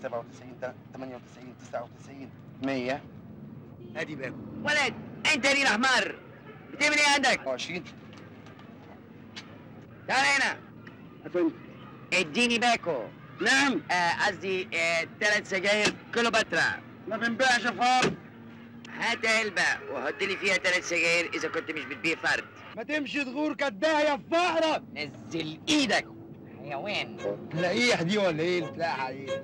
97 98 99 100. ادي باكو. ولد انت ليه الاحمر بتعمل ايه عندك؟ 20. تعال هنا. افندم. اديني باكو. نعم. قصدي 3 سجاير كليوباترا. ما بنبيعش فرد. هات علبة وحط لي فيها 3 سجاير إذا كنت مش بتبيع فرد. ما تمشي تغور كداها يا فقرة. نزل إيدك حيوان. تلاقيح دي ولا إيه؟ تلاقيح إيه؟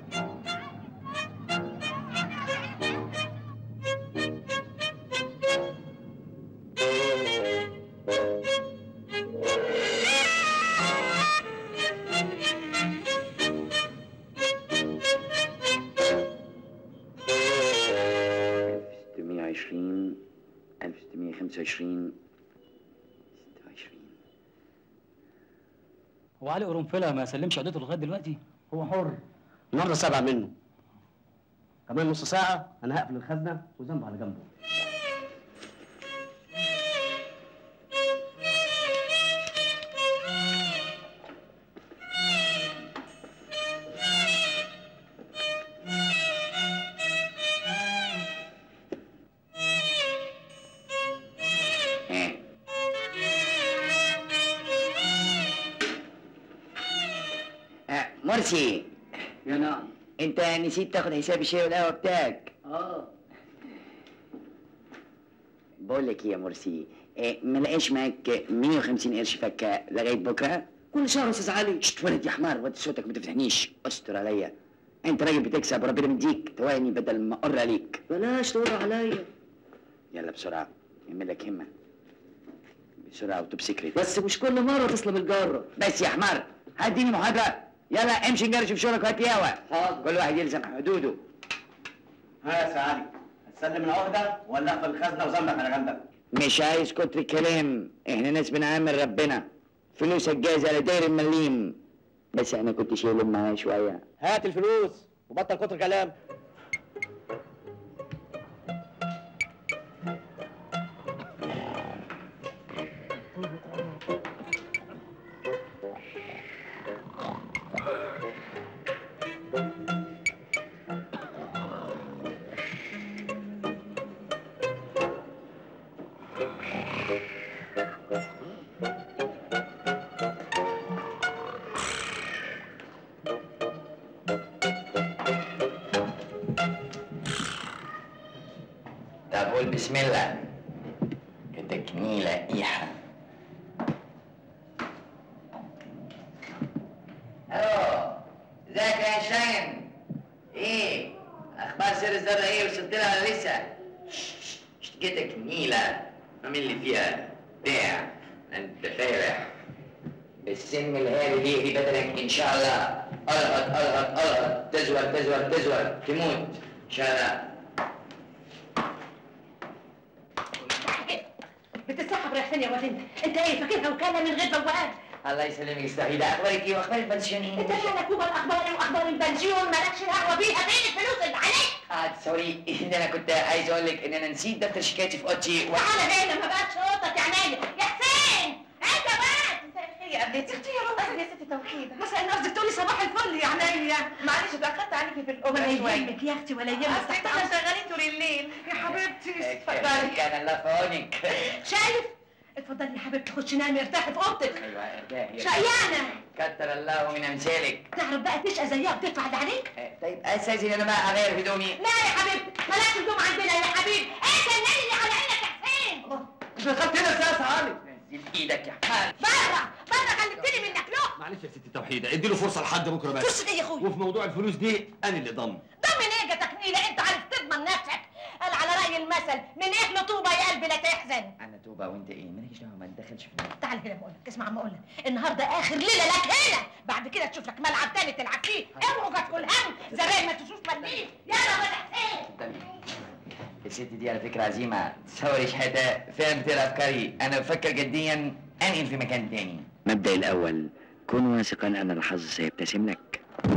هو علي قرنفله ما سلمش قضيته لغايه دلوقتي؟ هو حر. النهارده 7 منه. كمان نص ساعة أنا هقفل الخزنة وذنبه على جنبه. مرسي. يا نعم. انت نسيت تاخد حساب الشاي والقهوه بتاعك. بقول لك ايه يا مرسي، ما لقاش معاك 150 قرش فكه لغايه بكره؟ كل شهر يا استاذ علي. شت ولد يا حمار، وطي صوتك ما تفتحنيش، استر عليا. انت راجل بتكسب وربنا مديك تواني بدل ما اقر عليك. بلاش تقر عليا. يلا بسرعه اعمل لك همه بسرعه وتوب سيكريت. بس مش كل مرة تسلم الجارة. بس يا حمار هديني محاضره. يلا امشي نجرش في شغلك وهات لي قهوه. حاضر. كل واحد يلزم حدوده. ها يا استاذ علي، هتسلم العقدة ولا اقفل الخزنة وذنبك على جنبك؟ مش عايز كتر كلام، احنا ناس بنعامل ربنا. فلوسك جاهزه على داير المليم، بس انا كنت شايلهم معايا شويه. هات الفلوس وبطل كتر كلام. طب قول بسم الله. كتكنيلة إيحة. ألو، ازيك يا هشام؟ إيه؟ أخبار سر الذرة إيه؟ وصلت لها ولا لسه؟ كتكنيلة، عامل لي فيها بتاع، أنت فارح. بالسن الهادي اللي يهدي بدنك إن شاء الله. ألهط ألهط ألهط، تزور تزور تزور، تموت إن شاء الله. بتتسحب رايح فين يا واد انت؟ انت ايه فاكرها وكاله من غير بواب؟ الله يسلمك استهيدا. اخبارك ايه واخبار البنسيونين؟ انت مالك والاخبار ايه واخبار البنسيون؟ مالكش دعوه بيها. فين الفلوس اللي عليك؟ سوري ان انا كنت عايز اقول لك ان انا نسيت دفتر شيكاتي في اوضتي تعالى هنا ما بقتش اوضتك يا عينيا. يا حسين انت بقى. مساء الخير يا قبلتي. يا ستي توحيده. مساء النور. قصدك تقولي صباح الفل يا عينيا. معلش اتاخرت عليكي في الاوضه شويه. ولا يهمك يا اختي ولا يهمك. تحت امرك. شغالين طول الليل يا حبيبتي. اتفضلي. كان الله في عونك. شايف؟ اتفضلي يا حبيبتي خشي نامي ارتاحي في اوضتك. ايوه ارتاحي. شقيانه. كتر الله من امثالك. تعرف بقى تشقى زيها وتدفع اللي عليك؟ طيب اساسي انا بقى هغير هدومي. لا يا حبيبتي ملاش هدوم عندنا يا حبيبي. انت اللي على عينك يا حسين. مش دخلت هنا سياسة علي. نزل ايدك يا حمار. بره خليتني منك له. معلش يا ستي توحيده، اديله فرصه لحد بكره بس. فرصه ايه يا اخويا؟ وفي موضوع الفلوس دي انا اللي ضامن. ضمن ايه يا تكنيله؟ انت عارف تضمن نفسك. قال على راي المثل من ايه طوبه يا قلبي لا تحزن. انا توبه وانت ايه؟ مالكش دعوه ما تدخلش في دماغك. تعال هنا بقول لك. اسمع ما اقول لك. النهارده اخر ليله لك هنا. بعد كده تشوف لك ملعب تاني تلعب فيه. اوعوا تاكل هم زمان ما تشوف مليل. يلا يا حسين. الست دي على فكره عزيمه تصور شحاته فعلا بتقرا افكاري. انا بفكر جديا انقل في مكان تاني. مبدأ الاول كن واثقا ان الحظ سيبتسم لك.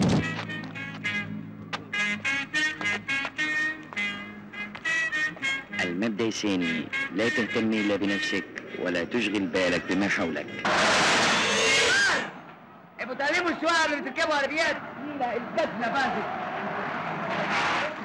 المبدأ الثاني لا تهتم الا بنفسك ولا تشغل بالك بما حولك. ابو تعليم السواقه اللي بتركبوا عربيات. لا الكتله فاتت.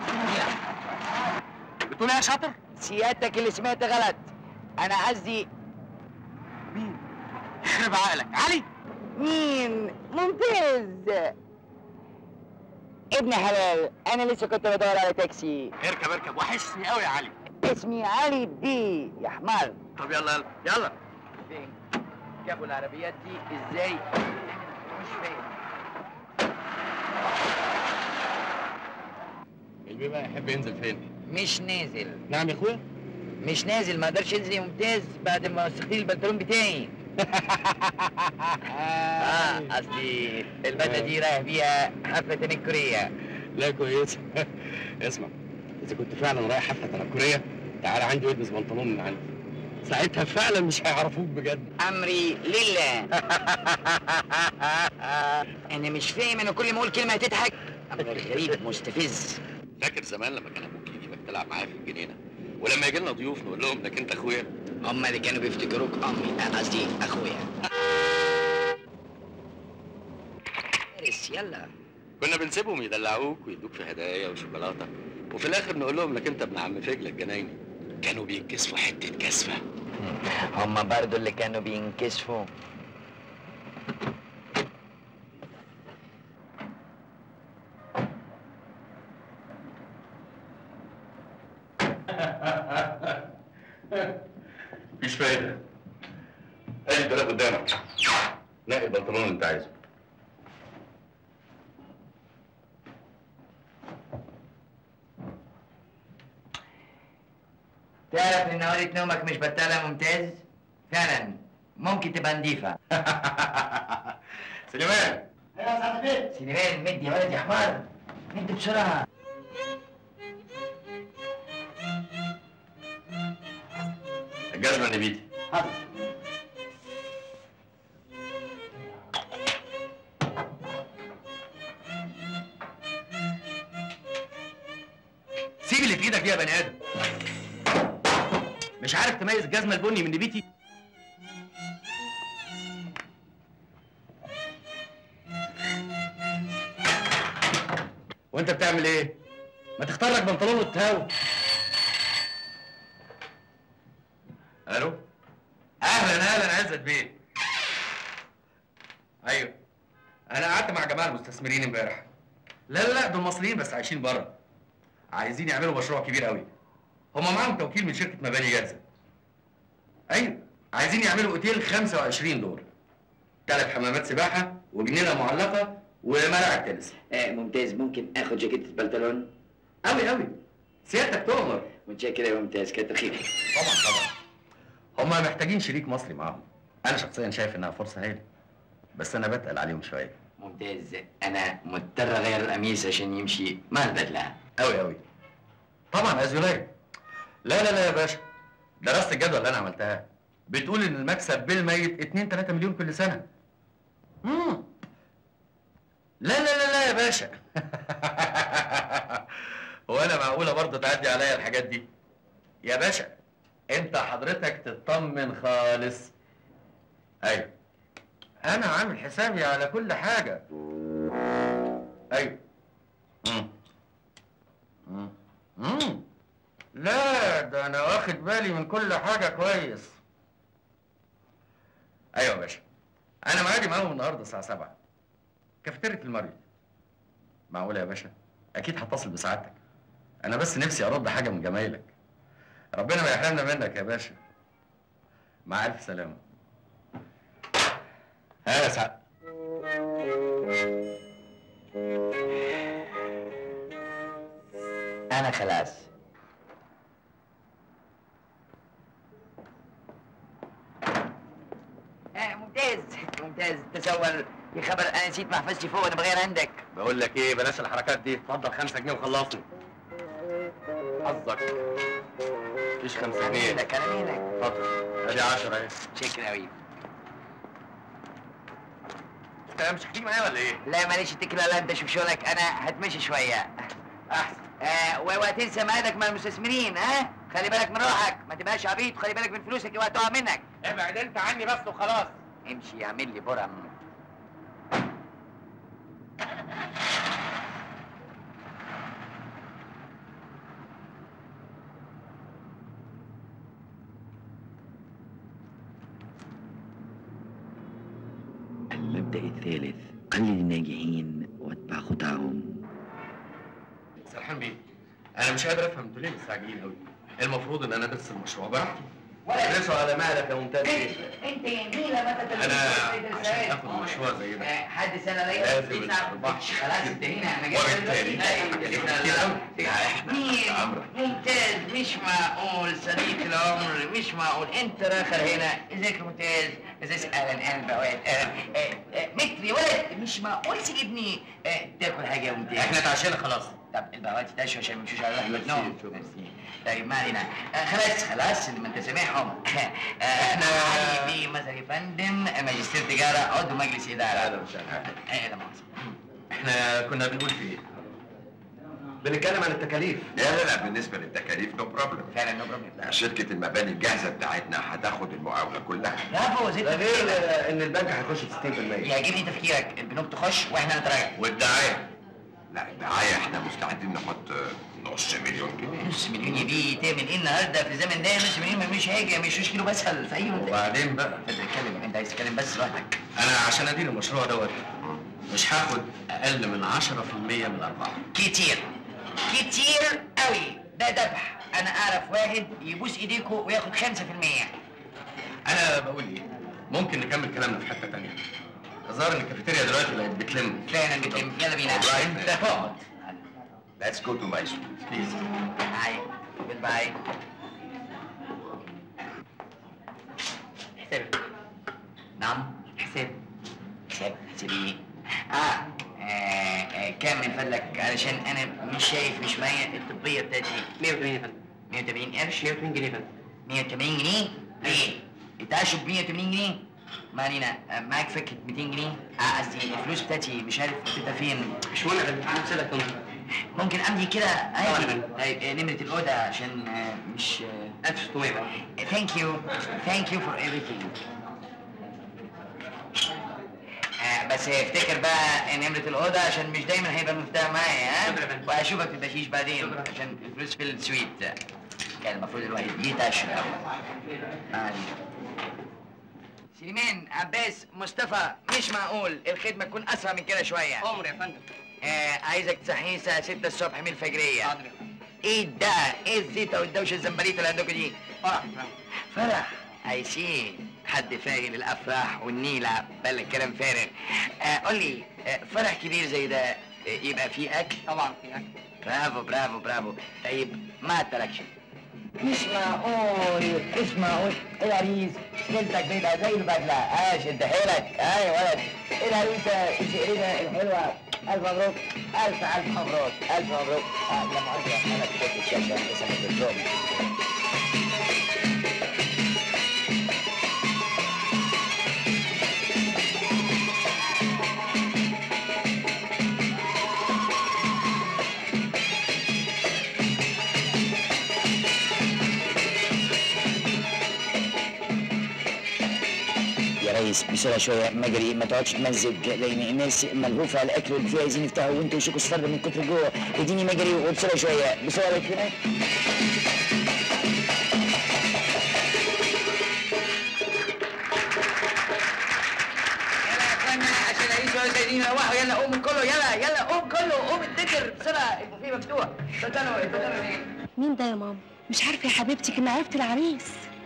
بتقول ايه يا شاطر؟ سيادتك اللي سمعت غلط. انا قصدي مين؟ يخرب عقلك، علي؟ مين؟ ممتاز. ابن حلال، انا لسه كنت بدور على تاكسي. اركب اركب، وحشني قوي يا علي. اسمي علي دي يا حمار. طب يلا يلا يلا. فين؟ جابوا العربيات دي ازاي؟ مش فاهم. البيه بقى يحب ينزل فين؟ مش نازل. نعم يا اخويا؟ مش نازل، ما اقدرش انزل يا ممتاز بعد ما وسختي البنطلون بتاعي. اصلي البدله دي رايح بيها حفله تنكريه. لا كويس. اسمع، اذا كنت فعلا رايح حفله تنكريه تعالى عندي والبس بنطلون من عندي. ساعتها فعلا مش هيعرفوك بجد. امري لله. انا مش فاهم، انا كل ما اقول كلمه هتضحك. امر غريب مستفز. فاكر زمان لما كان ابوك يجيبك تلعب معاه في الجنينه ولما يجي لنا ضيوف نقول لهم انك انت اخويا؟ هم اللي كانوا بيفتكروك امي، قصدي اخويا. فارس يلا. كنا بنسيبهم يدلعوك ويدوك في هدايا وشوكولاته وفي الاخر نقول لهم انك انت ابن عم فجل الجنايني. كانوا بينكسفوا حته كسفه. هم برضو اللي كانوا بينكسفوا. مفيش فايده. ادي الدولاب قدامك، نقي البنطلون اللي انت عايزه. تعرف ان نوالة نومك مش بطالة ممتاز؟ فعلا ممكن تبقى نضيفة. سليمان. ايوه يا سعاده البيه. سليمان مد يا ولد يا حمار، مد بسرعة. الجزمه اللي بيدي. حاضر. سيب اللي في ايدك دي يا بني ادم. مش عارف تميز الجزمه البني من نبيتي؟ وانت بتعمل ايه؟ ما تختار لك بنطلون وتهاوي. الو؟ اهلا عزت بيه. ايوه انا قعدت مع جماعه المستثمرين امبارح. لا دول مصريين بس عايشين بره. عايزين يعملوا مشروع كبير قوي. هم معاهم توكيل من شركه مباني جاهزه. ايوه عايزين يعملوا اوتيل 25 دور، 3 حمامات سباحه وجنينه معلقه وملاعب تنس. ممتاز، ممكن اخد جاكيت البنطلون؟ قوي سيادتك تؤمر. متشكر يا ممتاز، كتر خيرك. طبعا هم محتاجين شريك مصري معاهم. انا شخصيا شايف انها فرصه هايله بس انا بتقل عليهم شويه. ممتاز، انا مضطر اغير القميص عشان يمشي مع البدله. قوي طبعا ازيولاري. لا يا باشا، درست الجدول اللي انا عملتها بتقول ان المكسب بالميت 2-3 مليون كل سنه. لا يا باشا. هو انا معقوله برضه تعدي عليا الحاجات دي؟ يا باشا انت حضرتك تطمن خالص. ايوه انا عامل حسابي على كل حاجه. ايوه. لا ده انا واخد بالي من كل حاجه كويس. ايوه يا باشا، انا معادي معاهم النهارده الساعه 7 كافيتيريا المريض. معقوله يا باشا؟ اكيد هتصل بسعادتك. انا بس نفسي ارد حاجه من جمايلك. ربنا ما يحرمنا منك يا باشا. مع الف سلامه. ها يا سعد. انا خلاص. ممتاز تصور يا خبر، انا نسيت محفظتي فوق، انا بغير عندك. بقول لك ايه، بلاش الحركات دي. اتفضل 5 جنيه وخلصني. حظك مفيش 5 جنيه. على ميلك. اتفضل ادي 10 اهي. شكرا قوي. انت مش هتيجي معايا ولا ايه؟ لا معلش، اتكل على انت، شوف شغلك، انا هتمشي شويه. احسن. وتنسى ميعادك مع المستثمرين. خلي بالك من روحك، ما تبقاش عبيط، خلي بالك من فلوسك اوعى تقع منك. ابعد انت عني بس وخلاص. امشي اعمل لي برم. المبدأ الثالث قلد الناجحين واتبع خطاهم. سرحان بيه، انا مش قادر افهم انتوا ليه مستعجلين قوي؟ المفروض ان انا ادرس المشروع براحتي. ادرسه على مهلك يا ممتاز بيه. انت جميله ما تتكلمش. انا عشان اخد مشروع زي ده حد سنه ليا لازم الارباح. خلاص انتهينا احنا وبالتالي ممتاز. مش معقول صديق العمر، مش معقول. انت راخر هنا. ازيك يا ممتاز؟ ازيك؟ اهلا بواد. متر يا ولد، مش معقول تسيبني تاكل حاجه يا ممتاز. احنا اتعشينا خلاص. طب البواد تتعشوا عشان ما يمشوش على رحمه نوم. طيب ما علينا. خلاص ما انت سامعهم. احنا علي بيه مظهر يا فندم، ماجستير تجاره، عضو مجلس اداره. اهلا وسهلا. لا مؤاخذه. احنا كنا بنقول في ايه؟ بنتكلم عن التكاليف. لا بالنسبه للتكاليف نو بروبلم. فعلا نو بروبلم. شركه المباني الجاهزه بتاعتنا هتاخد المقاوله كلها. برافو زيد. ده غير ان البنك هيخش ب 60%. يعجبني تفكيرك. البنوك تخش واحنا نتراجع. والدعايه؟ لا الدعايه احنا مستعدين نحط نص مليون جنيه. نص مليون يا بيه تعمل ايه النهارده في الزمن ده؟ نص مليون مش حاجه، مش كيلو بسهل في اي منطقه. وبعدين بقى اتكلم، انت عايز تتكلم بس لوحدك. انا عشان ادير المشروع دوت مش هاخد اقل من 10% من الارباح. كتير قوي. ده ذبح. انا اعرف واحد يبوس ايديكوا وياخد 5%. انا بقول ايه؟ ممكن نكمل كلامنا في حته تانيه. الظاهر ان الكافيتيريا دلوقتي بقت بتلم. فعلا بتلم. يلا بينا. Alright. اقعد. Let's go to my suite. بليز. هاي جود باي. حساب. نعم حساب ايه؟ كام من فضلك علشان انا مش شايف، مش معايا الطبيه بتاعتي. 180 يا فندم. 180 قرش. 180 جنيه يا فندم. 180 جنيه؟ ليه؟ اتعشوا ب 180 جنيه؟ ما علينا. معاك فكه 200 جنيه؟ قصدي الفلوس بتاعتي مش عارف حطيتها فين. مش مهم يا فندم، هنسيبك يا فندم. ممكن امضي كده عادي؟ طبعاً. طيب نمره الاوضه عشان مش 1600 بقى. ثانك يو فور everything. بس افتكر بقى نمرة الأوضة عشان مش دايما هيبقى المفتاح معايا. ها؟ وهشوفك في البشيش بعدين عشان الفلوس في السويت. كان المفروض الواحد يتعشى الأول. سليمان، عباس، مصطفى، مش معقول الخدمة تكون أسرع من كده شوية. عمر يا فندم. عايزك تصحيني الساعة 6 الصبح من الفجرية. حاضر يا فندم. ايه ده؟ ايه الزيطة والدوشة الزمبريطة اللي عندكم دي؟ فرح. فرح. I see. حد فاهم الافراح والنيله بل الكلام فارغ. قول لي فرح كبير زي ده يبقى فيه اكل؟ طبعا في اكل. برافو. طيب ما التراكشن. مش معقول العريس ليلتك بيضة زي البدله. شد حيلك. يا ولد العريسه الشقيره الحلوه. الف مبروك. الف مبروك. لا مؤاخذه انا كنت الشاشه لسه ما الدكتور. ريس بسرعه شويه مجري، ما تقعدش تمزج لان الناس ملهوفه على الاكل واللي فيه عايزين يفتحوا وانتوا وشكوا صفر من كتر جوه. اديني مجري وبسرعه شويه بسرعه كده. يلا يا اخوانا عشان العيش ولا سايبين يروحوا. يلا قوم كله. يلا قوم كله. قوم اتذكر بسرعه البوفيه مفتوح. اتفضلوا. مين ده يا ماما؟ مش عارفه يا حبيبتي، كنا عرفت العريس.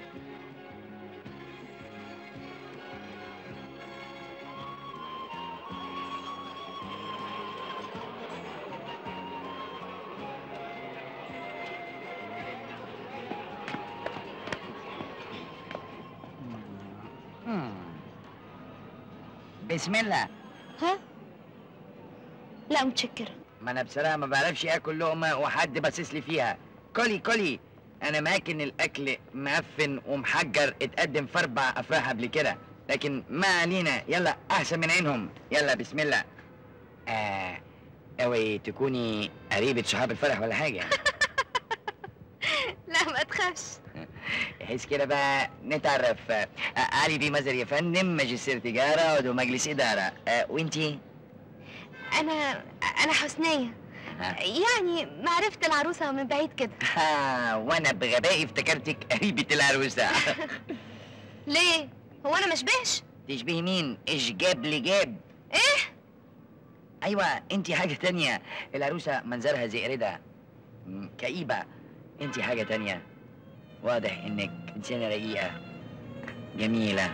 بسم الله. ها؟ لا متشكرة. ما انا بصراحه ما بعرفش اكل لقمه وحد باصص لي فيها. كلي. انا معاك ان الاكل معفن ومحجر اتقدم في 4 افراح قبل كده، لكن ما علينا. يلا احسن من عينهم. يلا بسم الله. اوي تكوني قريبة صحاب الفرح ولا حاجه؟ لا ما تخافش. بحيث كده بقى نتعرف. علي بيه مظهر يا فندم، ماجستير تجاره، عضو مجلس اداره. وانتي؟ أنا حسنية. يعني معرفة العروسة من بعيد كده. وانا بغبائي افتكرتك قريبة العروسة. ليه؟ هو أنا مشبهش؟ تشبهي مين؟ ايش جاب لي جاب؟ ايه؟ ايوه انت حاجة تانية. العروسة منظرها زي قردة كئيبة. انت حاجة تانية. واضح انك انسانة رقيقة جميلة.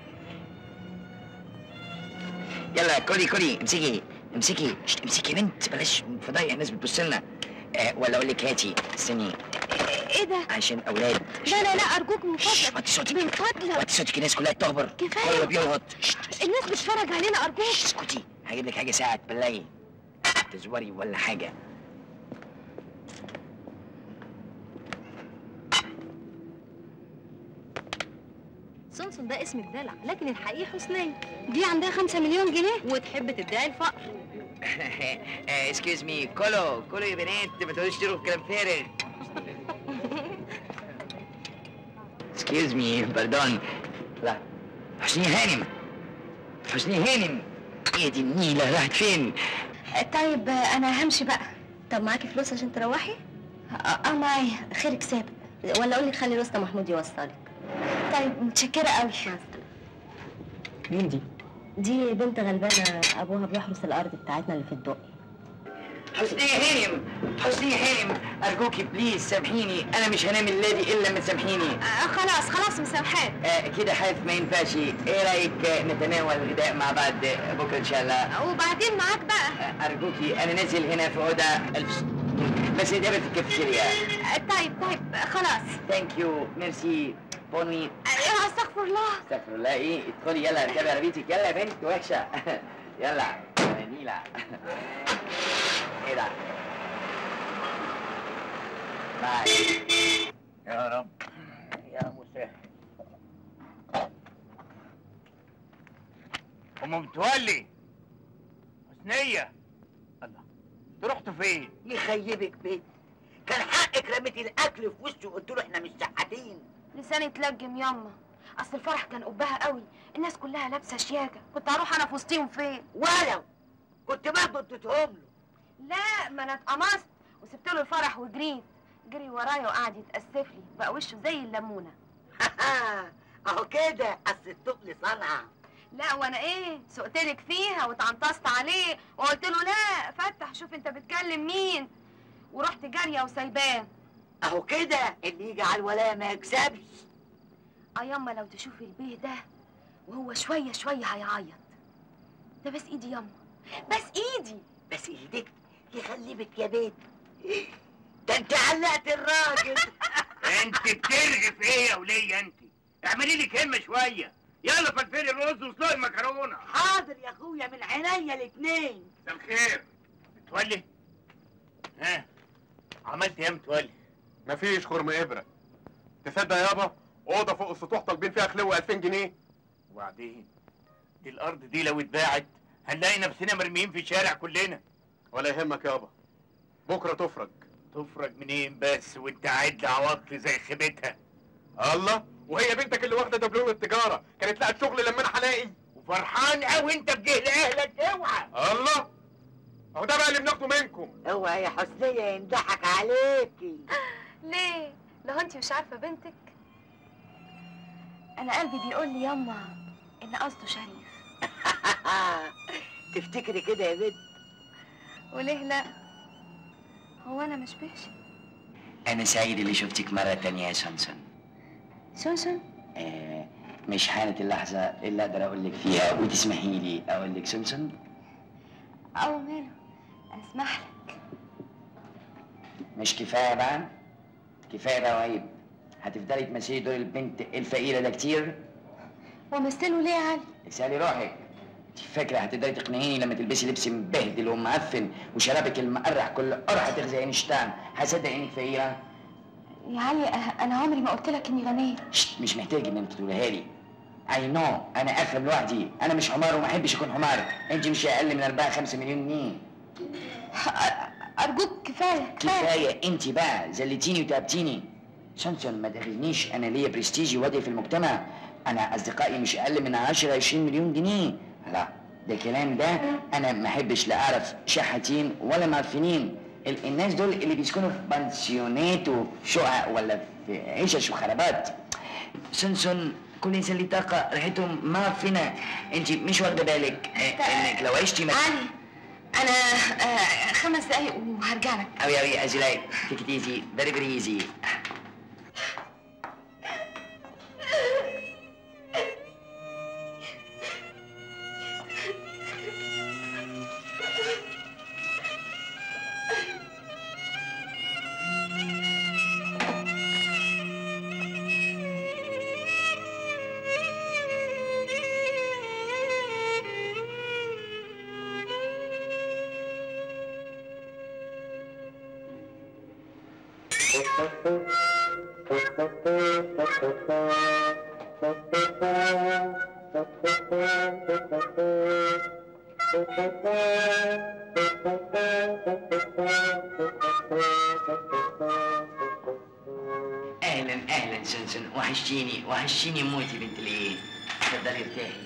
يلا كلي كلي، امسكي امسكي امسكي يا بنت، بلاش فضايح الناس بتبص لنا. ولا اقول لك هاتي استني. ايه ده؟ عشان اولاد. لا لا لا ارجوك من فضلك. وطي صوتك من فضلك. وطي صوتك، الناس كلها تهبر. كفايه. كله بيلهط. الناس بتتفرج علينا ارجوك. اسكتي، هجيب لك حاجه ساعه بالله تزوري ولا حاجه. سونسون ده اسم الدلع، لكن الحقيقي حسنية. دي عندها 5 مليون جنيه وتحب تدعي الفقر. اسكيوز مي، كلوا يا بنات، ما تقعدوش تروحوا كلام فارغ. اسكيوز مي، باردون. لا حسنية هانم، حسنية هانم، ايه دي النيلة راحت فين؟ طيب انا همشي بقى. طب معاكي فلوس عشان تروحي؟ معايا، خيرك سابق. ولا اقول لك خلي رستم محمود يوصلك. طيب متشكرة قوي. مين دي؟ دي بنت غلبانة أبوها بيحرس الأرض بتاعتنا اللي في الدقي. حسنية هانم، حسنية هانم، أرجوكي بليز سامحيني، أنا مش هنام الليلة إلا لما تسامحيني. خلاص مسامحاك. كده حالف ما ينفعش، إيه رأيك نتناول الغداء مع بعض بكرة إن شاء الله؟ وبعدين معاك بقى. أرجوكي أنا نازل هنا في أوضة بس نتقابل في الكافيتيريا. طيب خلاص. ثانك يو، ميرسي، بونوي. استغفر الله. استغفر الله إيه؟ ادخلي يلا اركبي عربيتك، يلا يا بنت وحشة. يلا يا نيلة. ايه ده؟ باي. يا رب يا مسهل. متولي، حسنية، الله، انتوا رحتوا فين؟ يخيبك بيت، كان حقك رميت الاكل في وشه وقلت له احنا مش شحاتين. لساني اتلجم ياما، اصل الفرح كان قبها قوي، الناس كلها لابسه شياكه، كنت هروح انا في وسطيهم فين؟ ولو كنت برضه اديتهم له. لا ما انا اتقمصت وسبت له الفرح وجريت، جري ورايا وقعد يتاسف لي، بقى وشه زي الليمونه. اهو كده، اصل التقل صنعه. لا وانا ايه، سقتلك فيها واتعنطست عليه وقلت له لا فتح شوف انت بتكلم مين، ورحت جاريه وسايباه. اهو كده، اللي يجي على الولايه ما يكسبش. ياما لو تشوفي البيه ده وهو شويه هيعيط. ده بس ايدي ياما، بس ايدي. بس ايدك يخلبك يا بيت، ده انت علقت الراجل. انت بترغي في ايه يا وليه انت؟ اعملي لك همه شويه، يلا فلفلي الرز وسلقي المكرونه. حاضر يا اخويا، من عينيا الاتنين. مساء الخير. متولي، ها عملت ايه يا متولي؟ مفيش خرم ابره. تصدق يابا، اوضه فوق السطوح طالبين فيها خلوه 2000 جنيه. وبعدين دي الارض دي لو اتباعت هنلاقي نفسنا مرميين في الشارع كلنا. ولا يهمك يابا، بكره تفرج. تفرج منين بس وانت قاعد لي عواطلي زي خيبتها؟ الله، وهي بنتك اللي واخده دبلوم التجاره كانت لقت شغل لما انا هلاقي. وفرحان قوي انت بجهل اهلك، اوعى. الله، اهو ده بقى اللي بناخده منكم. اوعى يا حسنية ينضحك عليكي. ليه؟ لو انت مش عارفه بنتك؟ انا قلبي بيقول لي ياما ان قصده شريف. تفتكري كده يا بنت؟ وليه لا؟ هو انا مش بهشة؟ أنا سعيد اللي شفتك مرة تانية يا سونسون. سونسون؟ مش حانت اللحظة اللي أقدر أقول لك فيها وتسمحي لي أقول لك سونسون؟ ماله؟ أسمح لك. مش كفاية بقى؟ كفاية بقى وعيب. هتفضلي تمثلي دور البنت الفقيرة ده كتير؟ ومثله ليه يا علي؟ اسألي روحك. انت فاكرة هتقدري تقنعيني لما تلبسي لبس مبهدل ومعفن وشرابك المقرح كل قرحة تغزي اينشتاين هصدق انك فقيرة؟ يا علي أنا عمري ما قلت لك إني غنية. مش محتاج إن أنت تقولها لي. أي نو، أنا أفهم لوحدي، أنا مش حمار وما أحبش أكون حمار، أنت مش أقل من 4-5 مليون جنيه. أرجوك كفاية. كفاية، أنت بقى زلتيني وتعبتيني. سونسون ما تغنيش، أنا ليا برستيجي وادي في المجتمع، أنا أصدقائي مش أقل من 10-20 مليون جنيه. لا، ده كلام ده أنا ما أحبش لا أعرف شحاتين ولا معفنين. الناس دول اللي بيسكنوا في بنسيونات وفي شقق ولا في عشش وخرابات. سونسون كل انسان ليه طاقه ريحتهم معفنه. انت مش واخده بالك انك لو عشتي علي انا 5 دقايق وهرجع لك. أوي أوي as you like. Take it easy. Very very easy. اهلا اهلا سنسن، وحشتيني موتي بنت الايه. اتفضلي ارتاحي.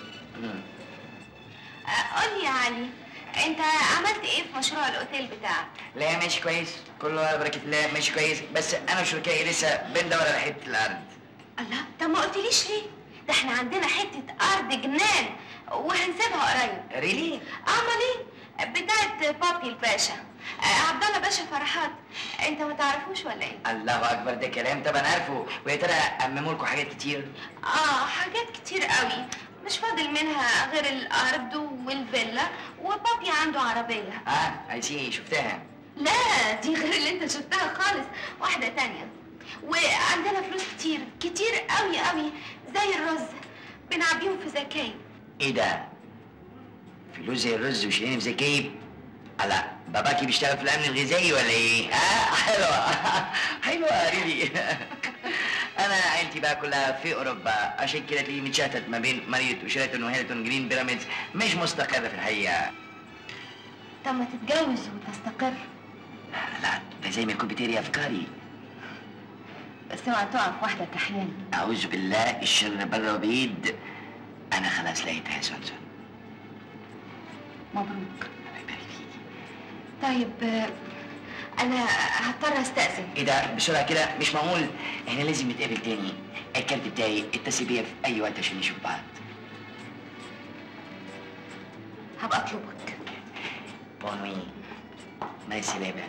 قول لي يا علي، انت عملت ايه في مشروع الاوتيل بتاعك؟ لا ماشي كويس، كله على بركه الله ماشي كويس، بس انا وشركائي لسه بندور على حته الارض. الله، طب ما قلتليش ليه؟ ده احنا عندنا حته ارض جنان وهنسيبها قريب. ريلي؟ امال ايه؟ بتاعت بابي الباشا، عبد الله باشا فرحات. انت ما تعرفوش ولا ايه؟ الله اكبر، ده كلام طبعا عارفه. ويا ترى امموا لكم حاجات كتير؟ حاجات كتير قوي، مش فاضل منها غير الارض والفيلا، وبابي عنده عربيه. اي سي، شفتها. لا دي غير اللي انت شفتها خالص، واحده تانية. وعندنا فلوس كتير كتير قوي قوي زي الرز، بنعبيهم في زكايب. ايه ده؟ فلوس زي الرز وشيلين في زكايب؟ لا باباكي بيشتغل في الامن الغذائي ولا ايه؟ حلوه حلوه ريلي. انا عيلتي بقى كلها في اوروبا، عشان كده تلاقيني متشتت ما بين ماريوت وشيراتون وهيلتون جرين بيراميدز، مش مستقر في الحقيقه. طب ما تتجوز وتستقر. لا ده زي ما يكون بتقري افكاري. بس اوعى تقع في واحده كحيانه. اعوذ بالله، الشر بره وبعيد. انا خلاص لقيتها يا سونسون. مبروك. الله يبارك فيكي. طيب انا هضطر استأذن. ايه ده بسرعه كده؟ مش معقول، احنا لازم نتقابل تاني. الكارت بتاعي اتصل بيا في اي وقت عشان نشوف بعض. هبقى اطلبك. بونوي، مع السلامه.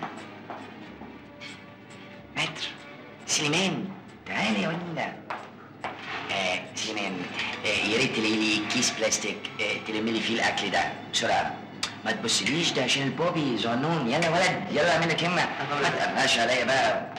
متر سليمان، تعالى يا ولينا. سليمان، يا ريت تلاقي لي كيس بلاستيك تلمي لي فيه الاكل ده بسرعه. ما تبصليش، ده عشان البوبي زعنون. يلا ولد، يلا اعمل لك همه، ما تقبقاش عليا بقى.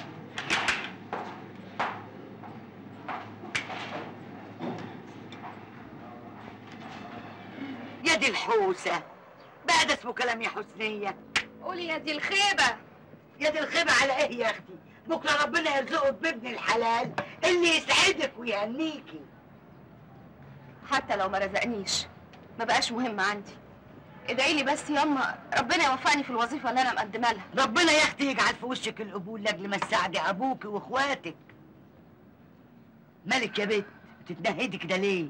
يا دي الحوسه بقى، ده اسمه كلام يا حسنيه. قولي يا دي الخيبه. يا دي الخيبه على ايه يا اختي؟ بكره ربنا يرزقك بابن الحلال اللي يسعدك ويهنيكي. حتى لو ما رزقنيش ما بقاش مهم عندي. ادعي لي بس ياما ربنا يوفقني في الوظيفه اللي انا مقدمه لها. ربنا يا اختي يجعل في وشك القبول لاجل ما تساعدي ابوكي واخواتك. مالك يا بت بتتنهدي كده ليه؟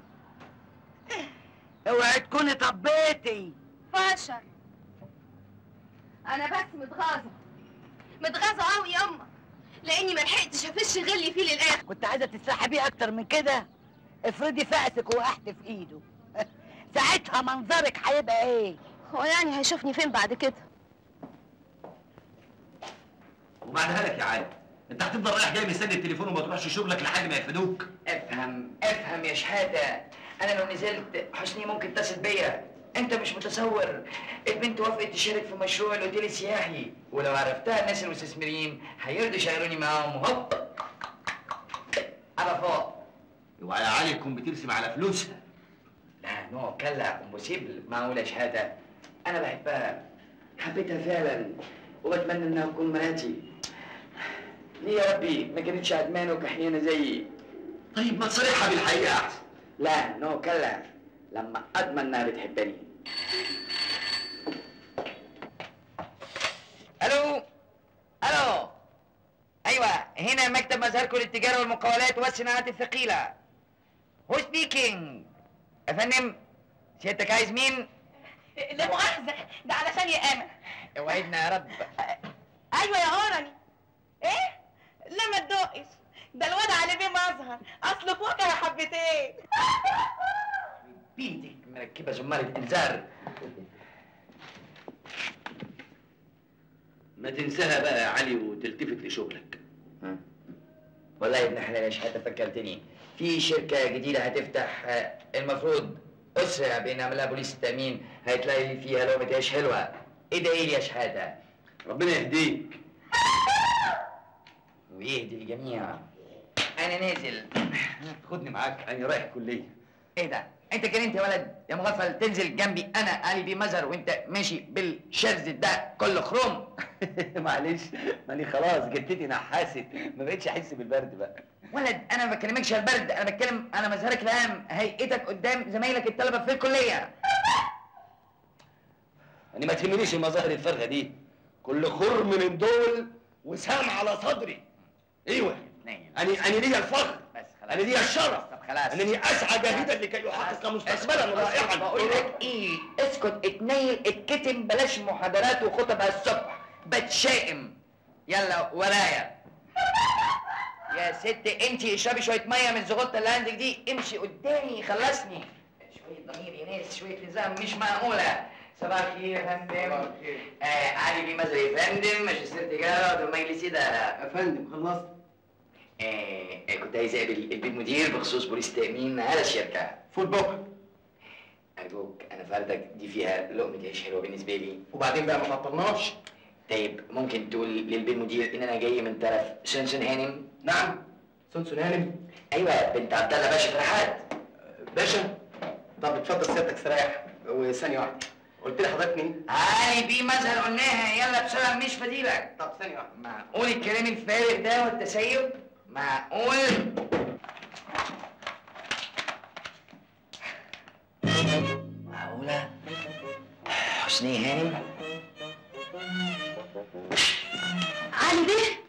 اوعي تكوني طبيتي. فاشر. انا بس متغاظه قوي ياما، لاني ما لحقتش افش غلي فيه للاخر. كنت عايزه تسحبيه اكتر من كده؟ افرضي فأسك وقحت في ايده، ساعتها منظرك هيبقى ايه؟ هو يعني هيشوفني فين بعد كده؟ وبعدها لك يا علي، انت هتفضل رايح جاي مستني التليفون وما تروحش شغلك لحد ما يفيدوك؟ افهم يا شحاته، انا لو نزلت حسني ممكن تتصل بيا. انت مش متصور، البنت وافقت تشارك في مشروع الاوتيل السياحي، ولو عرفتها الناس المستثمرين هيرضوا يشغلوني معاهم. هوب على فوق. اوعى يا علي تكون بترسم على فلوسها. لا نو كلا امبوسيبل. معقوله يا شحاته؟ انا بحبها، حبيتها فعلا، وبتمنى انها تكون مراتي. ليه يا ربي ما كانتش عدمانه وكحيانه زيي؟ طيب ما تصريحها بالحقيقه احسن. لا نو كلا، لما اضمن انها بتحبني. الو الو، ايوه هنا مكتب مزاركو للتجاره والمقاولات والصناعات الثقيله. هو سبيكينج؟ يا فندم سيادتك عايز مين؟ لا مؤاخذه، ده علشان يا انا. اوعدنا يا رب. ايوه يا هورني. ايه؟ لا ما تدقش، ده الواد علي بيه مظهر، اصله فوق يا حبتين. بيتك مركبه زمارة انذار. ما تنساها بقى يا علي وتلتفت لشغلك. والله يا ابن حلال يا شحاته فكرتني، في شركه جديده هتفتح، المفروض اسرع بنعملها بوليس التامين، هيتلاقي لي فيها لقمه عيش حلوه. ادعي لي يا شحاته. ربنا يهديك ويهدي الجميع. انا نازل. خدني معاك، انا رايح كليه. ايه ده؟ انت كده انت يا ولد يا مغفل تنزل جنبي انا علي بيه مظهر وانت ماشي بالشرز ده كله خروم. معلش، ماني خلاص جدتي نحاست، ما بقتش احس بالبرد بقى. ولد انا ما بكلمكش على البرد، انا بتكلم على مظهرك العام، هيئتك قدام زمايلك الطلبه في الكليه. انا ما تهمنيش المظاهر الفارغه دي، كل خر من دول وسام على صدري. ايوه انا ليا الفخر، انا ليا الشرف، انني اسعى جاهدا لكي يحقق مستقبلا رائعا. بقول لك ايه، اسكت اتنيل اتكتم، بلاش محاضرات وخطب الصبح، بتشائم. يلا ورايا يا ست. انت اشربي شويه ميه من الزغطه اللي عندك دي، امشي قدامي خلصني. شويه ضمير يا ناس، شويه نظام مش معقوله. صباح الخير يا فندم. علي بيه مظهر يا فندم، ماجستير تجاره والمجلس ده يا فندم. خلصت. كنت عايز اقابل البيه المدير بخصوص بوليس التامين على الشركه. فوت بكره. ارجوك، انا فردك دي فيها لقمه عيش حلوه بالنسبه لي. وبعدين بقى ما تعطلناش. طيب ممكن تقول للبيه المدير ان انا جاي من طرف سنسن هانم؟ نعم. سنسن هانم؟ ايوه، بنت عبد الله باشا فرحات. باشا؟ طب اتفضل سيادتك استريح. وثانيه واحده، قلت لي حضرتك مين؟ علي بيه مظهر قلناها، يلا بسرعه مش فضيلك. طب ثانيه واحده. معقول الكلام الفارغ ده والتسيب؟ معقول؟ معقوله؟ حسني هانم؟ علي بيه؟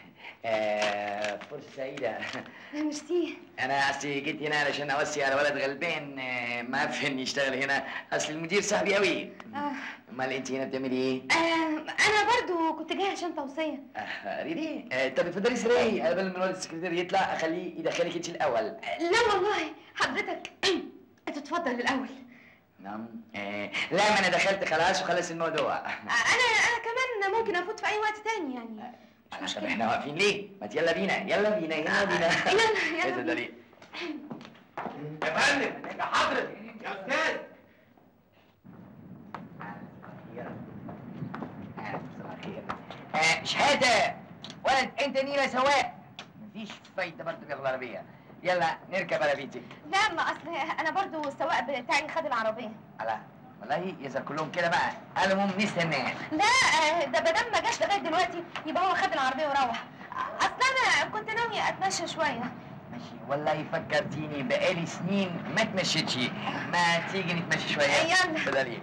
فرصة سعيدة. ميرسي. أنا أصلي جيت هنا علشان أوصي على ولد غلبان معفن يشتغل هنا، أصل المدير صاحبي أوي. أمال أنت هنا بتعملي إيه؟ أنا برضو كنت جاية عشان توصية. ريدي؟ طب اتفضلي سريعي، قبل ما الولد السكرتير يطلع أخليه يدخلك أنت الأول. لا والله حضرتك تتفضل الأول. نعم. لا، ما أنا دخلت خلاص وخلص الموضوع. أنا كمان ممكن أفوت في أي وقت تاني يعني. طب احنا واقفين ليه؟ ما يلا بينا يلا بينا يلا بينا. يلا اتفضلي. يا فندم، يا حضرتك، يا استاذ. صباح الخير. شهادة ولد انت نيلة سواق. مفيش فايدة برضه بالعربية. يلا نركب عربيتك. لا، ما أصل أنا برضو السواق بتاعي خد العربية. لا والله يظهر كلهم كده بقى، المهم نستناه. لا، ده بدل ما جاش لغايه دلوقتي يبقى هو خد العربيه وروح. اصل انا كنت ناويه اتمشى شويه. ماشي، والله فكرتيني بقالي سنين ما اتمشيتش، ما تيجي نتمشي شويه؟ يلا. اتفضلي.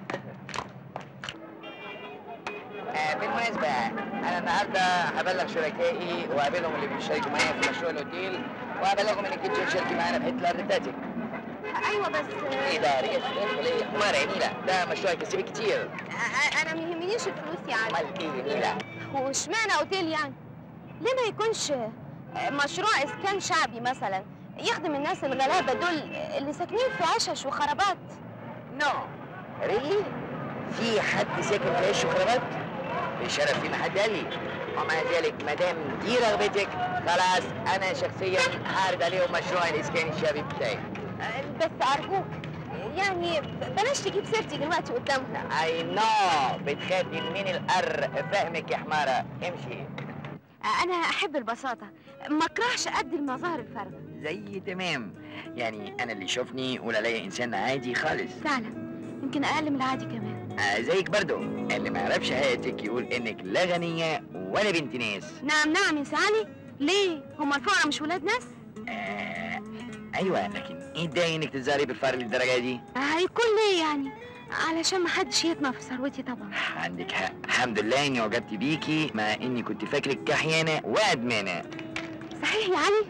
بالمناسبة أنا النهارده هبلغ شركائي وأقابلهم اللي بيشاركوا معايا في مشروع الأوتيل، وأبلغهم إنك أنت تشاركي معانا في حتة الرداتك. ايوه بس ايه ده؟ رجعت فلوس ولا ايه؟ حمار يا نيلة، ده مشروع يكسبك كتير. انا ما يهمنيش الفلوس يا علي. امال ايه يا نيلة؟ واشمعنى اوتيل يعني؟ ليه ما يكونش مشروع اسكان شعبي مثلا يخدم الناس الغلابه دول اللي ساكنين في عشش وخرابات؟ نو ريلي؟ في حد ساكن في عش وخرابات؟ بشرف في ما حد قال لي. ومع ذلك ما دام دي رغبتك خلاص انا شخصيا هعرض عليهم مشروع الاسكان الشعبي بتاعي. بس ارجوك يعني بلاش تجيب سيرتي دلوقتي قدامهم. اي نو، بتخافي من القر، فاهمك يا حماره. امشي. انا احب البساطه، ما اكرهش قد المظاهر الفارغه. زي تمام، يعني انا اللي يشوفني يقول عليا انسان عادي خالص. فعلا يمكن اقل من العادي كمان. زيك برضو، اللي ما يعرفش حياتك يقول انك لا غنيه ولا بنت ناس. نعم يا سعالي. ليه؟ هما الفقراء مش ولاد ناس؟ ايوه، لكن ايه الداعي انك تتزاري بالفقر للدرجه دي؟ هيكون ليه يعني؟ علشان ما حدش يطمع في ثروتي طبعا. عندك حق، الحمد لله اني اعجبت بيكي مع اني كنت فاكرك كحيانه وادمانه. صحيح يا علي؟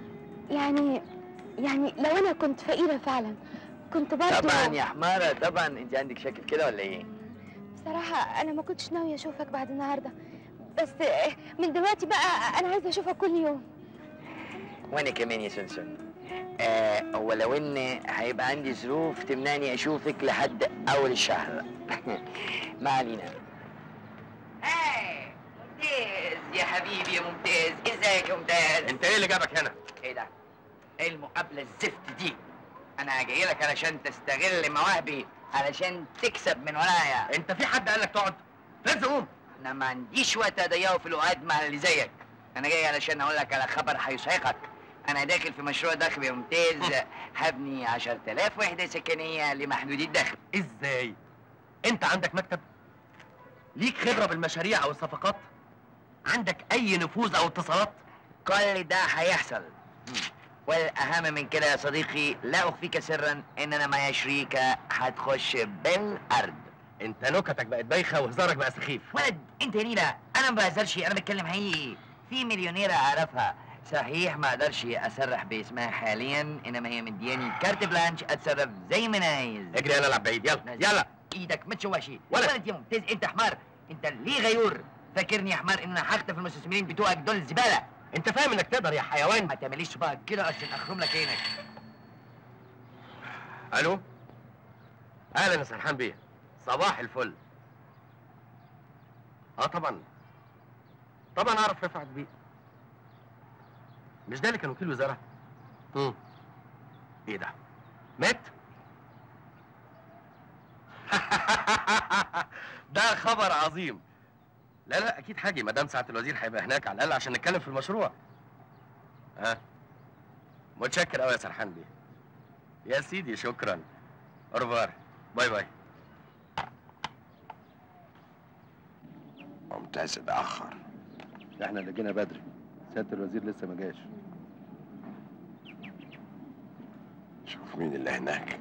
يعني لو انا كنت فقيره فعلا كنت برضه. طبعا يا حماره، طبعا. انت عندك شك في كده ولا ايه؟ بصراحه انا ما كنتش ناويه اشوفك بعد النهارده، بس من دلوقتي بقى انا عايزه اشوفك كل يوم. وانا كمان يا سنسون. ولو ان هيبقى عندي ظروف تمنعني اشوفك لحد اول الشهر. ما علينا. ممتاز يا حبيبي يا ممتاز، ازيك يا ممتاز؟ انت ايه اللي جابك هنا؟ ايه ده؟ ايه المقابلة الزفت دي؟ انا جاي لك علشان تستغل مواهبي، علشان تكسب من ورايا. انت في حد قال لك تقعد؟ لازم قوم. انا ما عنديش وقت اضيعه في الوقت مع اللي زيك. انا جاي علشان اقول لك على خبر هيسعقك. انا داخل في مشروع ضخم يا ممتاز. هبني 10,000 وحدة سكنية لمحدودي الدخل. ازاي؟ انت عندك مكتب؟ ليك خبرة بالمشاريع او الصفقات؟ عندك اي نفوذ او اتصالات؟ كل ده هيحصل. والاهم من كده يا صديقي، لا اخفيك سرا ان انا معايا شريكة هتخش بالارض. انت نكتك بقت بايخة وهزارك بقى سخيف. ولد انت يا نيلة، انا ما بهزرش، انا بتكلم حقيقي. في مليونيرة اعرفها، صحيح ما اقدرش اسرح باسمها حاليا، انما هي مدياني كارت بلانش اتصرف زي ما انا عايز. اجري يلا العب بعيد، يلا يلا. ايدك ما تشوهش. ولد يا ممتاز، انت حمار، انت ليه غيور؟ فاكرني يا حمار ان انا هخطف المستثمرين بتوعك دول زبالة؟ انت فاهم انك تقدر يا حيوان؟ ما تعمليش صباعك كده عشان اخرم لك عينك. الو، اهلا يا سرحان بيه، صباح الفل. طبعا اعرف رفعت بيه. مش ده اللي كان وكيل وزاره؟ ايه ده؟ مات؟ ده خبر عظيم. لا اكيد حاجه، ما دام سعاده الوزير هيبقى هناك على الاقل عشان نتكلم في المشروع. متشكر قوي يا سرحان بيه. يا سيدي شكرا. اورفوار، باي باي. ممتاز اتأخر. احنا اللي جينا بدري، سيادة الوزير لسه ما جاش. شوف مين اللي هناك.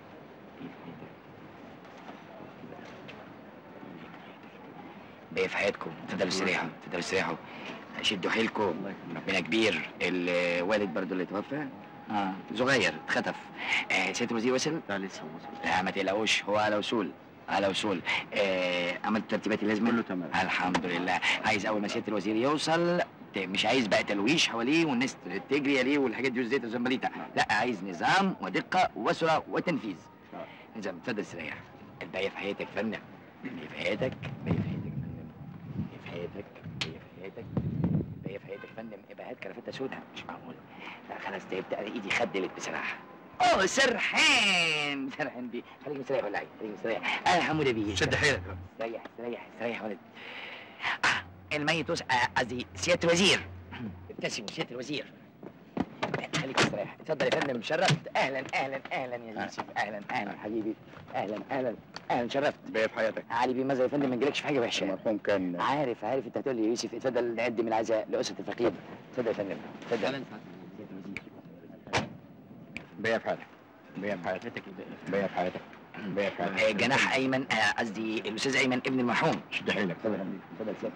بقى في حياتكم، تقدروا تستريحوا، تقدروا تستريحوا. شدوا حيلكم، ربنا كبير. الوالد برضو اللي توفى صغير اتخطف. سيادة الوزير وصل؟ لا لسه ما وصلش. لا ما تقلقوش، هو على وصول على وصول. عملت الترتيبات اللازمة؟ كله تمام الحمد لله. عايز اول ما سيادة الوزير يوصل، مش عايز بقى تلويش حواليه والناس تجري عليه والحاجات دي والزيت والزمبليطة. لا، عايز نظام ودقة وسرعة وتنفيذ. نظام. اتفضل استريح. الباقي في حياتك يا فندم. باقي في حياتك، باقي في حياتك يا فندم. باقي في حياتك، باقي في حياتك، باقي في حياتك يا فندم. ابقى هات كرافتة سودا، مش معقول. لا خلاص تعبت، انا ايدي خدلت بصراحة. سرحان بيه. خليك مستريح ولا حاجة، خليك مستريح. انا حمودة بيه. شد حيلك. استريح يا ولد. الميت قصدي سيادة الوزير. ابتسموا سيادة الوزير. خليك مستريح. اتفضل يا فندم، شرفت. اهلا يا يوسف. اهلا حبيبي. اهلا شرفت. بيه في حياتك. علي بيه ماذا يا فندم؟ ما نجيلكش في حاجة وحشة. المرحوم كان عارف انت هتقول لي يا يوسف. اتفضل نقدم العزاء لأسرة الفقيد. اتفضل يا فندم، اتفضل. بيه في حياتك. بيه في حياتك. بيه في حياتك. بيه في حياتك. جناح ايمن، قصدي الاستاذ ايمن ابن المرحوم. شد حيلك. اتفضل يا فندم، اتفضل سيادتك.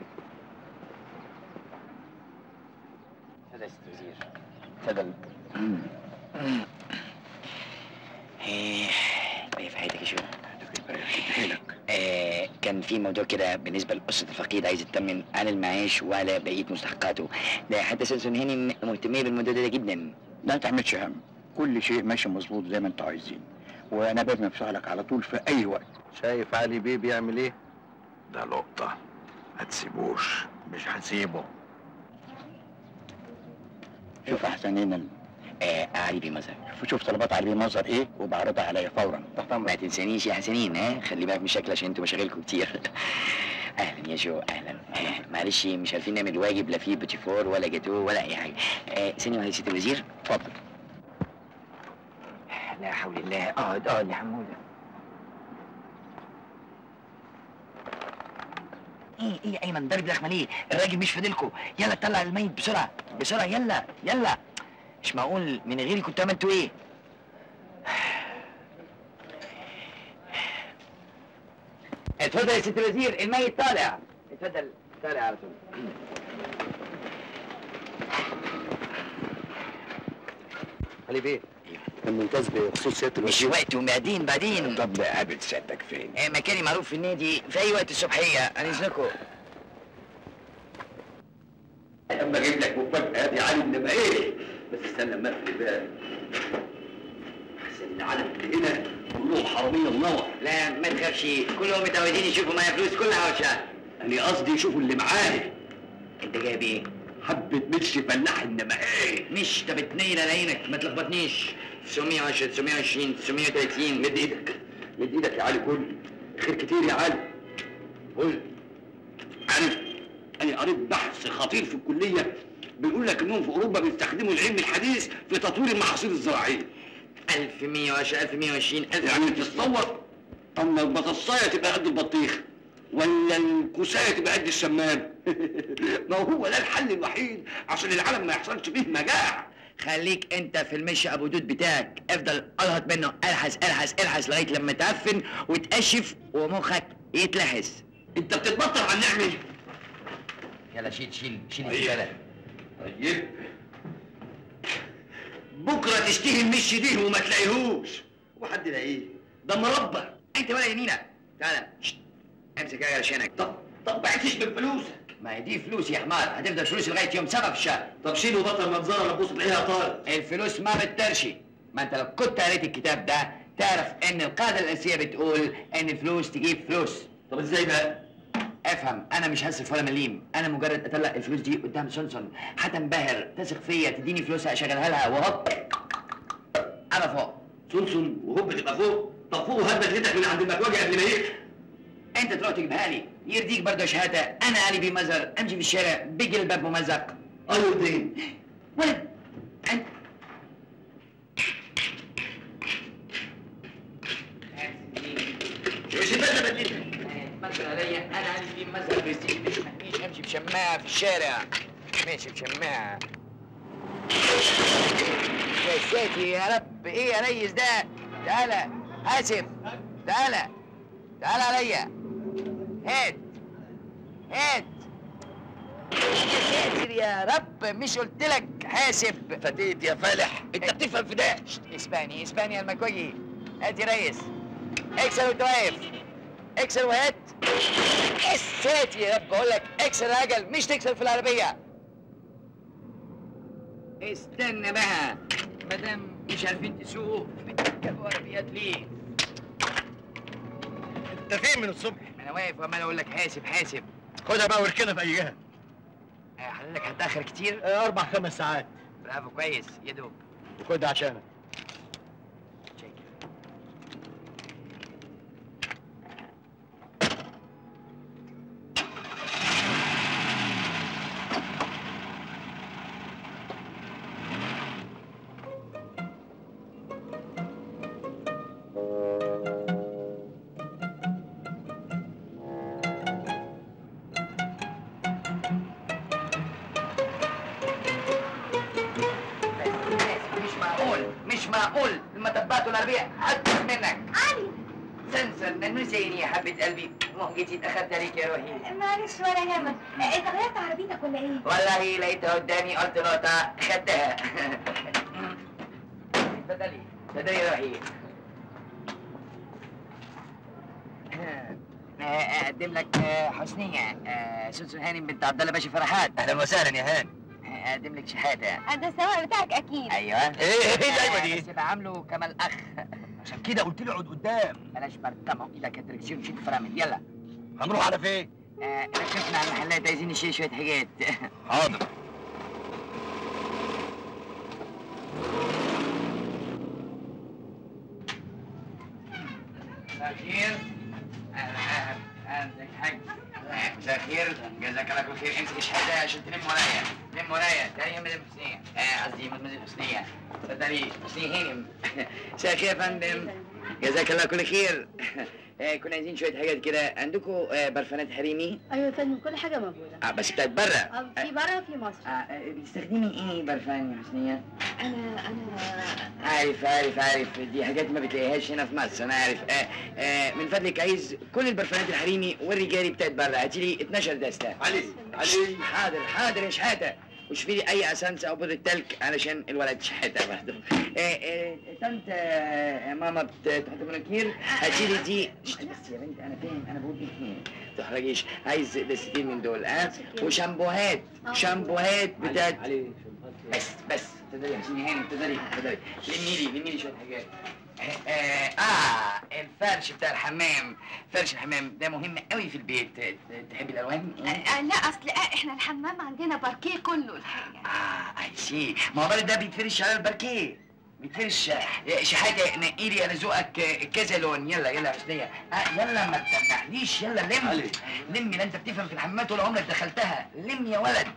اتفضل يا سيادة الوزير، اتفضل. باقي في حياتك يا شو. شد حيلك. كان في موضوع كده بالنسبه لاسره الفقيد، عايز يطمن على المعاش وعلى بقيه مستحقاته. ده حتى سنسون هاني مهتميه بالموضوع ده جدا. لا تعملش هم، كل شيء ماشي مظبوط زي ما انتوا عايزين، وانا بابني بسألك على طول في اي وقت. شايف علي بيه بيعمل ايه؟ ده لقطة، هتسيبوش. مش هسيبه. شوف احسنين علي بيه مظهر. شوف طلبات علي بيه مظهر ايه وبعرضها عليا فورا. ما تنسانيش يا حسنين. خلي بالك من شكلك عشان انتوا مشاغلكم كتير. اهلا يا جو، اهلا. معلش مش عارفين نعمل الواجب، لا في بوتي فور ولا جاتو ولا اي حاجه. ثانيه واحده يا سياده الوزير. اتفضل. لا حول الله. اقعد يا حموده. ايه يا ايمن ضرب لحمه ليه؟ الراجل مش فاضلكوا. يلا طلع الميت بسرعه بسرعه. يلا مش معقول من غيري كنتوا عملتوا ايه؟ اتفضل يا سيادة الوزير، الميت طالع. اتفضل طالع على طول. علي بيه، كان ممتاز بخصوص سيادة الوزير. مش وقت وبعدين طب قابل سيادتك فين؟ مكاني معروف في النادي في اي وقت الصبحيه. انا اذنكم. لما اجيب لك مفاجأة يا علي انما ايه؟ بس استنى اما اقفل الباب. احسن العالم اللي هنا كلهم حراميه منور. لا ما تخافش، كلهم متعودين يشوفوا معايا فلوس كلها عوشة. انا قصدي يشوفوا اللي معايا. انت جايب ايه؟ حبة مش فلاح انما ايه؟ مش طب اتنين على عينك ما تلخبطنيش. 910 920 930. مد ايدك مد ايدك يا علي، كل خير كتير يا علي. قول. أنا قريت بحث خطير في الكلية بيقول لك إنهم في أوروبا بيستخدموا العلم الحديث في تطوير المحاصيل الزراعية. 1110 1120 يعني تتصور أما البطاطساية تبقى قد البطيخ ولا الكوساية تبقى قد الشمام. ما هو ده الحل الوحيد عشان العالم ما يحصلش فيه مجاعة. خليك انت في المشي ابو دود بتاعك، افضل الهط منه، الحس الحس الحس لغايه لما تعفن وتقشف ومخك يتلحس. انت بتتبطل على النعمه. يلا شيل الزباله. طيب بكره تشتهي المش دي وما تلاقيهوش. وحد لاقيه ده مربى. انت ولا يمينه. تعالى امسك يا شنك. طب بعتش من فلوسك. ما هي دي فلوس يا حمار، هتفضل فلوسي لغايه يوم 7 في الشهر. طب شيل وبطل منظره لبوس تلاقيها طارت. الفلوس ما بترشي. ما انت لو كنت قريت الكتاب ده تعرف ان القاعده الاساسيه بتقول ان الفلوس تجيب فلوس. طب ازاي بقى؟ افهم، انا مش هصرف ولا مليم، انا مجرد اطلع الفلوس دي قدام سونسون هتنبهر، تثق فيا، تديني فلوسها اشغلها لها وهوب انا فوق. سونسون وهوب تبقى فوق؟ طب فوق وهات بدلتك من عند المكواجي قبل ما يقفل. انت تروح تجيبها لي، يرضيك برضه شهاده، انا علي بمزر، امشي في الشارع بيجي الباب ممزق. ايوه دين ولد انت مش بدل بدلتك. مثل عليا انا علي بمزر برستيج مش محميش، امشي بشماعه في الشارع، ماشي بشماعه. يا ساتر يا رب، ايه يا ريس ده؟ تعالى اسف، تعالى عليا، هات يا ساتر يا رب، مش قلت لك حاسب؟ فتيت يا فالح، انت بتفهم في ده. اسباني يا المكوجي. هات يا ريس، اكسر وانت واقف، اكسر وهات. يا ساتر يا رب، بقول لك اكسر عجل مش تكسر في العربيه. استنى بقى، مادام مش عارفين تسوقوا بتركبوا عربيات ليه؟ انت فين من الصبح؟ انا واقف وعمال اقول لك حاسب. خدها بقى واركنها في اي جهه. حضرتك هتاخر كتير؟ 4 5 ساعات. برافو كويس يا دوب. خدها عشانك. مش معقول المطبات والعربية هتبوظ منك. علي سنسن ننسيني يا حبة قلبي، جيتي اتأخرت عليك يا روحي. معلش ولا يهمك، انت غيرت عربيتك ولا ايه؟ والله لقيتها قدامي قلت نقطة خدتها. اتفضلي يا روحي. اقدم لك حسنية، سوسن هانم بنت عبد الله باشا فرحات. اهلا وسهلا يا هانم. اقدم لك شحاتة. ده السواق بتاعك اكيد. ايوه. ايه دايما دي؟ بس يبقى عامله كما الاخ. عشان كده قلت له اقعد قدام. بلاش برطمه ايدك الدركسيون شيل فرامل. يلا هنروح على فين؟ ركبنا على المحلات، عايزين نشيل شويه حاجات. حاضر. مساء الخير. ازيك يا حاج؟ مساء الخير، جزاك الله كل خير. امسك الشهاده عشان تلم ورايا. تاني مدام حسنيه، قصدي مدام حسنيه. اتفضلي حسنيه هانم. مساء الخير يا فندم، جزاك الله كل خير. كنا عايزين شويه حاجات كده. عندكم برفانات حريمي؟ ايوه يا فندم، كل حاجه موجوده. بس بتاعت بره. في بره وفي مصر. بتستخدمي ايه برفان يا حسنيه؟ انا عارف دي حاجات ما بتلاقيهاش هنا في مصر، انا عارف. من فضلك عايز كل البرفانات الحريمي والرجالي بتاعت بره، هاتي لي 12 دستة. علي حاضر يا شحاته. وشوفي لي اي اسانس او بودره تلك علشان الولد شحاته برضه. طنط ماما بتحط مناكير، هاتي لي دي. بس يا بنت انا فاهم، انا بقول اثنين ما تحرجيش. عايز دستين من دول وشامبوهات بتاعت بس اتفضلي يا مسيني هاني، اتفضلي لمي لي شويه حاجات. الفرش بتاع الحمام، فرش الحمام ده مهم قوي في البيت. تحبي الالوان؟ لا اصل احنا الحمام عندنا باركيه كله الحقيقه. اي سي. ما هو ده بيتفرش على الباركيه، بيتفرش. شحاته نقي لي على ذوقك كذا لون. يلا يا حسنيه. يلا ما تتنعنيش، يلا لمي. لا انت بتفهم في الحمامات ولا عمرك دخلتها. لم يا ولد.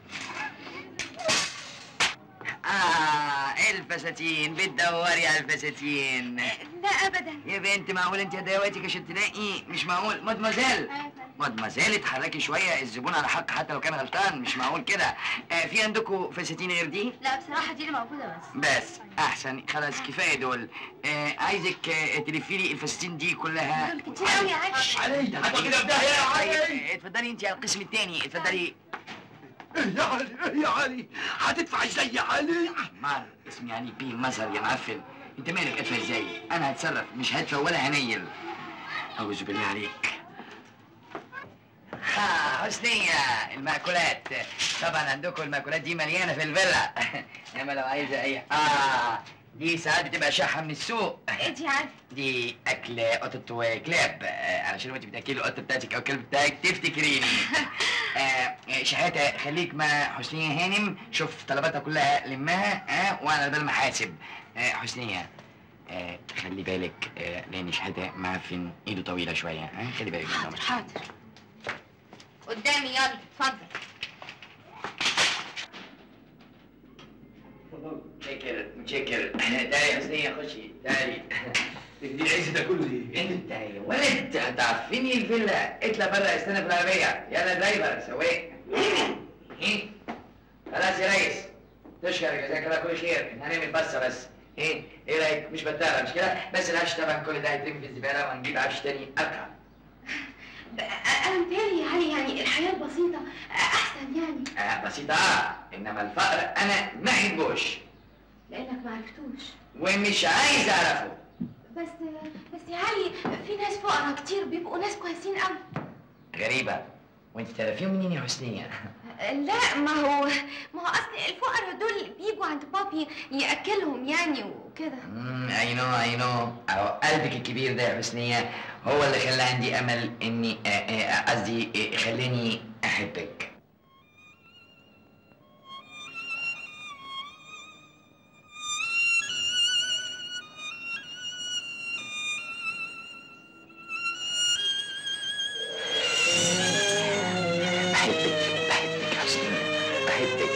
الفساتين، بتدوري على الفساتين؟ لا ابدا يا بنت، معقول انت ادواتك عشان تلاقي؟ مش معقول. مدمزال اتحركي شويه، الزبون على حق حتى لو كان غلطان، مش معقول كده. في عندكم فساتين غير دي؟ لا بصراحه دي اللي موجوده بس احسن. خلاص كفايه دول. عايزك تلفي لي الفساتين دي كلها. دول كتير قوي يا علي. علي هتاخد كده بدايه يا علي. اتفضلي انت على القسم الثاني، اتفضلي. ايه يا علي هتدفع ازاي يا علي؟ حمار اسمي علي بيه مظهر يا معفن. انت مالك ادفع ازاي؟ انا هتصرف، مش هدفع ولا هنيل. اعوذ بالله عليك. حسنية، المأكولات. طبعا عندكم المأكولات دي مليانة في الفيلا. انما لو عايزة اي دي ساعات بتبقى شحة من السوق. ايه دي عادي؟ دي اكل قطط وكلاب، علشان وانت بتاكلي القطه بتاعتك او الكلب بتاعك تفتكريني. شحاته خليك مع حسنيه هانم، شوف طلباتها كلها لمها وانا بال ما حاسب. حسنيه خلي بالك، لان شحاته معفن ايده طويله شويه. خلي بالك. حاضر. قدامي يلا اتفضل. متشكر. تعالي يا حسنية، خشي تعالي. دي العز ده كله ليه؟ انت يا ولد هتعفني الفيلا. اطلع بره استنى في العربية. يلا درايفر سواق. خلاص يا ريس، تشكر جزاك الله كل خير. هنعمل بصة بس. ايه رايك؟ مش بتدارى مش كده؟ بس العفش طبعا كل ده هيترمي في الزبالة وهنجيب عفش تاني أبقى. انا متهيألي يا علي يعني الحياه البسيطه احسن يعني. بسيطة انما الفقر انا ما احبوش. لانك ما عرفتوش. ومش عايز اعرفه. بس يا علي في ناس فقراء كتير بيبقوا ناس كويسين قوي. غريبة. وانت تعرفيهم منين يا حسنية؟ لا ما هو اصل الفقراء دول بيجوا عند بابي ياكلهم يعني وكده. اي نو. اهو قلبك الكبير ده يا حسنية هو اللي خلى عندي امل اني قصدي خلاني احبك. بحبك يا حسنية، بحبك.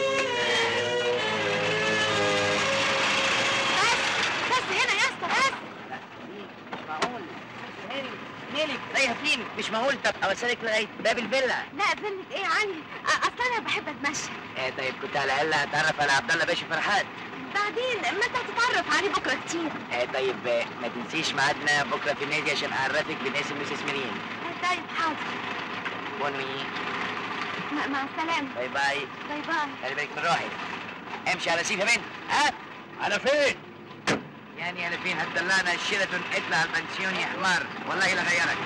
بس هنا يا اسطى بس. مش معقول. مالك رايحة فين؟ مش معقول. طب اوصلك لغاية باب الفيلا. لا فيلة ايه يا علي؟ اصل انا بحب اتمشى. طيب كنت على الاقل هتعرف على عبد الله باشا فرحات. بعدين ما انت هتتعرف عليه بكره كتير. طيب ما تنسيش ميعادنا بكره في النادي عشان اعرفك بالناس المستثمرين. طيب حاضر. بونوي. مع السلامة. باي باي. باي باي. خلي بالك من روحك. امشي على سيف يا بنت. على فين؟ يعني على فين؟ هتدلعنا الشيراتون. اطلع على البنسيون يا حمار، والله لا غيرك.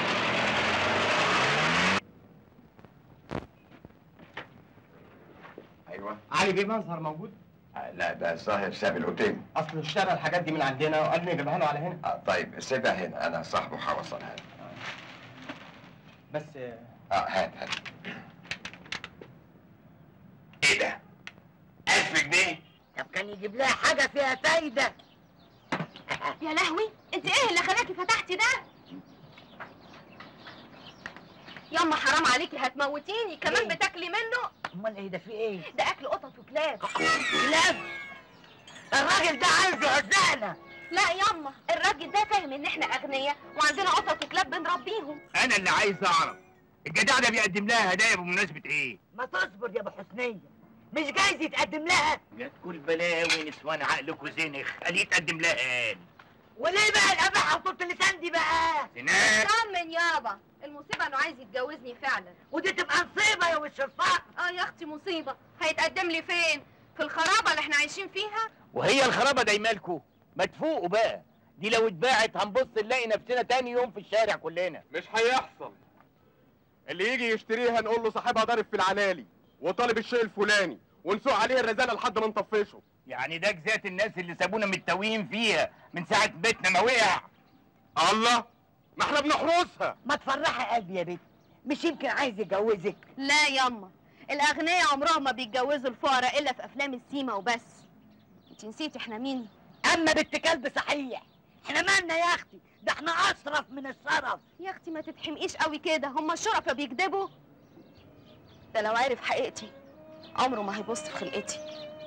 ايوه. علي بيه مظهر موجود؟ لا ده الظاهر ساب الاوتيل. اصله اشترى الحاجات دي من عندنا وقال لي نجيبها له على هنا. طيب سيبها هنا، انا صاحبه هوصلها. بس هات. ايه ده؟ 1000 جنيه؟ طب كان يجيب لها حاجه فيها فايده. يا لهوي، انت ايه اللي خلاكي فتحتي ده؟ ياما حرام عليكي هتموتيني كمان بتاكلي منه. امال ايه ده؟ في ايه؟ ده اكل قطط وكلاب. كلاب؟ الراجل ده عايز يهزقنا. لا ياما، الراجل ده فاهم ان احنا اغنياء وعندنا قطط وكلاب بنربيهم. انا اللي عايز اعرف الجدع ده بيقدم لها هدايا بمناسبه ايه؟ ما تصبر يا ابو حسنيه، مش جايز يتقدم لها؟ جات كل بلاوي نسوان عقلكوا زنخ، قال يتقدم لها قال. وليه بقى القباحه وطولة اللسان دي بقى؟ سنان طمن يابا، المصيبه انه عايز يتجوزني فعلا. ودي تبقى مصيبه يا وش الفقر. يا اختي مصيبه. هيتقدم لي فين؟ في الخرابه اللي احنا عايشين فيها؟ وهي الخرابه دي مالكوا؟ ما تفوقوا بقى، دي لو اتباعت هنبص نلاقي نفسنا تاني يوم في الشارع كلنا. مش هيحصل. اللي يجي يشتريها نقول له صاحبها ضارب في العلالي وطالب الشيء الفلاني ونسوق عليه الرزاله لحد ما نطفشه. يعني ده جزات الناس اللي سابونا متوهين فيها من ساعه بيتنا ما وقع. الله، ما احنا بنحرسها. ما تفرحي قلبي يا بنت، مش يمكن عايز يتجوزك؟ لا ياما، الاغنياء عمرهم ما بيتجوزوا الفقراء الا في افلام السيما وبس. انت نسيتي احنا مين؟ اما بنت كلب صحيح، احنا مالنا يا اختي؟ ده احنا اشرف من الشرف. يا اختي ما تتحمقيش قوي كده، هما الشرفاء بيكذبوا؟ ده لو عرف حقيقتي عمره ما هيبص في خلقتي.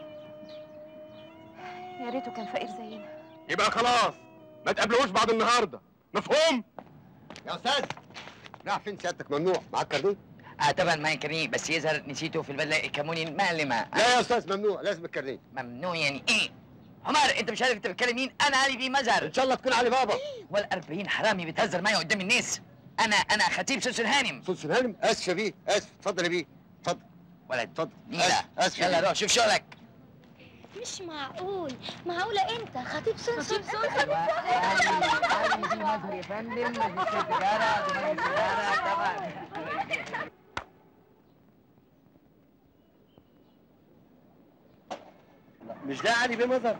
يا ريته كان فقير زينا. يبقى خلاص ما تقابلوش بعد النهارده، مفهوم؟ يا استاذ راح فين سيادتك؟ ممنوع معاك كارنيه؟ طبعا معايا كارنيه، بس يظهر نسيته في البدله الكموني المعلمه. لا يا استاذ ممنوع، لازم الكارنيه. ممنوع يعني ايه؟ عمر انت مش عارف انت بتتكلم مين؟ انا علي بيه مزهر. ان شاء الله تكون علي بابا. وال40 حرامي بتهزر معايا قدام الناس. انا خطيب سلسل هانم. سلسل هانم؟ اسف يا بيه، اسف. اتفضل يا بيه، اتفضل. ولد اتفضل. نيلة، اسف يلا روح شوف شغلك. مش معقول، معقولة انت خطيب سلسل؟ علي بيه مزهر يا فندم، ماجستير تجاره، زمالة تجاره طبعا. مش ده علي بيه مظهر؟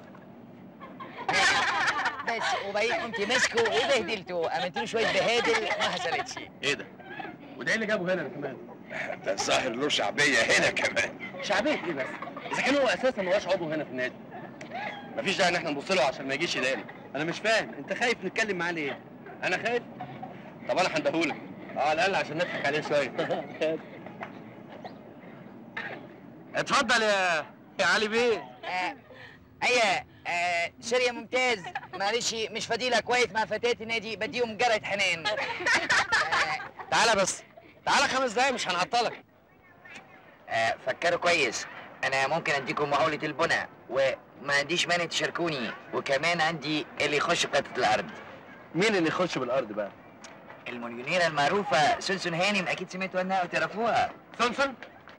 بس وبعدين قمت ماسكه وبهدلته، عملت له شويه بهادل ما حصلتش. ايه ده؟ وده ايه اللي جابه هنا كمان؟ ده الظاهر له شعبيه هنا كمان. شعبيه ايه بس؟ اذا كان هو اساسا ما هوش عضو هنا في النادي. مفيش داعي ان احنا نبص له عشان ما يجيش يضايقنا. انا مش فاهم، انت خايف نتكلم معاه ليه؟ انا خايف؟ طب انا هندهولك. على الاقل عشان نضحك عليه شويه. اتفضل يا علي بيه. ايوه سوري يا ممتاز، معلش مش فضيلة كويس مع فتاة النادي، بديهم جرعة حنان. تعالى بس، تعالى 5 دقايق مش هنعطلك. فكروا كويس، انا ممكن اديكم محاولة البنى وما عنديش مانع تشاركوني، وكمان عندي اللي يخش في قطعة الارض. مين اللي يخش بالارض بقى؟ المليونيرة المعروفة سلسل هانم، اكيد سمعتوا عنها وتعرفوها. سلسل؟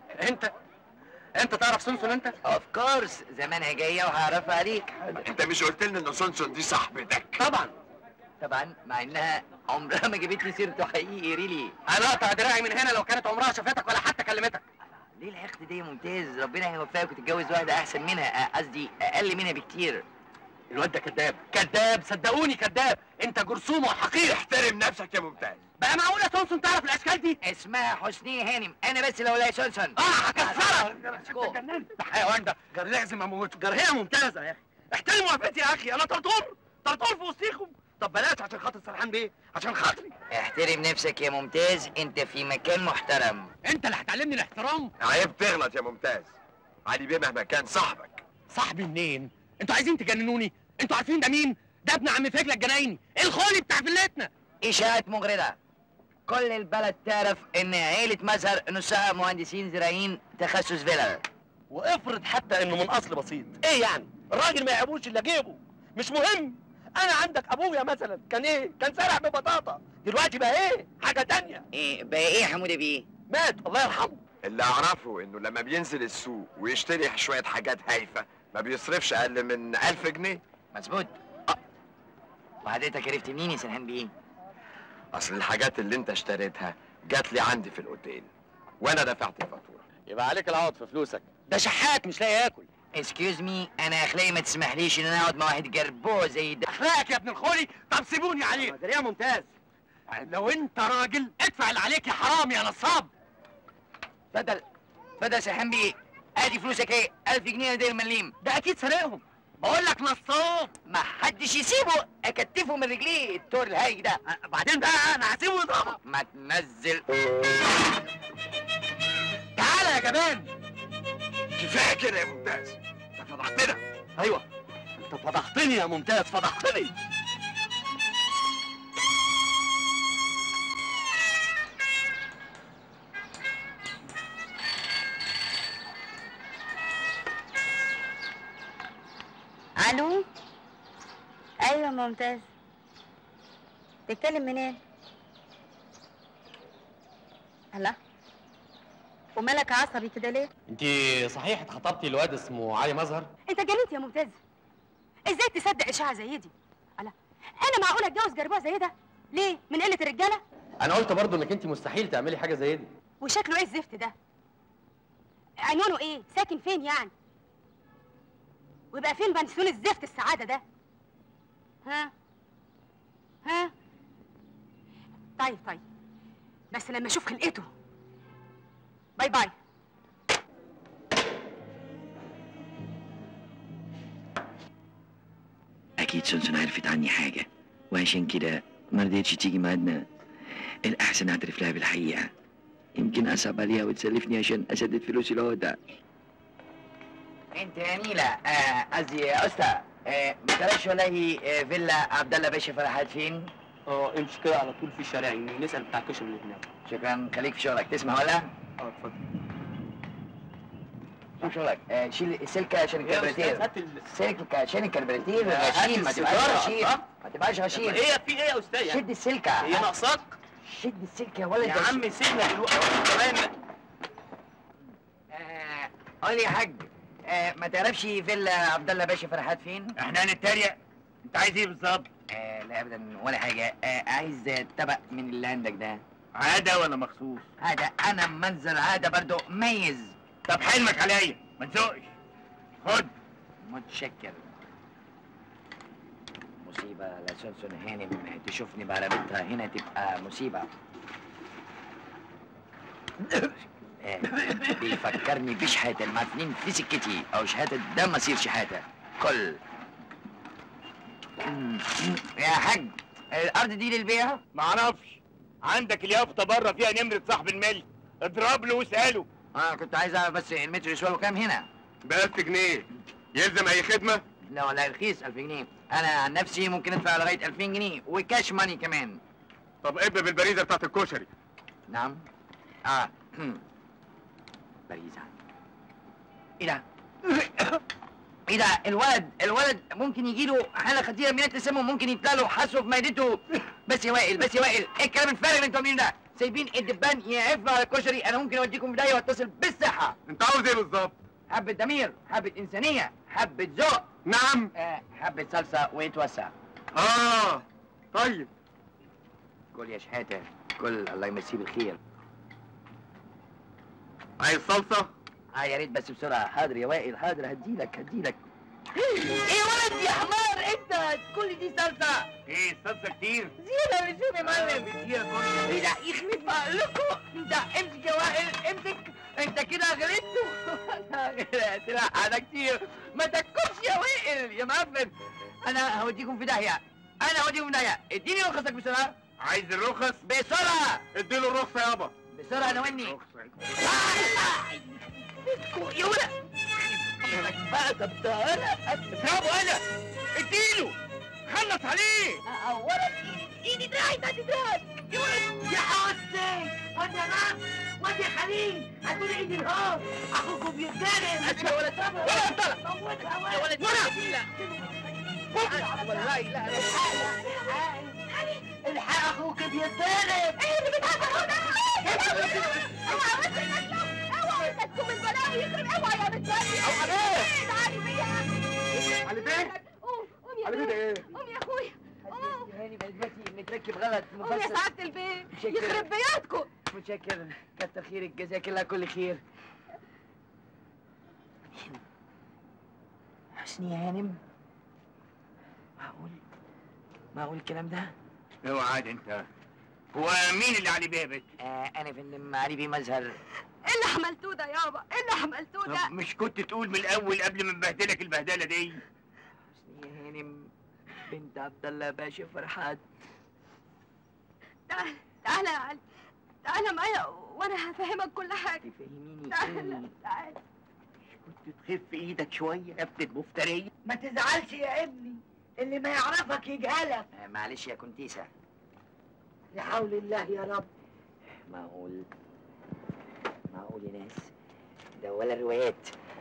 انت تعرف سلسل انت؟ اوف كورس، زمانها جاية وهعرفها عليك. انت مش قلت لنا ان سونسون دي صاحبتك؟ طبعا مع انها عمرها ما جابت لي سيرته حقيقي ريلي. انا اقطع دراعي من هنا لو كانت عمرها شافتك ولا حتى كلمتك. ليه الحقد دي يا ممتاز؟ ربنا هيوفقك وتتجوز واحدة أحسن منها، قصدي أقل منها بكتير. الواد ده كذاب، كذاب، صدقوني كذاب، أنت جرثومة وحقير. احترم نفسك يا ممتاز. بقى معقولة سونسون تعرف الأشكال دي؟ اسمها حسنية هانم، أنا بس لو لا سونسون. هكسرك. اتجننت الحيوان ده، لازم أموته. جرهية ممتازة يا أخي، احترموا وفاتي يا أخي، أنا طرطور في وسطيكم. طب بلاش عشان خاطر سرحان بيه، عشان خاطري. احترم نفسك يا ممتاز، أنت في مكان محترم. أنت اللي هتعلمني الاحترام؟ عيب تغلط يا ممتاز. علي بيه مهما كان صاحبك. صاحبي منين؟ انتوا عايزين تجننوني؟ انتوا عارفين ده مين؟ ده ابن عم فجلة الجنايني، الخولي بتاع فيلتنا. إشاعات مغرضة، كل البلد تعرف إن عيلة مزهر نصها مهندسين زراعيين تخصص فيلر. وافرض حتى إنه من أصل بسيط، إيه يعني؟ الراجل ما يعيبوش إلا جيبه، مش مهم. أنا عندك أبويا مثلا كان إيه؟ كان زارع ببطاطا، دلوقتي بقى إيه؟ حاجة تانية. إيه بقى إيه يا حمودة بيه؟ مات الله يرحمه. اللي أعرفه إنه لما بينزل السوق ويشتري شوية حاجات هايفة ما بيصرفش أقل من 1000 جنيه. مظبوط. وحضرتك عرفت منين يا سرحان بيه؟ أصل الحاجات اللي أنت اشتريتها جات لي عندي في الأوتيل وأنا دفعت الفاتورة. يبقى عليك العوض في فلوسك، ده شحات مش لاقي ياكل. اسكيوز مي، انا اخلاقي ما تسمحليش ان انا اقعد مع واحد جربوع زي ده. اخلاقك يا ابن الخولي، طب سيبوني عليه. ده ممتاز. لو انت راجل ادفع اللي عليك يا حرام يا نصاب. اتفضل اتفضل يا سرحان بيه، ادي فلوسك ايه؟ 1000 جنيه دي المليم. ده اكيد سرقهم. بقول لك نصاب. ما حدش يسيبه، اكتفه من رجليه التور الهايج ده. بعدين بقى انا هسيبه يضربك. ما تنزل. تعالى يا جبان. كفايه كده يا ممتاز، انت فضحتنا. ايوه انت فضحتني يا ممتاز، فضحتني. الو. ايوه ممتاز. تتكلم منين؟ الله، ومالك عصبي كده ليه؟ انت صحيح اتخطبتي الواد اسمه علي مظهر؟ انت جننت يا ممتاز، ازاي تصدق اشاعه زي دي؟ الله، انا معقوله اتجوز جربوع زي ده؟ ليه؟ من قله الرجاله؟ انا قلت برضه انك انت مستحيل تعملي حاجه زي دي. وشكله ايه الزفت ده؟ عنوانه ايه؟ ساكن فين يعني؟ ويبقى فين بنسيون الزفت السعاده ده؟ ها؟ طيب بس لما اشوف خلقته. باي باي. أكيد سونسون عرفت عني حاجة، وعشان كده ما رضيتش تيجي معادنا. الأحسن أعترف لها بالحقيقة، يمكن أصعب عليها وتسلفني عشان أسدد فلوسي العقدة. انت يا نيلة، قصدي يا أستا، ما تعرفش والله فيلا عبد الله باشا فرحات فين؟ امشي كده على طول في الشارع، نسأل بتاع الكشري اللي هناك. شكرا، خليك في شغلك. تسمع ولا؟ اتفضل. شوف شغلك، شيل السلكة عشان الكربراتير. السلكة عشان الكربراتير غشيم، ما تبقاش غشيم. ما تبقاش غشيم. ايه في ايه يا استاذ؟ شد السلكة. هي ناقصاك؟ شد السلكة يا ولد. يا عم سيبنا دلوقتي كمان. قول لي يا حاج، ما تعرفش فيلا عبد الله باشا فرحات فين؟ احنا هنتريق. انت عايز ايه بالظبط؟ لا ابدا ولا حاجة. عايز طبق من اللي عندك ده. عادة ولا مخصوص؟ عادة. انا منظر عادة برضو ميز. طب حلمك عليا، ما تزقش. خد. متشكر. مصيبة لا سونسون هانم تشوفني بعربيتها هنا تبقى مصيبة. بيفكرني بشحاتة المعفنين في سكتي، او شحاتة ده مصير شحاتة. كل يا حاج، الارض دي للبيع؟ معرفش. عندك اليافطة بره فيها نمرة صاحب الملك، اضرب له واسأله. كنت عايز اعرف بس المتر يسوى كام هنا؟ ب1000 جنيه. يلزم اي خدمة؟ لا والله رخيص 1000 جنيه. انا عن نفسي ممكن ادفع لغاية 2000 جنيه وكاش ماني كمان. طب اب بالبريزة بتاعت الكشري. نعم. بريزة. ايه ده؟ ايه ده؟ الولد ممكن يجي له حالة خطيرة من التسمم، ممكن يطلع له حصوة في معدته. بس يا وائل ايه الكلام الفارغ اللي انتوا عاملينه ده؟ سايبين الدبان يعف على الكشري. انا ممكن اوديكم بداية واتصل بالصحة. انت عاوز ايه بالظبط؟ حبة ضمير، حبة إنسانية، حبة ذوق. نعم. حبة صلصة ويتوسع. طيب. كل يا شحاتة، كل الله يمسيه بالخير. عايز صلصة؟ يا ريت بس بسرعة. حاضر يا وائل، حاضر. هديلك. ايه ولد يا حمار انت؟ كل دي صلصة؟ ايه الصلصة كتير؟ زيادة مش يا معلم. ايه ده؟ يخرب عقلكم. انت امسك يا وائل، امسك. انت كده غلطتوا. طلع ده كتير. ما تكبش يا وائل يا معفن. انا هوديكم في داهية. اديني رخصك بسرعة. عايز الرخص؟ بسرعة. اديله الرخصة يابا. بسرعة انا وني. يا ولد بقى. طب تعالى اضربه انا. اديله. خلص عليه. اولا ايدي دراعي يا ولد يا حسني. وانت نعم وانت يا خليل. هتقول ايدي الهار. اخوكم بيتجنن. يا ولد طلع. يا ولد والله لا. الحق اخوك بيتضرب. ايه اللي بتعمله ده؟ اوعى تكتم البلاوي. يخرب. اوعى يا بنتي. تعالي بيها. علي بيه؟ قوم يا علي بيه ده ايه؟ قوم يا اخويا. قوم. هاني دلوقتي متركب غلط. قوم يا سعادة البيه. يخرب بياتكم. متشكر. كتر خيرك، جزاك الله كل خير. حسني يا هانم، معقول الكلام ده؟ اوعى انت. هو مين اللي علي بيه يا بنت؟ انا فندم علي بيه مظهر. ايه اللي عملتوه ده يابا؟ ايه اللي عملتوه ده؟ مش كنت تقول من الاول قبل ما نبهدلك البهدله دي؟ حسني يا هانم بنت عبد الله باشا فرحات. تعالى يا علي، تعالى معايا وانا هفهمك كل حاجه. تفهميني تعالى. كنت تخف ايدك شويه يا ابن المفتريه. ما تزعلش يا ابني، اللي ما يعرفك يجهلك. معلش يا كنتيسة. لا حول الله يا رب. معقول يا ناس، ده ولا الروايات.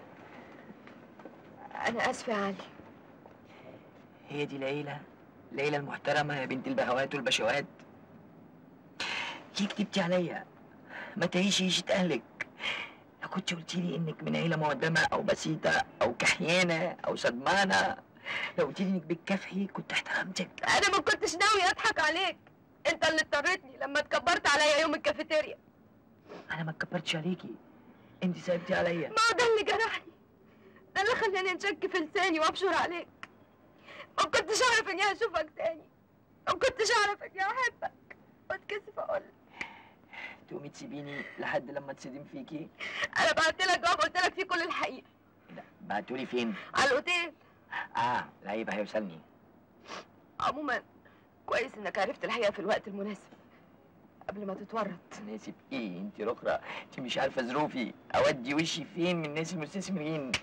انا اسفه يا علي. هي دي ليلى المحترمة يا بنت البهوات والبشوات. ليه كتبتي عليا؟ ما تعيشي عيشة أهلك. لو كنت قلتي لي إنك من عيلة مقدمة أو بسيطة أو كحيانة أو صدمانة، لو قلتي لي إنك بتكافحي كنت احترمتك. انا ما كنتش ناوي اضحك عليك، انت اللي اضطريتني لما اتكبرت عليا يوم الكافيتيريا. أنا ما اتكبرتش عليكي، انت صعبتي عليا. ما هو ده اللي جرحني، ده اللي خلاني نشك في لساني وابشر عليك. ما كنتش اعرف اني هشوفك تاني، ما كنتش اعرف اني احبك واتكسف اقول. تقومي تسيبيني لحد لما تصدم فيكي؟ انا بعت لك جواب قلت لك فيه كل الحقيقه. لا بعتولي فين؟ على الاوتيل. العيب هيوصلني. عموما كويس انك عرفت الحقيقه في الوقت المناسب قبل ما تتورط. مناسب ايه؟ انت رخرة، انت مش عارفه ظروفي، اودي وشي فين من الناس المستثمرين.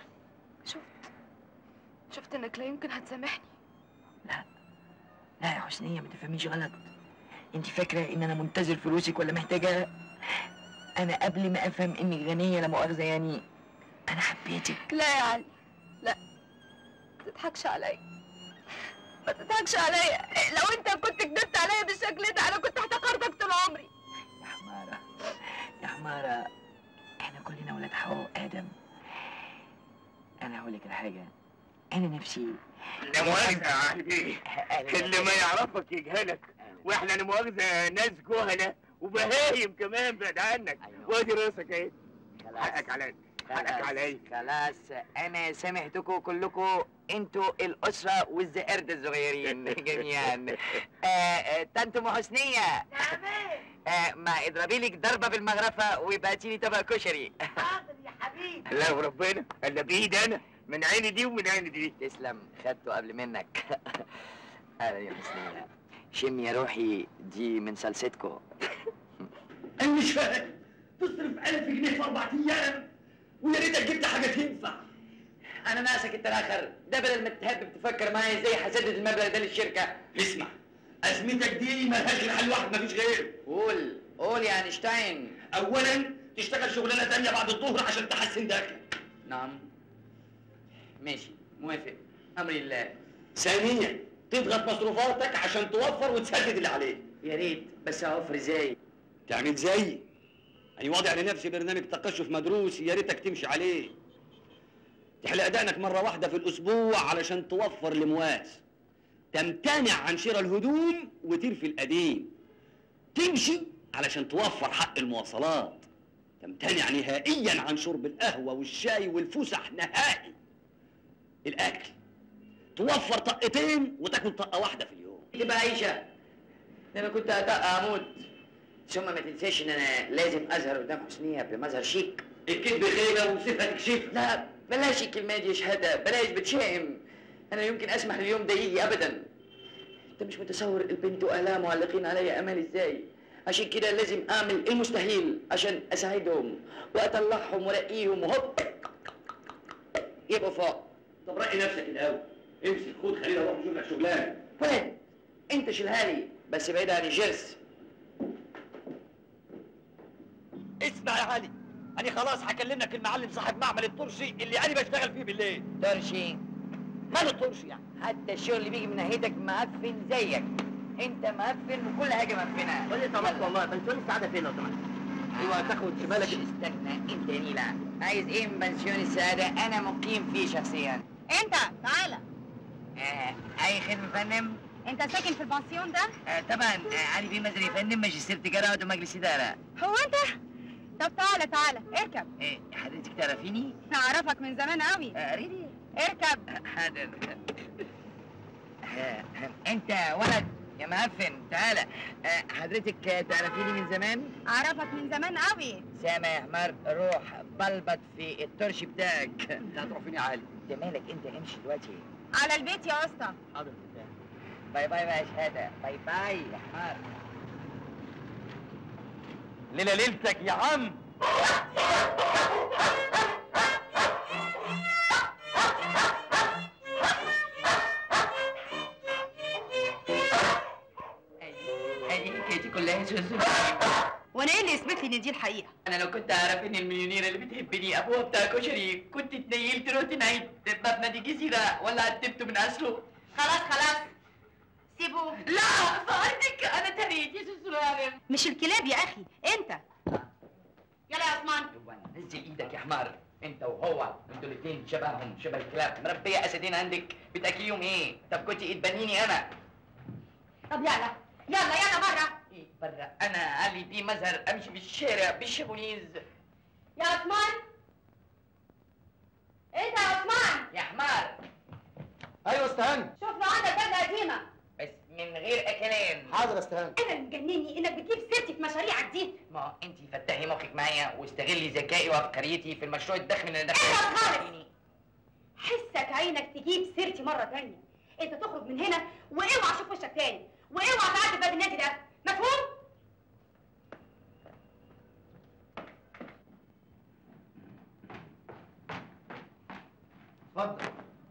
شفت انك لا يمكن هتسامحني. لا يا حسنية، ما تفهميش غلط. انت فاكرة ان انا منتظر فلوسك ولا محتاجها؟ انا قبل ما افهم انك غنية لا مؤاخذة يعني انا حبيتك. لا يا علي، لا، ما تضحكش عليا، ما تضحكش عليا. لو انت كنت كدبت عليا بالشكل ده انا كنت هتقرضك طول عمري. يا حمارة يا حمارة، احنا كلنا ولاد حواء ادم. انا هقول لك الحاجة، انا نفسي لا مؤاخذة يا علي بيه، اللي ما يعرفك يجهلك، واحنا لا مؤاخذة ناس جهلة وبهايم كمان بعد عنك. وادي راسك اهي. حقك عليا، حقك عليا. خلاص انا سامحتكم كلكم، انتوا الاسره والزقرد الصغيرين جميعا. طنط ام حسنيه، ما اضربي لك ضربه بالمغرفه ويبعتي لي طبق كشري. حاضر يا حبيبي. لا وربنا، الا بايدي انا، من عيني دي ومن عيني دي. تسلم، خدته قبل منك. اهلا يا حسنيه، شم يا روحي دي من صلصتكم. انا مش فاهم، تصرف 1000 جنيه في 4 ايام ويا ريتك جبت حاجه تنفع. انا ناقصك انت الاخر، ده بدل ما تهب تفكر معايا ازاي هسدد المبلغ ده للشركه. اسمع، ازمتك دي مالهاش غير حل واحد مفيش غيره. قول يا اينشتاين. اولا تشتغل شغلانه تانيه بعد الظهر عشان تحسن دخلك. نعم ماشي، موافق، امري الله. ثانيا تضغط مصروفاتك عشان توفر وتسدد اللي عليك. يا ريت، بس اوفر ازاي؟ تعمل زيي، أنا واضع لنفسي برنامج تقشف مدروس، يا ريتك تمشي عليه. تحلق دقنك مرة واحدة في الأسبوع علشان توفر لمواس. تمتنع عن شراء الهدوم وترفي القديم. تمشي علشان توفر حق المواصلات. تمتنع نهائيا عن شرب القهوة والشاي والفسح نهائي. الأكل توفر طقتين وتاكل طقة واحدة في اليوم. تبقى عيشة، ده انا كنت هطق اموت. ثم ما تنساش ان انا لازم اظهر قدام حسنية بمظهر شيك. الكذب خيبة وصفها تكشف. لا بلاش الكلمة دي يا شهادة، بلاش بتشائم. انا لا يمكن اسمح اليوم ده يجي ابدا. انت مش متصور البنت واهلها معلقين عليا امال ازاي. عشان كده لازم اعمل المستحيل عشان اساعدهم واطلعهم وارقيهم وهوب يبقوا فوق. طب رقي نفسك الاول، امسك خد خلينا اروح اشوف لك شغلانه. وين؟ انت شيلها لي بس بعيد عن الجرس. اسمع يا علي، انا خلاص هكلمك المعلم صاحب معمل الطرشي اللي انا بشتغل فيه بالليل. طرشي؟ ماله الطرشي يعني؟ حتى الشغل اللي بيجي من ناحيتك معفن زيك. انت معفن وكل حاجه معفنه. قول لي طلبت والله، بنسيون السعاده فين لو سمحت؟ ايوه تاخد بالك. استنى انت يا نيلة، عايز ايه من بنسيون السعاده؟ انا مقيم فيه شخصيا. انت تعالى. اي خدمه يا فندم؟ انت ساكن في البنسيون ده؟ طبعا. علي بيه مزري يا فندم، ماجستير تجاره وعضو مجلس اداره. هو انت؟ طب تعالى تعالى اركب. حضرتك تعرفيني؟ اعرفك من زمان قوي. ريدي؟ اركب. حاضر. انت ولد يا معفن، تعالى. حضرتك تعرفيني من زمان؟ اعرفك من زمان قوي. سامع يا حمار، روح بلبط في الترش بتاعك. انت هتروح فين يا علي؟ انت مالك؟ انت امشي دلوقتي على البيت يا اسطى. حاضر. باي باي بقى يا شهاده، باي باي يا حمار. ليلة ليلتك يا عم. ادي حكايتي كلها سوسو. وانا ايه اللي يثبت لي ان دي الحقيقه؟ انا لو كنت اعرف ان المليونيره اللي بتحبني ابوها بتاع كشري كنت اتنيلت رحت ناحيه باب نادي جزيره ولا عتبته من اصله. خلاص سيبوه. لا فقدك انا تريت يا سوسو الهرم. مش الكلاب يا اخي، انت. يلا يا عثمان. نزل ايدك يا حمار، انت وهو انتوا الاثنين شبههم شبه الكلاب. مربيه اسدين عندك بتاكليهم ايه؟ طب كنت تبنيني انا. طب يلا يلا بره. ايه بره؟ انا علي بيه مظهر امشي في الشارع بالشابونيز. يا عثمان، انت يا عثمان يا حمار. ايوه استهان. شوف لو عندك بدله قديمه بس من غير اكلام. حاضر استهان. انا اللي مجنني انك بتجيب سيرتي في مشاريعك دي. ما هو انت فتحي مخك معايا واستغلي ذكائي وعبقريتي في المشروع الضخم اللي انا اخلص خالص. حسك عينك تجيب سيرتي مره تانية. انت تخرج من هنا واوعى اشوف وشك تاني، واوعى تعدي باب النادي ده، مفهوم؟ اتفضل.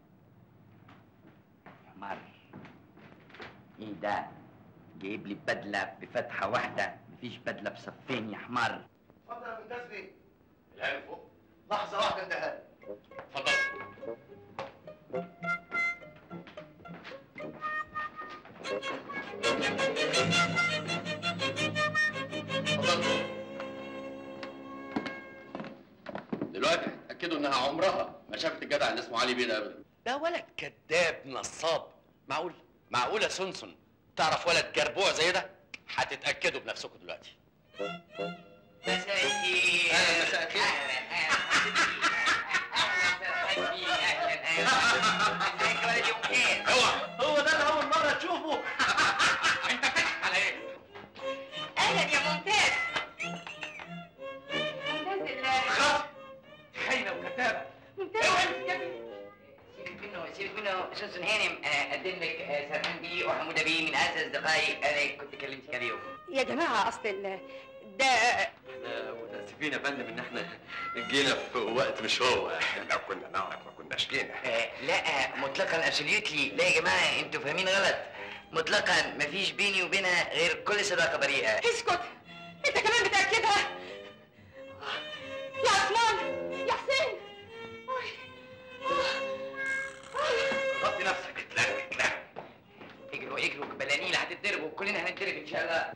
يا حمار، ايه ده؟ جايب لي بدله بفتحه واحده، مفيش بدله بصفين يا حمار. اتفضل يا ممتاز بيه. العين فوق. لحظه واحده انتهى. اتفضل. دلوقتي اتاكدوا انها عمرها ما شافت الجدع اللي اسمه علي بيه ده ابدا. ده ولد كذاب نصاب. معقول سونسون تعرف ولد جربوع زي ده؟ هتتاكدوا بنفسكم دلوقتي. مساء الخير. اهلا مساء الخير. هو ده اللي اول مره تشوفه. انت فاتح على ايه؟ اهلا يا ممتاز. خلاص. خاينه وكتابه. سيبك منه سونسون هانم. اقدم لك سرحان بيه وحموده بيه من اعز اصدقائي انا كنت كلمتك عليهم. يا جماعه اصل ده احنا متاسفين يا فندم ان احنا جينا في وقت مش هو. احنا لو كنا نعرف ما كناش جينا. لا مطلقا ابسوليوتلي لا يا جماعه، انتوا فاهمين غلط. مطلقا مفيش بيني وبينها غير كل صداقه بريئه. اسكت، انت كمان بتاكدها يا عثمان يا حسين. غطي نفسك. لا اجروا بلانيل هتتضربوا، كلنا هنتضرب ان شاء الله.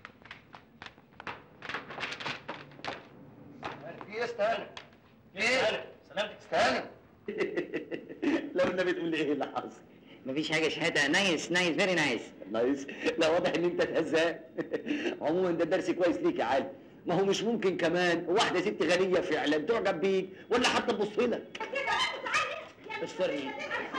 في ايه استهانه؟ ايه؟ سلامتك استهانه. لو النبي تقول لي ايه اللي حصل؟ مفيش حاجه شهاده. نايس فيري نايس. نايس. لا واضح ان انت اتهزأت. عموما ده درس كويس ليك يا علي. ما هو مش ممكن كمان واحده ست غنيه فعلا تعجب بيك ولا حتى تبص لك. استني.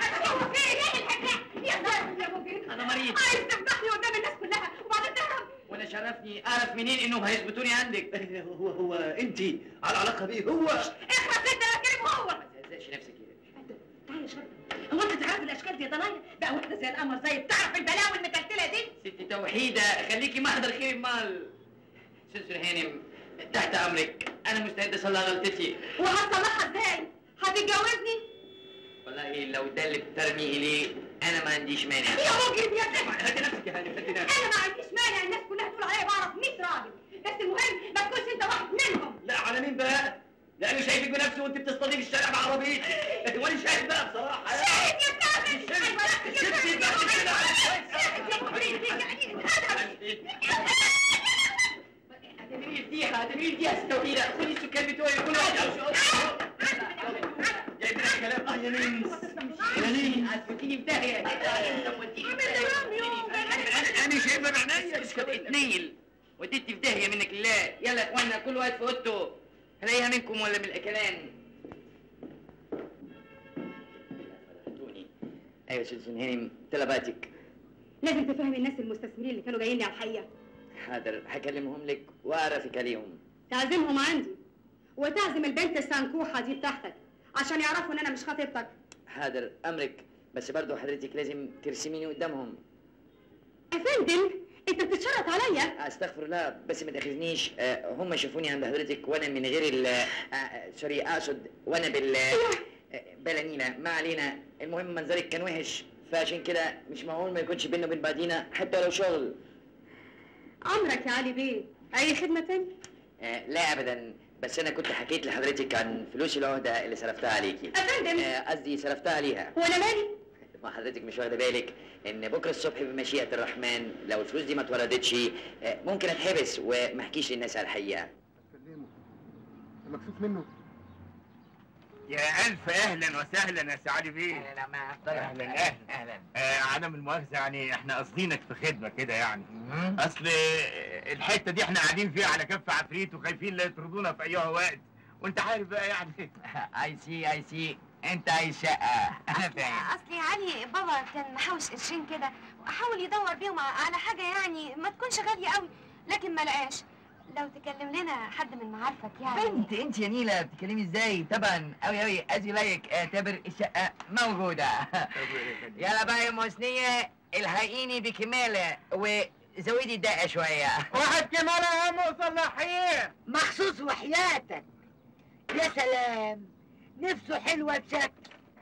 انا مريض. عايز تفضحني قدام الناس كلها وبعدين تهرب. وانا شرفني اعرف منين انهم هيثبتوني عندك. هو انت على علاقه بيه هو. اخرس انت يا كريم هو. ما تهزقش نفسك كده. تعالى يا شرطة، هو انت تعرف الاشكال دي يا ضنايا؟ بقى واحده زي القمر زي بتعرف البلاوي المتلتله دي؟ ست توحيده خليكي محضر خير المال. سونسون هانم تحت امرك، انا مستعد اصلح غلطتي. وهتصلحها ازاي؟ هتتجوزني؟ والله لو ده اللي بترميه ليه انا ما عنديش مانع. يا مجرم يا كريم. هاتي نفسك يا هانم، هاتي نفسك. انا ما عنديش مانع الناس كلها تقول عليا بعرف 100 راجل، بس المهم ما تكونش انت واحد منهم. لا على مين بقى؟ لأنه شايفك بنفسي وأنت بتصطادي في الشارع بعربيتي، وأنا شاهد بقى بصراحة. شاهد يا كامل. شفتي بعد كده شاهد يا مجرم. هتعملي فيها ست توحيده. خدي السكان بتوعي كل واحد جايب لك كلام. يا نيس هتوديني في داهيه. أنا شايفها بعينيا. اسكت اتنيل. وديتني في داهيه منك لله. يلا يا اخوانا كل واحد في اوضته. هلاقيها منكم ولا من الاكلان؟ ايوه سونسون هانم طلباتك. لازم تفهم الناس المستثمرين اللي كانوا جايين لي على الحقيقه. حاضر هكلمهم لك واعرفك عليهم. تعزمهم عندي وتعزم البنت السنكوحه دي بتاعتك عشان يعرفوا ان انا مش خطيبتك. حاضر امرك، بس برضه حضرتك لازم ترسميني قدامهم. يا فندم انت بتتشرط عليا. استغفر الله بس ما تاخذنيش. هم شافوني عند حضرتك وانا من غير ال سوري اقصد وانا بلانينا. ما علينا. المهم منظرك كان وحش، فعشان كده مش معقول ما يكونش بينا وبين بعضينا حتى لو شغل. عمرك يا علي بيه اي خدمه تاني؟ لا ابدا، بس انا كنت حكيت لحضرتك عن فلوس العهده اللي صرفتها عليكي. يا فندم قصدي صرفتها عليها. وانا مالي؟ ما حضرتك مش واخده بالك ان بكره الصبح بمشيئه الرحمن لو الفلوس دي ما اتوردتش ممكن اتحبس وما احكيش للناس على الحقيقه. كلمه مكسوف منه. يا ألف أهلا وسهلا يا سعادي بيه. أهلا أهلا. عدم المؤاخذة يعني إحنا قاصدينك في خدمة كده يعني. أصل الحتة دي إحنا قاعدين فيها على كف عفريت وخايفين لا يطردونا في أي وقت، وانت عارف بقى يعني. اي سي انت عايز شقه. انا فاهم. اصلي علي بابا كان محوش قرشين كده وحاول يدور بيهم على حاجه يعني ما تكونش غاليه قوي، لكن ما لقاش. لو تكلم لنا حد من معارفك يعني. انت يا نيلة بتتكلمي ازاي؟ طبعا قوي ازي لايك اعتبر الشقه موجوده. يلا بقى يا ام حسنيه الحقيني بكماله وزودي الدقه شويه. واحد كماله يا ام صلاحيه مخصوص وحياتك. يا سلام، نفسه حلوه بشكل.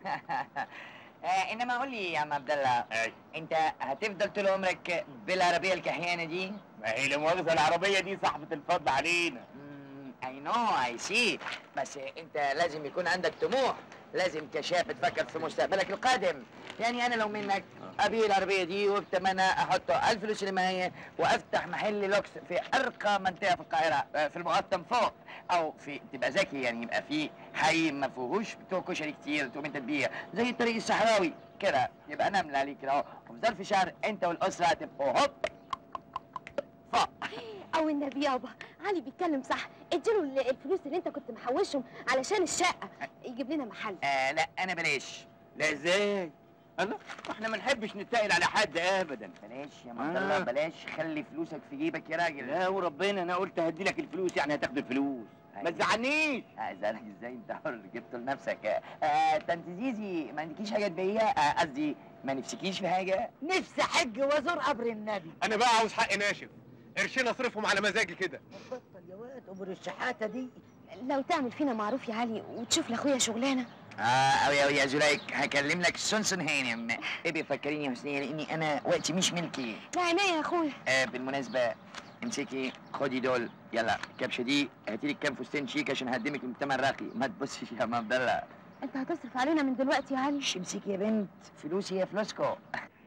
انما قول لي يا عم عبد الله، انت هتفضل طول عمرك بالعربيه الكحيانه دي؟ ما هي لمؤاخذه العربيه دي صاحبه الفضل علينا. اي نو اي سي، بس انت لازم يكون عندك طموح، لازم كشاب تفكر في مستقبلك القادم. يعني انا لو منك ابيع العربيه دي وبتمنى احط الفلوس اللي معايا وافتح محل لوكس في ارقى منطقه في القاهره، في المقطم فوق، او في تبقى ذكي يعني يبقى في حي ما فيهوش بتوع كشري كتير تقوم انت تبيع زي الطريق الصحراوي كده، يبقى نمل عليك كده اهو، وفي ظرف شهر انت والاسره هتبقوا هوب فوق. او النبي يابا علي بيتكلم صح، اديله الفلوس اللي انت كنت محوشهم علشان الشقه يجيب لنا محل. لا انا بلاش. لا ازاي؟ الله، احنا ما نحبش نتقل على حد ابدا. بلاش يا عبد الله بلاش، خلي فلوسك في جيبك يا راجل. لا وربنا انا قلت هدي لك الفلوس يعني هتاخد الفلوس. ما تزعلنيش. ازعلك ازاي؟ انت حر، جبته لنفسك. طنط زيزي ما عندكيش حاجه تبيعيها؟ قصدي ما نفسكيش في حاجه؟ نفسي حج وازور قبر النبي. انا بقى عاوز حق ناشف، قرشين اصرفهم على مزاجي كده. بطل يا واد امور الشحاته دي. لو تعمل فينا معروف يا علي وتشوف لاخويا شغلانه. أوي يا زلايك، هكلم لك سونسون هانم. ايه بيفكريني يا حسنية لاني انا وقتي مش ملكي. لا عينيا يا اخويا. بالمناسبه امسكي خدي دول، يلا الكبشه دي هاتي لك كام فستان شيك عشان هقدمك المجتمع الراقي، ما تبصيش يا ام عبد الله. انت هتصرف علينا من دلوقتي يا علي. امسكي يا بنت، فلوسي يا فلوسكو. انا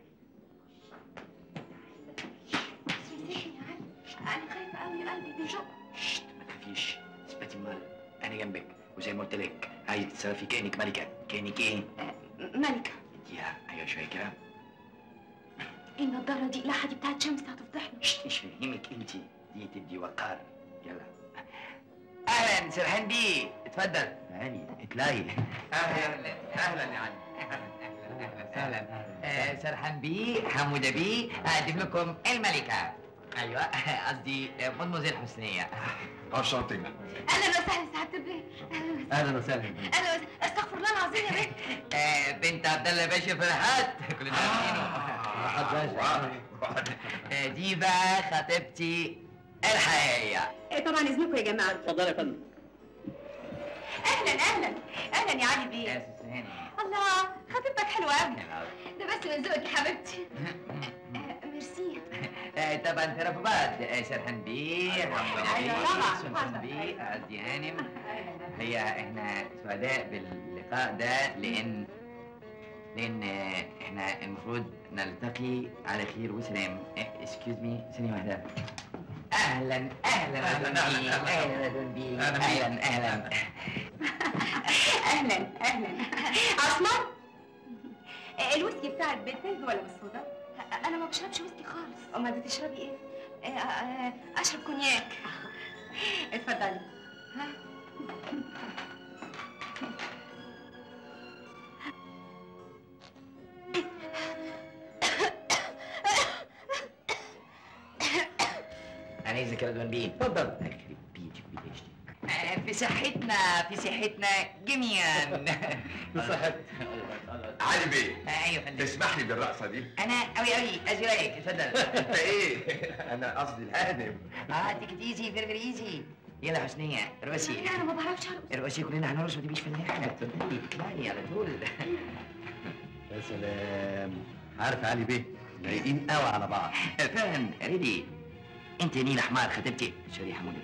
خايفه قوي قلبي بيشق. ما تخافيش، اثبتي مال، انا جنبك، وزي ما قلت لك عايز تتصرفي كانك ملكه. كانك ايه؟ ملكه. اديها ايوه شويه كده. ايه النضاره دي؟ لا دي بتاعت شمس هتفضحني. مش فاهمك انت، دي تدي وقار. يلا. اهلا سرحان بيه، اتفضل. هاني اطلعي. اهلا يا علي. اهلا سرحان بيه، حموده بيه، اقدم لكم الملكه. ايوه قصدي مدموزيل حسنيه. اشرطينا. اهلا وسهلا سعاده البيه. اهلا وسهلا. اهلا وسهلا. استغفر الله العظيم يا بنت. بنت عبد الله باشا فرحات، كلنا عارفينه. دي بقى خطيبتي الحقيقيه. طبعا اذنكم يا جماعه. اتفضل يا فندم. اهلا يا علي بيه. الله خطيبتك حلوه قوي. ده بس من ذوقك يا حبيبتي. ميرسي. طبعا تعرفوا بعض، سرحان بيه، ايوه طبعا. سمسم بيه، قصدي هانم. هي احنا سعداء باللقاء ده لان احنا المفروض نلتقي على خير وسلام. اسكيوز مي ثانية واحدة. اهلا اهلا ادون بي. اهلا ادون بي. اهلا عثمان الويسكي بتاعك بالثلج ولا بالصودا؟ انا ما بشربش ويسكي خالص. امال بتشربي ايه؟ اشرب كونياك. اتفضلي. انا عايزك يا ادون بي. اتفضل. اخرب بيتك بليشتك. في صحتنا جميعا. علي بيه، ايوه يا فندم. تسمح لي بالرقصه دي؟ انا قوي ازيك. اتفضل. انت ايه؟ انا قصدي الهانم. تيك ات ايزي، فيري ايزي. يلا يا حسنية ارقصي. لا انا ما بعرفش ارقص. ارقصي كلنا هنرقص، ما تبقيش فلاحة. اتفضلي اطلعي على طول. يا سلام، عارف يا علي بيه لايقين قوي على بعض. فعلا ريدي. انت يا نيلة حمار خطيبتي شريحة حمودة.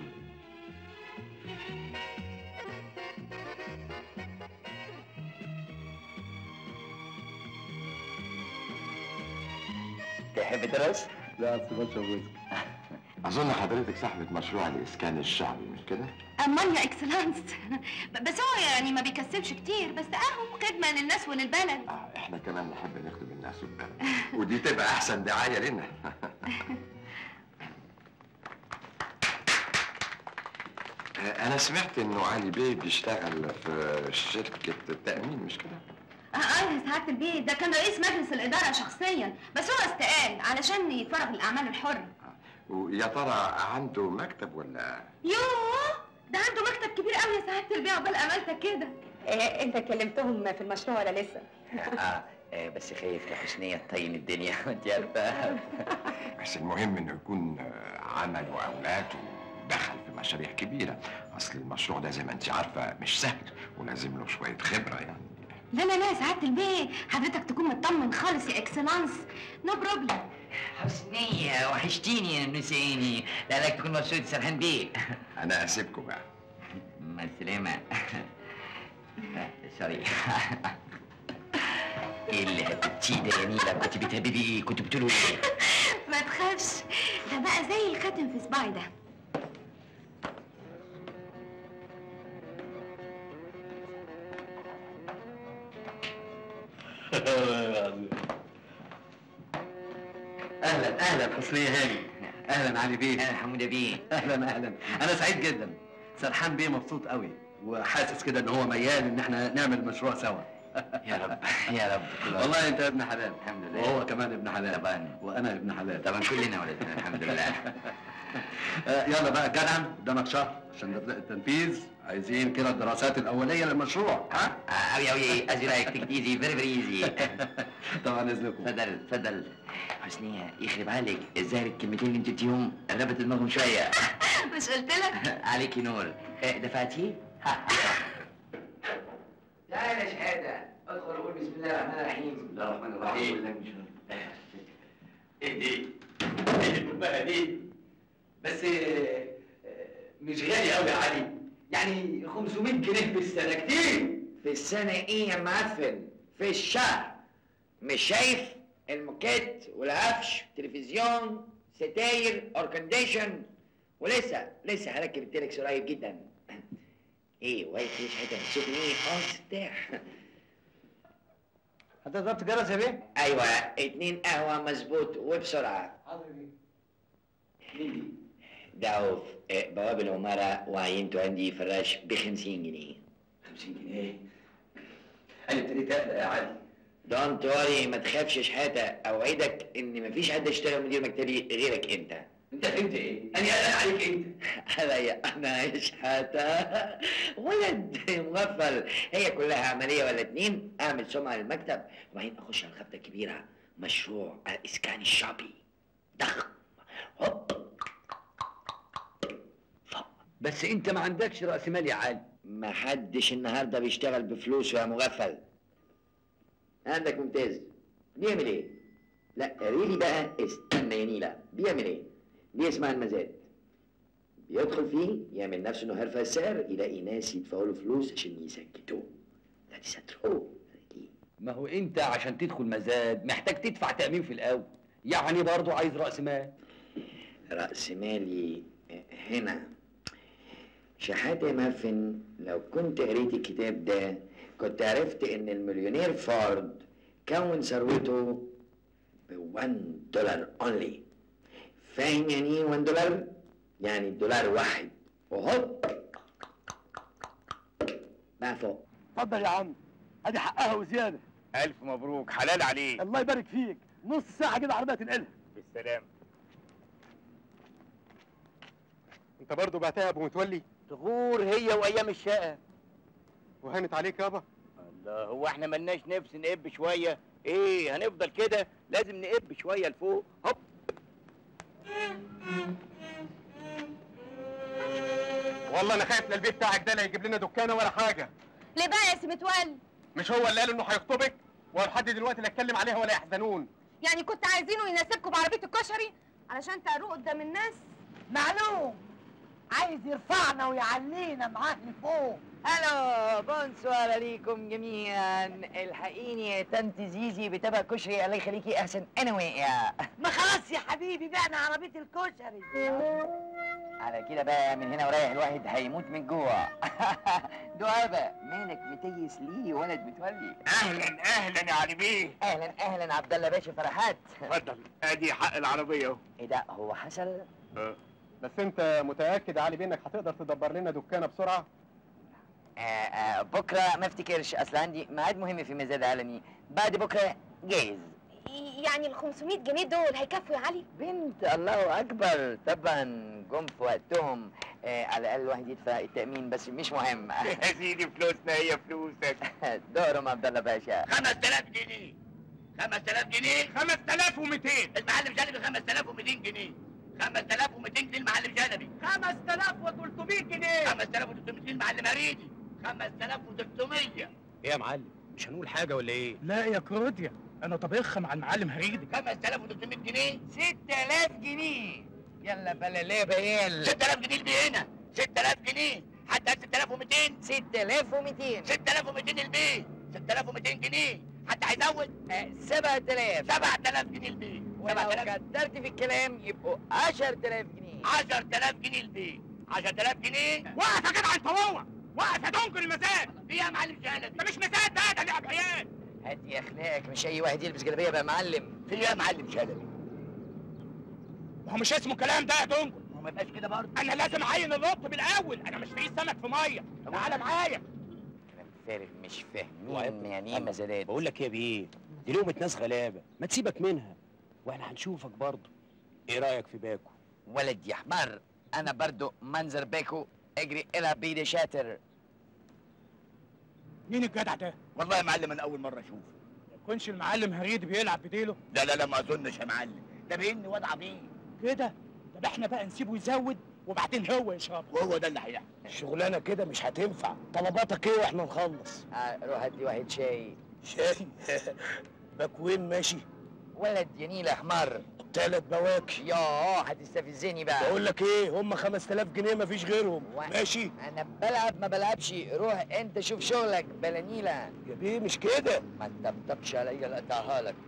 تحب ترقص؟ لا اصل بشرب ويسكي. اظن حضرتك صاحبة مشروع الاسكان الشعبي مش كده؟ امال يا اكسلانس. بس هو يعني ما بيكسبش كتير، بس اهو خدمه للناس وللبلد. احنا كمان نحب نخدم الناس والبلد، ودي تبقى احسن دعاية لنا. انا سمعت انه علي بيه بيشتغل في شركة التأمين، مش كده؟ يا سعادة البيه، ده كان رئيس مجلس الإدارة شخصيا، بس هو استقال علشان يتفرغ للأعمال الحرة. ويا ترى عنده مكتب ولا؟ يوه، ده عنده مكتب كبير قوي يا سعادة البيه، عقبال أمالتك كده. انت كلمتهم في المشروع ولا لسه؟ بس خايف لحسنية تطين الدنيا وانت عارفة. بس المهم انه يكون عمل واولاد ودخل في مشاريع كبيرة. اصل المشروع ده زي ما انت عارفة مش سهل ولازم له شوية خبرة يعني. لا لا لا يا سعادة البيه، حضرتك تكون مطمن خالص يا اكسلانس، نو بروبلم. حسنية وحشتيني يا نسيني، لعلك تكون مبسوط سرحان بيه. انا اسيبكم بقى. مع السلامة. سوري. ايه اللي هتبتيه ده يا نيلة؟ كنت بتهببي ايه؟ كنت بتقولوا ايه؟ ما تخافش، ده بقى زي الخاتم في صباعي ده. اهلا حسنية هاني. اهلا علي بيه. اهلا حمودة بيه. اهلا انا سعيد جدا. سرحان بيه مبسوط قوي وحاسس كده ان هو ميال ان احنا نعمل مشروع سوا. يا رب يا رب. والله انت ابن حلال. الحمد لله. وهو كمان ابن حلال. طبعا. وانا ابن حلال. طبعا كلنا ولدنا الحمد لله. يلا بقى جدع، قدامك شهر عشان نبدا التنفيذ. عايزين كده الدراسات الاوليه للمشروع. ها؟ قوي ازي رايك؟ تيك ايزي فيري ايزي. طبعا اذنكم. اتفضل. حسنية يخرب عليك، الظاهر الكلمتين اللي انت قلتيهم قلبت دماغهم شويه. مش قلت لك؟ عليكي نور. دفعتيه؟ تعالى يا شهاده، ادخل وقول بسم الله الرحمن الرحيم. بسم الله الرحمن الرحيم. ايه دي؟ ايه الكوبايه دي؟ بس مش غالي قوي يا علي، يعني 500 جنيه في السنه كتير. في السنه ايه يا معفن؟ في الشهر. مش شايف الموكيت والعفش، تلفزيون، ستاير، اور كونديشن، ولسه هركب التلكس قريب جدا. ايه وايت ليش حاجه سوفينير خالص بتاع. حضرتك ضربت جرس يا بيه؟ ايوه 2 قهوه مظبوط وبسرعه. حاضر يا بيه. مين دي؟ دعوا في بواب العماره وعينته عندي فراش ب 50 جنيه. 50 جنيه؟ انا ابتديت اقلق يا علي. دونت وري، ما تخافش شحاته، اوعدك ان مفيش حد يشتغل مدير مكتبي غيرك انت. انت فهمت ايه؟ انا قلقان عليك انت. عليا انا يا شحاته؟ ولد مغفل، هي كلها عمليه ولا 2، اعمل سمعه للمكتب وبعدين اخش على الخبطه الكبيره، مشروع الاسكان الشعبي ضخم. هوب. بس انت ما عندكش راس مال يا علي. ما حدش النهارده بيشتغل بفلوسه يا مغفل. عندك ممتاز. بيعمل ايه؟ لا ريلي بقى، استنى يا نيلة، بيعمل ايه؟ دي اسمها المزاد. بيدخل فيه يعمل نفسه انه هيرفع السعر، يلاقي ناس يدفعوا له فلوس عشان يسكتوه. ده تستروه. ما هو انت عشان تدخل مزاد محتاج تدفع تأمين في الاول، يعني برضه عايز راس مال. راس مالي هنا. شحاتة يا مافن، لو كنت قريت الكتاب ده كنت عرفت ان المليونير فورد كون ثروته ب $1 اونلي. فاهم يعني ايه $1؟ يعني الدولار واحد وهوب بقى فوق. اتفضل يا عم، ادي حقها وزياده. الف مبروك، حلال عليك. الله يبارك فيك، نص ساعه كده عربيه تنقلها. بالسلامه. انت برضه بعتها يا ابو متولي؟ تغور هي وايام الشقه. وهانت عليك يابا؟ الله، هو احنا ملناش نفس نقب شويه؟ ايه هنفضل كده؟ لازم نقب شويه لفوق. هوب. والله انا خايف للبيت بتاعك ده لا يجيب لنا دكانه ولا حاجه. ليه بقى يا سي متولي؟ مش هو اللي قال انه هيخطبك؟ ولحد دلوقتي لا اتكلم عليها ولا يحزنون. يعني كنت عايزينه يناسبكم بعربيه الكشري علشان تعروه قدام الناس؟ معلوم، عايز يرفعنا ويعلينا معاه لفوق. الو بونسوار عليكم جميعا. الحقيني يا طنط زيزي بتبع كشري، الله يخليكي احسن انا واقع. ما خلاص يا حبيبي بعنا عربيه الكشري. على كده بقى من هنا ورايح الواحد هيموت من الجوع. دعابة مالك متيس ليه ولد متولي؟ اهلا اهلا يا علي بيه. اهلا عبد الله باشا فرحات. اتفضل، ادي حق العربيه اهو. ايه ده، هو حصل؟ بس انت متاكد يا علي بيه انك هتقدر تدبر لنا دكانه بسرعه؟ بكره ما افتكرش، اصل عندي ميعاد مهم في مزاد عالمي. بعد بكره جاهز. يعني ال 500 جنيه دول هيكفوا يا علي؟ بنت الله اكبر، طبعا جم في وقتهم. على الاقل الواحد يدفع التامين، بس مش مهم. يا سيدي فلوسنا هي فلوسك. دورهم عبد الله باشا. 5000 جنيه 5000 جنيه 5200. المعلم جلبي 5200 جنيه 5200 جنيه المعلم جلبي 5300 جنيه 5300 جنيه المعلم هريدي 5300. ايه يا معلم؟ مش هنقول حاجه ولا ايه؟ لا يا كروديا، انا طبيخها مع المعلم هريدي. 5300 جنيه 6000 جنيه. يلا بلا ليه بيال. 6000 جنيه البي هنا 6000 جنيه. حد قال 6200؟ 6200. 6200 البي 6200 جنيه. حد هيزود؟ 7000. 7000 جنيه البي. ولو كترت في الكلام يبقوا 10000 جنيه. 10000 جنيه البي 10000 جنيه. وقف يا جدع انت هو، وقف يا دنجل المزاد. في يا معلم جلبي؟ ده مش مزاد، ده لعب عيال. هدي اخلاقك، مش اي واحد يلبس جلابيه بقى معلم. في يا معلم جلبي؟ ما هو مش اسمه الكلام ده يا دنجل. هو ما يبقاش كده برضه. انا لازم اعين اللط بالاول، انا مش فايز سمك في ميه. تعالى معايا. كلام فارغ مش فاهمين يعني ايه مزادات. بقول لك ايه يا بيه، دي لقمه ناس غلابه، ما تسيبك منها واحنا هنشوفك برضه. ايه رايك في باكو؟ ولد يا حمار، انا برضو منظر باكو اجري العب بيدي شاتر. مين الجدع ده؟ والله يا معلم انا اول مره اشوفه. ما يكونش المعلم هريدي بيلعب بديله؟ لا ما اظنش يا معلم، ده باين واد عبيط كده؟ طب احنا بقى نسيبه يزود وبعدين هو يشرب. وهو ده اللي هيحصل. الشغلانه كده مش هتنفع. طلباتك ايه واحنا نخلص؟ روح هدي واحد شاي. شاي؟ باكوين ماشي؟ ولد يا نيل يا حمار. 3 بواكي. ياه هتستفزني بقى. بقول لك ايه، هم 5000 جنيه مفيش غيرهم. ماشي؟ انا بلعب ما بلعبش، روح انت شوف شغلك بلا نيله. يا بيه مش كده. ما تطبطبش عليا لا اقطعها لك.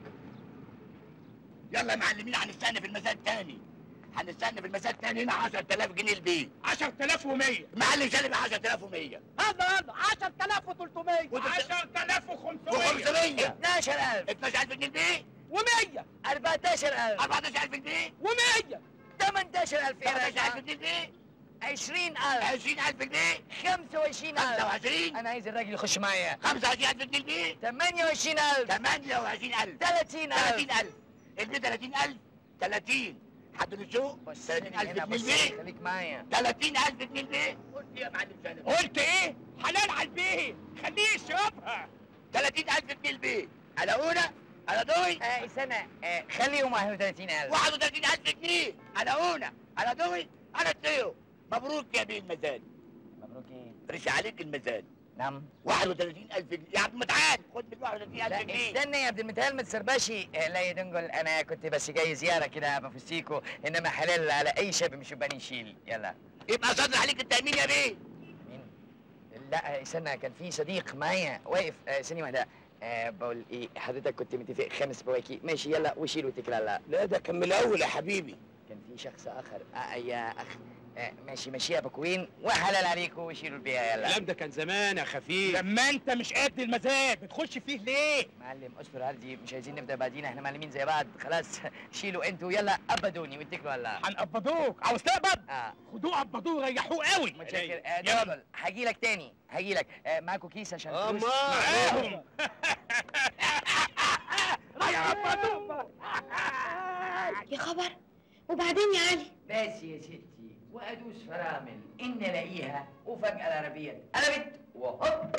يلا يا معلمين هنستنى في المزاد تاني. هنستنى في المزاد تاني هنا 10000 جنيه البيت. 10100. معلم جلبي 10100. هذا 10300. 10500. 12000 جنيه البيت. و100. 14000. 14000 جنيه. و100. 18000 18000 جنيه البيت. 20000. 20000 جنيه. 25000. 25. انا عايز الراجل يخش معايا. 25000 جنيه البيت. 28000. 28000. 30000. البيت 30000. 30. حد نسوق؟ 30000 جنيه البيت. خليك معايا. 30000 جنيه البيت. قلت ايه يا معلم جلبي؟ قلت ايه؟ حلال على البيه، خليه يشربها. 30000 جنيه البيت. على اولى على دوي. استنى خليهم 31000. 31000 جنيه على اولى على دوي على تيو. مبروك يا بيه المزاد. مبروك ايه؟ رسي عليك المزاد. نعم. 31000 جنيه يا عبد المتعال، خد من 31000 جنيه. استنى يا عبد المتعال ما تسرباش. لا يا دنجل انا كنت بس جاي زياره كده بفستيكو، انما حلال على اي شاب مش يبقى يشيل. يلا يبقى صدر عليك التامين يا بيه. مين؟ لا استنى كان في صديق معايا واقف. ثانيه واحده. بقول ايه حضرتك كنت متفق 5 بواكي ماشي. يلا وشيل واتكل على الله. لا ده كان من الاول يا حبيبي. كان في شخص اخر. يا اخ ماشي ماشيها باكوين وحلال عليكم وشيلوا البيها. يلا الكلام ده كان زمان يا خفيف. لما انت مش قد المزاد بتخش فيه ليه؟ معلم اصبر هردي، مش عايزين نبدا بعدين، احنا معلمين زي بعض خلاص. شيلوا انتوا يلا قبضوني واتكلوا على الله. هنقبضوك. عاوز تقبض؟ خدوه قبضوه ريحوه قوي. متشكر. دنجل هجيلك تاني هجيلك. معاكوا كيس عشان فلوس. معاهم. يا خبر، وبعدين يا علي؟ بس يا ستي وادوس فرامل ان الاقيها وفجاه العربيه اتقلبت وهوب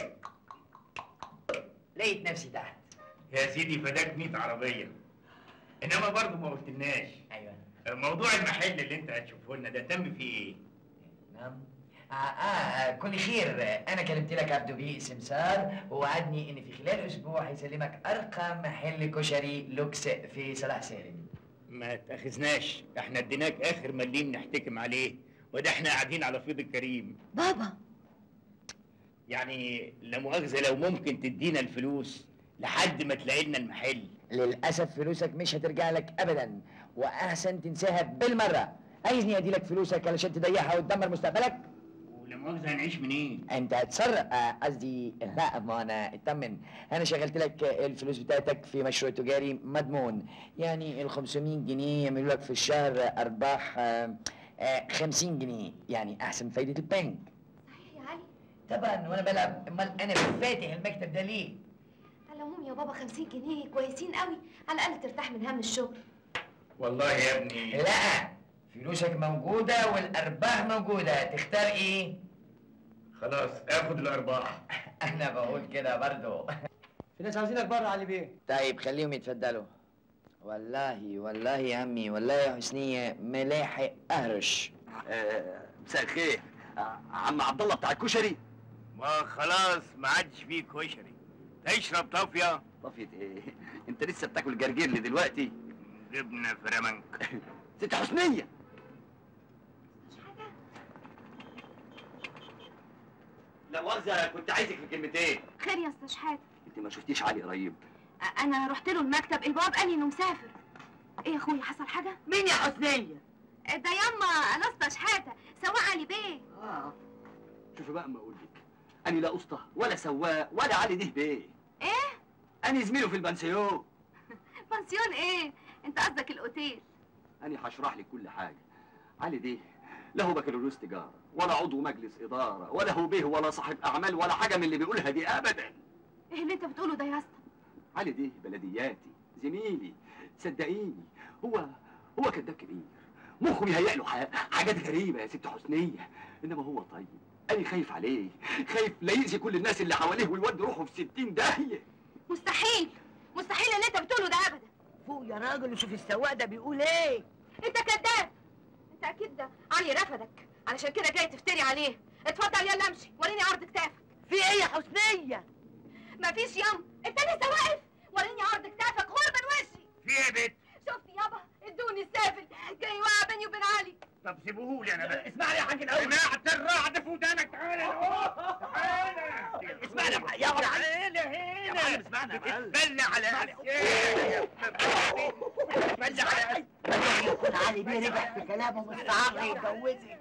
لقيت نفسي تحت. يا سيدي فداك 100 عربيه. انما برضه ما قلتلناش. ايوه. موضوع المحل اللي انت هتشوفه لنا ده تم فيه ايه؟ نعم. كل خير. انا كلمت لك عبدو بيه سمسار ووعدني ان في خلال اسبوع هيسلمك ارقى محل كشري لوكس في صلاح سالم. ما تاخذناش، احنا اديناك اخر مليم نحتكم عليه، وده احنا قاعدين على فيض الكريم. بابا يعني لا مؤاخذه لو ممكن تدينا الفلوس لحد ما تلاقي لنا المحل. للاسف فلوسك مش هترجع لك ابدا، واحسن تنساها بالمره. عايزني ادي لك فلوسك علشان تضيعها وتدمر مستقبلك؟ ولا مؤاخذه هنعيش منين؟ انت هتصرف. قصدي لا، ما انا اطمن، انا شغلت لك الفلوس بتاعتك في مشروع تجاري مضمون. يعني ال 500 جنيه يعملوا لك في الشهر ارباح 50 جنيه يعني احسن فايده البنك. صحيح يا علي؟ طبعا وانا بلعب، امال انا فاتح المكتب ده ليه؟ على العموم يا بابا 50 جنيه كويسين قوي، على الاقل ترتاح من هم الشغل. والله يا ابني لا، فلوسك موجوده والارباح موجوده، تختار ايه؟ خلاص اخد الارباح. انا بقول كده برضو. في ناس عاوزينك بره علي بيه. طيب خليهم يتفضلوا. والله يا عمي، والله يا حسنية ملاحق اهرش. مساء الخير. عم عبد الله بتاع الكشري. ما خلاص ما عادش فيه كشري. تشرب طافيه؟ طافيه ايه؟ انت لسه بتاكل جرجير دلوقتي؟ جبنه فرمنك. ست حسنيه. لا مؤاخذة، كنت عايزك في كلمتين. خير يا استاذ شحاته؟ انت ما شفتيش علي قريب؟ انا رحت له المكتب، البواب قال لي انه مسافر. ايه يا اخويا حصل حاجه؟ مين يا حسنية؟ ده ياما انا استاذ شحاته سواق علي بيه. شوفي بقى اما اقول لك، انا لا اسطى ولا سواق ولا علي ده بيه. ايه؟ انا زميله في البنسيون. بنسيون ايه؟ انت قصدك الاوتيل. انا هشرح لك كل حاجه. علي ده لا هو بكالوريوس تجاره ولا عضو مجلس اداره ولا هو بيه ولا صاحب اعمال ولا حاجه من اللي بيقولها دي ابدا. ايه اللي انت بتقوله ده يا اسطى؟ علي ده بلدياتي، زميلي، صدقيني. هو كداب كبير، مخه بيهيأ له حاجات غريبه يا ست حسنيه، انما هو طيب. انا خايف عليه، خايف لا يأذي كل الناس اللي حواليه ويودي روحه في 60 داهيه. مستحيل اللي انت بتقوله ده ابدا. فوق يا راجل وشوف السواق ده بيقول ايه. انت كذاب. انت اكيد ده علي رفضك علشان كده جاي تفتري عليه. اتفضل يلا امشي، وريني عرض كتافك. في ايه يا حسنيه؟ مفيش ياما، انت لسه واقف؟ وريني عرض كتافك غور من وشي. في ايه يا بنت؟ شفت يابا ادوني السافل جاي واقع بيني وبين علي. طب سيبوهولي انا بقى. اسمعني يا حاج الاول. سمعت الرعد في ودانك. تعالى تعالى اسمعني يا تعالى هنا يا معلم. اسمعنا يا معلم. بتبلع على بتبلع على يكون علي بيه رجع في كلامه مستعار يتجوزك.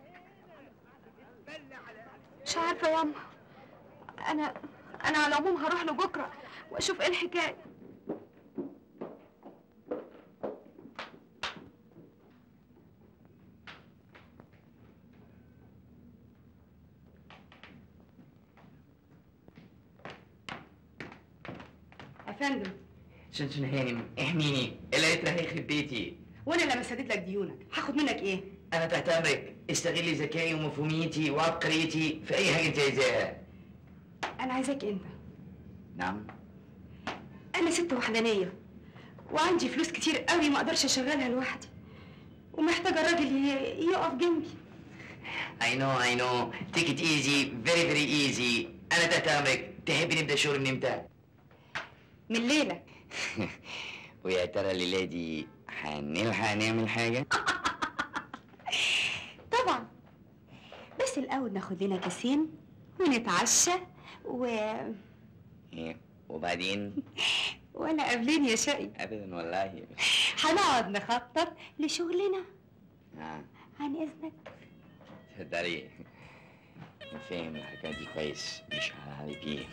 مش عارفه ياما، انا على العموم هروح له بكره واشوف ايه الحكايه. يا فندم، شنشن هانم احميني، اللي راح يخرب بيتي. وانا لما سدد لك ديونك هاخد منك ايه؟ انا تحت امرك، استغلي ذكائي ومفهوميتي وعبقريتي في اي حاجه انت عايزاها. انا عايزاك انت. نعم. انا ست وحدانيه وعندي فلوس كتير قوي ما اقدرش اشغلها لوحدي، ومحتاجه راجل يقف جنبي. I know. Take it easy, very easy. انا تحت امرك. تحبي نبدا شغل من امتى؟ من الليله. ويا ترى الليله دي هنلحق نعمل حاجه؟ طبعا، بس الاول ناخد لنا كاسين ونتعشى ايه وبعدين؟ ولا قابلين يا شقي؟ ابدا والله. هنقعد نخطط لشغلنا. عن اذنك. اتفضلي. انا فاهم الحكايه دي كويس، مش عليكي.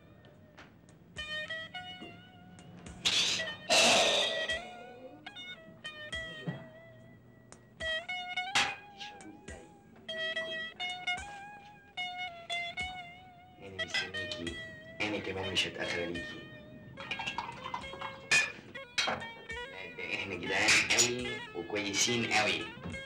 انا مستنيكي، انا كمان مش هتاخر عليكي. ده احنا جدعان قوي وكويسين قوي.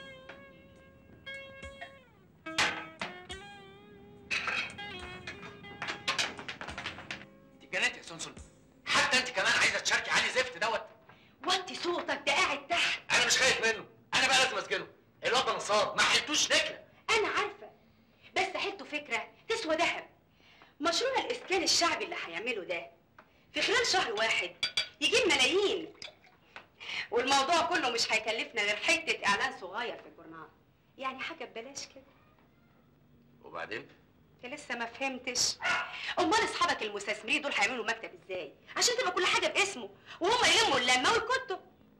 جنات يا سنسل، حتى انت كمان عايزه تشاركي علي زفت دوت. وانت صوتك ده قاعد تحت. انا مش خايف منه، انا بقى لازم اسجنه. الواد ده نصاب، ما حلتوش نكله. انا عارفه، بس حلته فكره تسوى ذهب. مشروع الاسكان الشعبي اللي هيعمله ده في خلال شهر واحد يجيب ملايين، والموضوع كله مش هيكلفنا غير حته اعلان صغير في الجورنال، يعني حاجه ببلاش كده. وبعدين؟ انت لسه ما فهمتش؟ امال اصحابك المستثمرين دول هيعملوا مكتب ازاي عشان تبقى كل حاجه باسمه وهم يلموا اللمه والكتب؟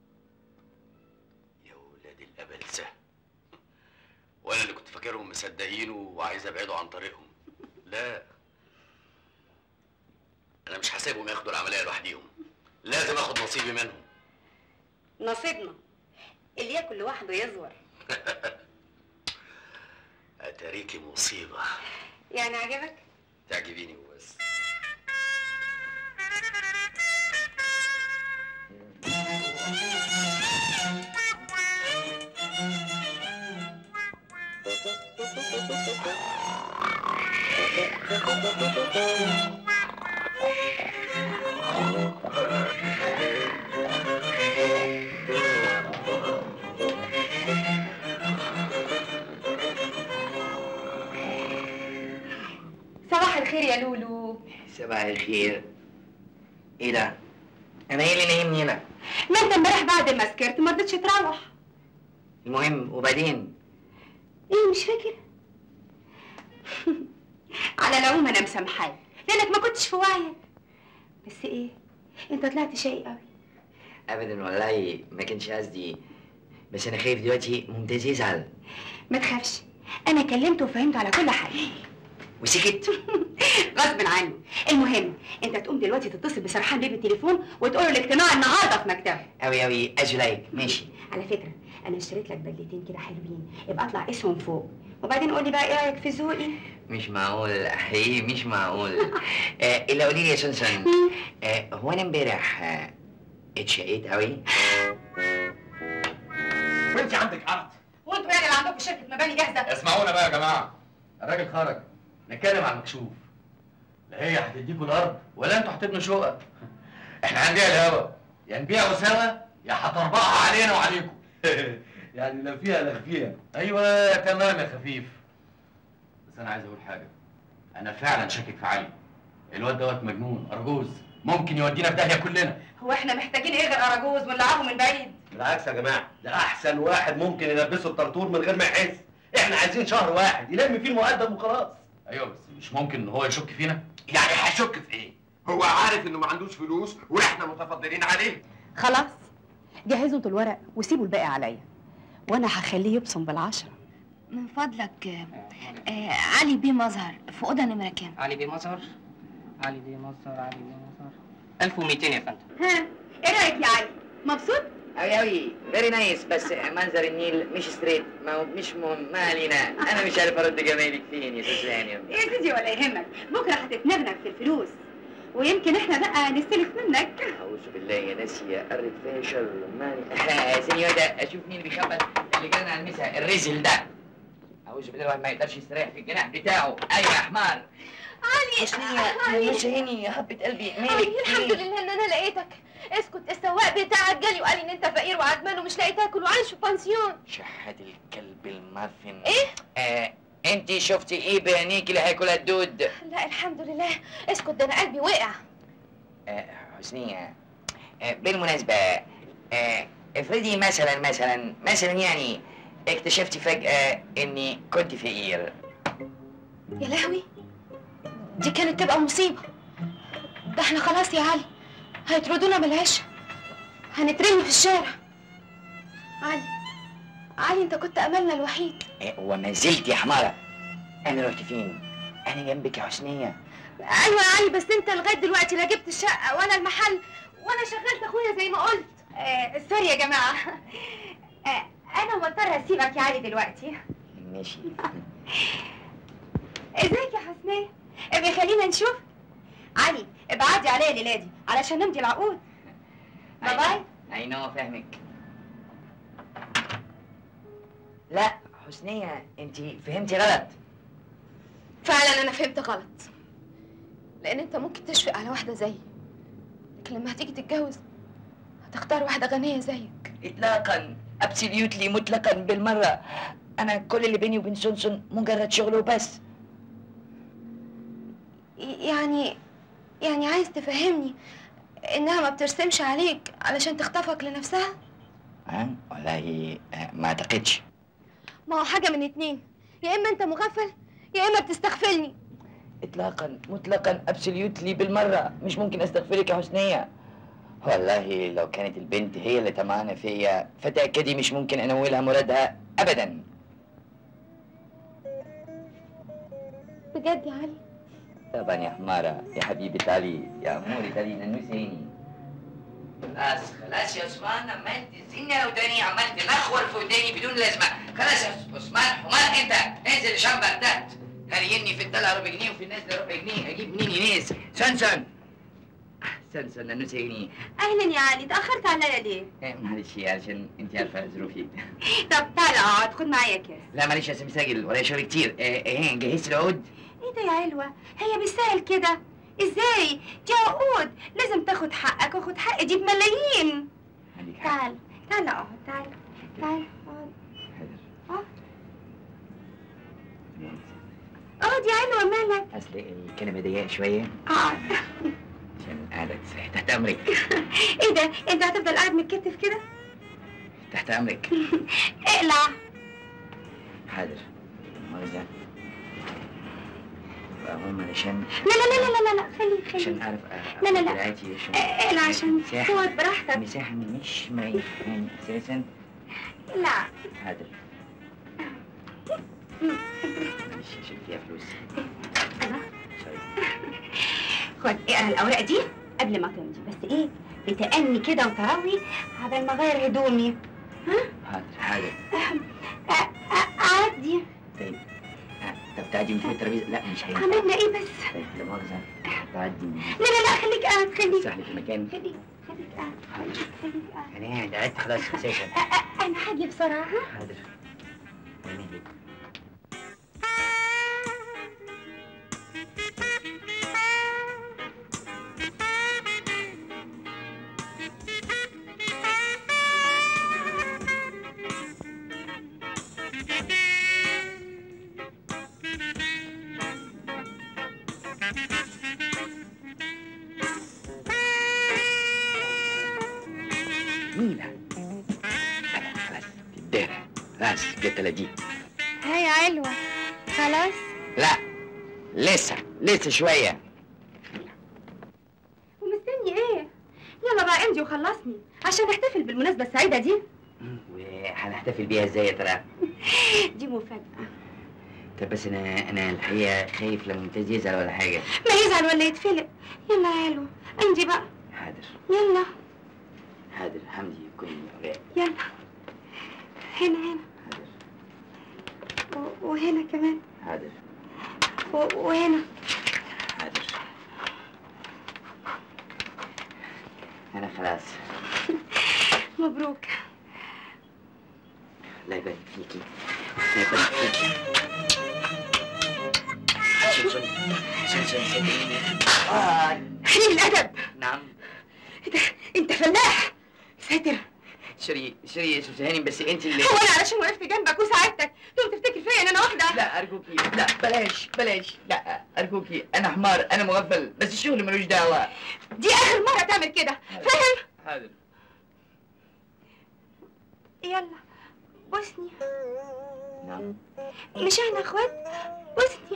يا ولاد الابلسه، وانا اللي كنت فاكرهم مصدقينه وعايز ابعده عن طريقهم. لا، انا مش هسيبهم ياخدوا العمليه لوحديهم، لازم اخد نصيبي منهم. نصيبنا اللي ياكل لوحده يزور. اتاريكي مصيبه. يعني عجبك؟ تعجبيني وبس. صباح الخير يا لولو. صباح الخير. ايه ده؟ انا ايه اللي نايمني هنا؟ ما انت امبارح بعد ما سكرت ما رضيتش تروح. المهم وبعدين؟ ايه مش فاكر؟ على العموم انا مسامحاك لانك ما كنتش في وعيك. بس ايه؟ انت طلعت شقي قوي. ابدا والله ما كانش قصدي، بس انا خايف دلوقتي ممتاز يزعل. ما تخافش، انا كلمته وفهمته على كل حاجه وسكت. غصب عنه. المهم انت تقوم دلوقتي تتصل بسرحان بيه بالتليفون وتقول له الاجتماع النهارده في مكتبه. اوي اوي ازلايك. ماشي. على فكره انا اشتريت لك بدلتين كده حلوين، يبقى اطلع قيسهم فوق وبعدين قول لي بقى ايه رايك في ذوقي. مش معقول حقيقي مش معقول. الا قولي لي يا سنسن، هو انا امبارح اتشقيت قوي؟ وانت عندك عرض. وانتوا يعني اللي عندكم شركه مباني جاهزه؟ اسمعونا بقى يا جماعه، الراجل خرج، نتكلم عن المكشوف. لا هي هتديكوا الارض ولا انتوا هتبنوا شقق. احنا عندنا الهوا، يا نبيعوا سوا يا هتربحوا علينا وعليكم. يعني لا فيها لا فيها. ايوه تمام يا خفيف. بس انا عايز اقول حاجه، انا فعلا شاكك في علي. الواد دوت مجنون ارجوز، ممكن يودينا في داهيه كلنا. هو احنا محتاجين ايه غير اراجوز ونلعبه من بعيد؟ بالعكس يا جماعه، ده احسن واحد ممكن يلبسه الطرطور من غير ما يحس. احنا عايزين شهر واحد يلم فيه المقدم وخلاص. ايوه بس مش ممكن ان هو يشك فينا. يعني هيشك في ايه؟ هو عارف انه ما عندوش فلوس واحنا متفضلين عليه. خلاص جهزوا انتوا الورق وسيبوا الباقي عليا وانا هخليه يبصم بالعشرة. من فضلك علي بيه مظهر في اوضه نمره كام؟ علي بيه مظهر، علي بيه مظهر، علي بيه مظهر 1200 يا فندم. ها ايه رايك يا علي؟ مبسوط؟ اوي اوي فيري نايس، بس منظر النيل مش ستريت، مش مهم، ما علينا. انا مش عارف ارد جمالك فين يا سوسان. يا سيدي ولا يهمك، بكره هتتنغنغ في الفلوس ويمكن احنا بقى نستلف منك. اعوذ بالله يا ناسيه قرت فيها شر. ماني سنيوره اشوف مين اللي بيخبط اللي جانا على المسا الرزل ده. اعوذ بالله الواحد ما يقدرش يستريح في الجناح بتاعه. ايوه يا حمار. علي حسنية مش هيني يا حبة قلبي. مالك؟ الحمد لله ان انا لقيتك. اسكت، السواق بتاعك جالي وقال لي ان انت فقير وعدمان ومش لاقي تاكل وعايش في بانسيون. شحات الكلب المعفن. ايه؟ انت شفتي ايه بعينيك اللي هياكلها الدود؟ لا الحمد لله. اسكت، ده انا قلبي وقع. حسنية، بالمناسبة افرضي مثلا يعني اكتشفتي فجأة اني كنت فقير. يا لهوي، دي كانت تبقى مصيبة. ده احنا خلاص يا علي هيطردونا من العشاء، هنترمي في الشارع. علي انت كنت املنا الوحيد. وما زلت يا حمارة. انا رحت فين؟ انا جنبك يا حسنية. ايوه يا علي، بس انت لغايه دلوقتي لا جبت الشقه ولا المحل ولا شغلت اخويا زي ما قلت. سوري يا جماعه. انا مضطره اسيبك يا علي دلوقتي. ماشي. ازيك يا حسنية؟ ابقي خلينا نشوف. علي ابعدي عليا الليله دي علشان نمضي العقود. باي باي. اي نو فاهمك. لا حسنية انت فهمتي غلط. فعلا انا فهمت غلط، لان انت ممكن تشفق على واحده زيي، لكن لما هتيجي تتجوز هتختار واحده غنيه زيك. اطلاقا، ابسوليوتلي، مطلقا بالمره. انا كل اللي بيني وبين سونسون مجرد شغل وبس. يعني عايز تفهمني انها ما بترسمش عليك علشان تخطفك لنفسها؟ والله ما اعتقدش. ما هو حاجه من اتنين، يا اما انت مغفل يا اما بتستغفلني. اطلاقا مطلقا ابسوليوتلي بالمره، مش ممكن استغفرك يا حسنيه. والله لو كانت البنت هي اللي طمعانه فيا فتاكدي مش ممكن انولها مرادها ابدا. بجد يا علي؟ طبعا يا حماره، يا حبيبه علي، يا امورة علي ننوسيني. خلاص يا عثمان، عمال تزني وداني، عمال تنخور في وداني بدون لازمه. خلاص يا عثمان، حمار انت، انزل شنبك تحت. هريني في الطلعه ربع جنيه وفي النازله ربع جنيه، اجيب منين يناس؟ سنسن سنسن النص جنيه. اهلا يا علي، تاخرت عليا ليه؟ معلش علشان انت عارفه ظروفي. طب تعالى اقعد، خد معايا كاس. لا معلش يا ساجل، ورايا شغل كتير. جهزت العقود؟ ايه ده يا علوه؟ هي بالسهل كده؟ ازاي؟ دي عقود، لازم تاخد حقك، واخد حقي دي بملايين. عندك حق. تعال تعال اقعد، تعال تعال اقعد. اقعد اقعد يا علوه، مالك؟ اصل الكلمه ضيقه شويه. اقعد عشان قاعده تحت امرك. ايه ده؟ انت هتفضل قاعد متكتف كده؟ تحت امرك. اقلع. حاضر. مؤاخذة. هم علشان لا لا لا لا لا لا، خليك عشان اعرف لا لا لا دراعتي عشان اقلع عشان تقعد براحتك. مساحة مش يعني اساسا. لا حاضر. معلش عشان فيها فلوس. خد اقرا الاوراق دي قبل ما تمضي، بس ايه بتأني كده وتروي عبال ما اغير هدومي. ها؟ حاضر. عادي. طيب طب تعدي من فوق الترابيزه؟ لا مش هينفع. عملنا ايه بس؟ طيب لا مؤاخذة، تعدي. لا لا لا، خليك قاعد، خليك. سهل في المكان. خليك قاعد، خليك قاعد. انا قاعد، قعدت خلاص اساسا. انا هاجي بسرعه. ها؟ حاضر. ومهلك. مينا. خلاص تدينا. خلاص جت دي. هاي علوة، خلاص؟ لا لسه شوية. ومستني ايه؟ يلا بقى امضي وخلصني عشان نحتفل بالمناسبة السعيدة دي. وهنحتفل بيها ازاي يا ترى؟ دي مفاجأة. طب بس انا الحقيقة خايف لما ممتاز يزعل ولا حاجة. ما يزعل ولا يتفلق. يلا يا علوة امضي بقى. حاضر. يلا. حاضر حمدي كل الأوراق. يلا. هنا. وهنا كمان. حاضر. وهنا. حاضر. أنا خلاص. مبروك. الله يبارك فيكي. الله يبارك فيكي. سنسن صدقيني. خليل الأدب. نعم. أنت فلاح. ساتر. شري يا سوسة هانم، بس انت اللي هو انا علشان وقفت جنبك وساعدتك تقوم تفتكر فيا ان انا واحده؟ لا ارجوكي، لا بلاش، لا ارجوكي، انا حمار، انا مغفل، بس الشغل ملوش دعوه. دي اخر مره تعمل كده، فاهم؟ حاضر. يلا بوسني. نعم. مش احنا اخوات؟ بوسني.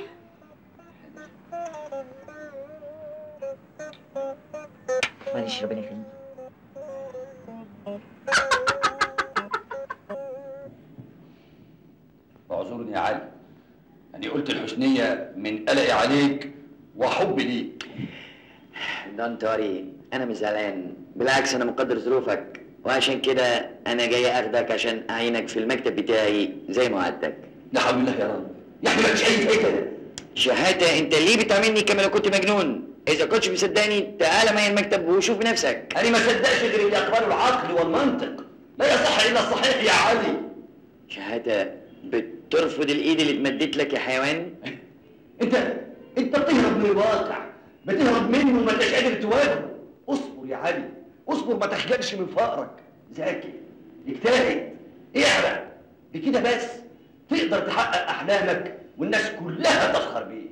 معلش ربنا يخليك. اعذرني يا علي، أنا قلت الحسنية من قلقي عليك وحبي ليك. دون توري، أنا مش زعلان، بالعكس أنا مقدر ظروفك، وعشان كده أنا جاي أخدك عشان أعينك في المكتب بتاعي زي ما وعدتك. لا حول الله يا رب، يا أخي مالكش أي فايدة. شهادة، أنت ليه بتعاملني كما لو كنت مجنون؟ إذا كنتش مصدقني تعال معايا المكتب وشوف بنفسك. أنا ما صدقش غير اللي يقبله العقل والمنطق، لا يصح إلا الصحيح يا علي. شهادة، بترفض الإيد اللي اتمدت لك يا حيوان؟ أنت بتهرب من الواقع، بتهرب منه وما انتش قادر تواجهه. اصبر يا علي، اصبر، ما تخجلش من فقرك، ذاكر، اجتهد، اعرق، بكده بس تقدر تحقق أحلامك والناس كلها تفخر بيك.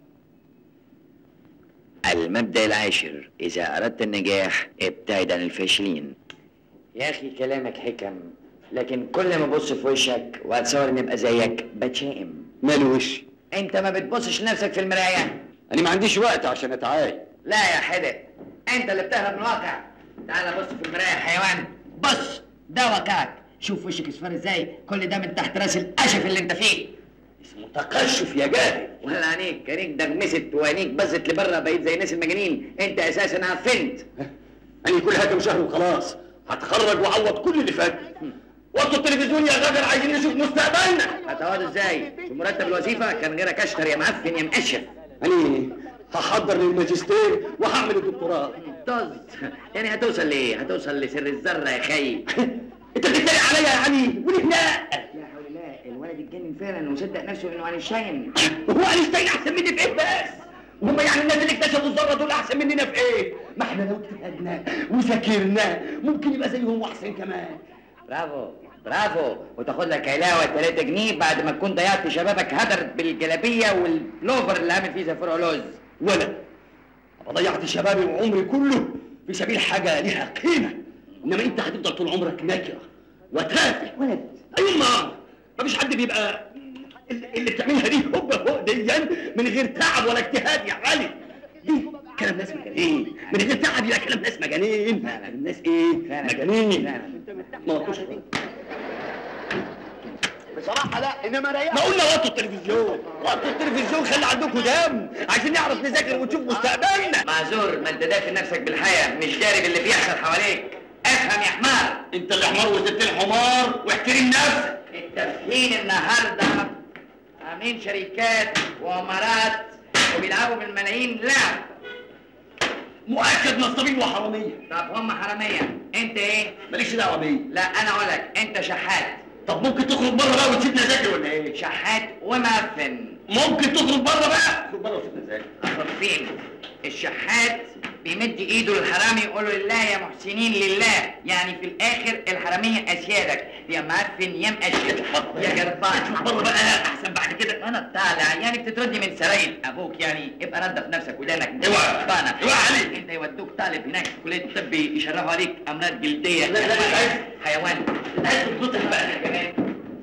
المبدأ العاشر، إذا أردت النجاح ابتعد عن الفاشلين. يا أخي كلامك حكم، لكن كل ما أبص في وشك وأتصور إني أبقى زيك بتشائم. ماله وشي؟ أنت ما بتبصش لنفسك في المراية؟ أنا ما عنديش وقت عشان أتعاي. لا يا حدق، أنت اللي بتهرب من الواقع. تعال بص في المراية يا حيوان، بص، ده وقعك، شوف وشك اصفر ازاي، كل ده من تحت راس القشف اللي أنت فيه. اسمه تقشف يا جاهل. ولا عينيك دغمست وعينيك بزت لبره، بقيت زي الناس المجانين، أنت أساسا عفنت. أنا كل كام شهر وخلاص هتخرج وأعوض كل اللي فات. وطوا التلفزيون يا غدر، عايزين نشوف مستقبلنا. هتقعد ازاي؟ في مرتب الوظيفه كان غيرك اشطر يا معفن يا مقشف. أنا هحضر للماجستير وهعمل الدكتوراه. طز يعني هتوصل ليه؟ هتوصل لسر الذره يا خي. انت بتتريق عليا يا علي وليه لا؟ لا حول الله، الولد اتجنن فعلا وصدق نفسه انه اينشتاين. هو اينشتاين احسن مني في ايه بس؟ وهم يعني الناس اللي اكتشفوا الذره دول احسن مننا في ايه؟ ما احنا لو اجتهدنا وذاكرنا ممكن يبقى زيهم واحسن كمان. برافو برافو، وتاخد لك علاوه 3 جنيه بعد ما تكون ضيعت شبابك هدر بالجلابيه واللوفر اللي عامل فيه زي فرع لوز. ولا ضيعت شبابي وعمري كله في سبيل حاجه ليها قيمه، انما انت هتفضل طول عمرك نكره وتافه. ولد ايوه ما فيش حد بيبقى اللي بتعملها دي هوبا هو ديا من غير تعب ولا اجتهاد يا علي. دي كلام ناس مجانين، من غير تعب يبقى كلام ناس مجانين. الناس ايه؟ مجانين. ما وطوش بصراحه لا، انما ريح. ما قلنا وطوا التلفزيون، وطوا التلفزيون، خلي عندكم دم، عايزين نعرف نذاكر ونشوف مستقبلنا. معذور، ما انت داخل نفسك بالحياه، مش داري باللي بيحصل حواليك. افهم يا حمار. انت اللي حمار وزدت الحمار، واحترم نفسك. التفكين النهارده عاملين شركات وامارات وبيلعبوا بالملايين لعب. مؤكد نصابين وحراميه. طب هم حراميه، انت ايه؟ ماليش دعوه بيه. لا انا اقول لك، انت شحات. طب ممكن تخرج بره بقى وتسيبنا نذاكر ولا ايه؟ شحات ومعفن. ممكن تخرج بره بقى؟ اخرج بره وسيبنا نذاكر. اخرج فين؟ الشحات بيمد ايده للحرامي يقول له لله يا محسنين لله، يعني في الاخر الحراميه اسيادك، يا معفن يا مقشف يا جربان. بره بقى احسن بعد كده. انا طالع يعني بتتردي من سرايل ابوك، يعني ابقى نظف نفسك ودانك. اوعى اوعى عليك، انت يودوك طالب هناك في كليه الطب يشرفوا عليك امراض جلديه. لا لا لا حيوان. عايز تبطل بقى كمان.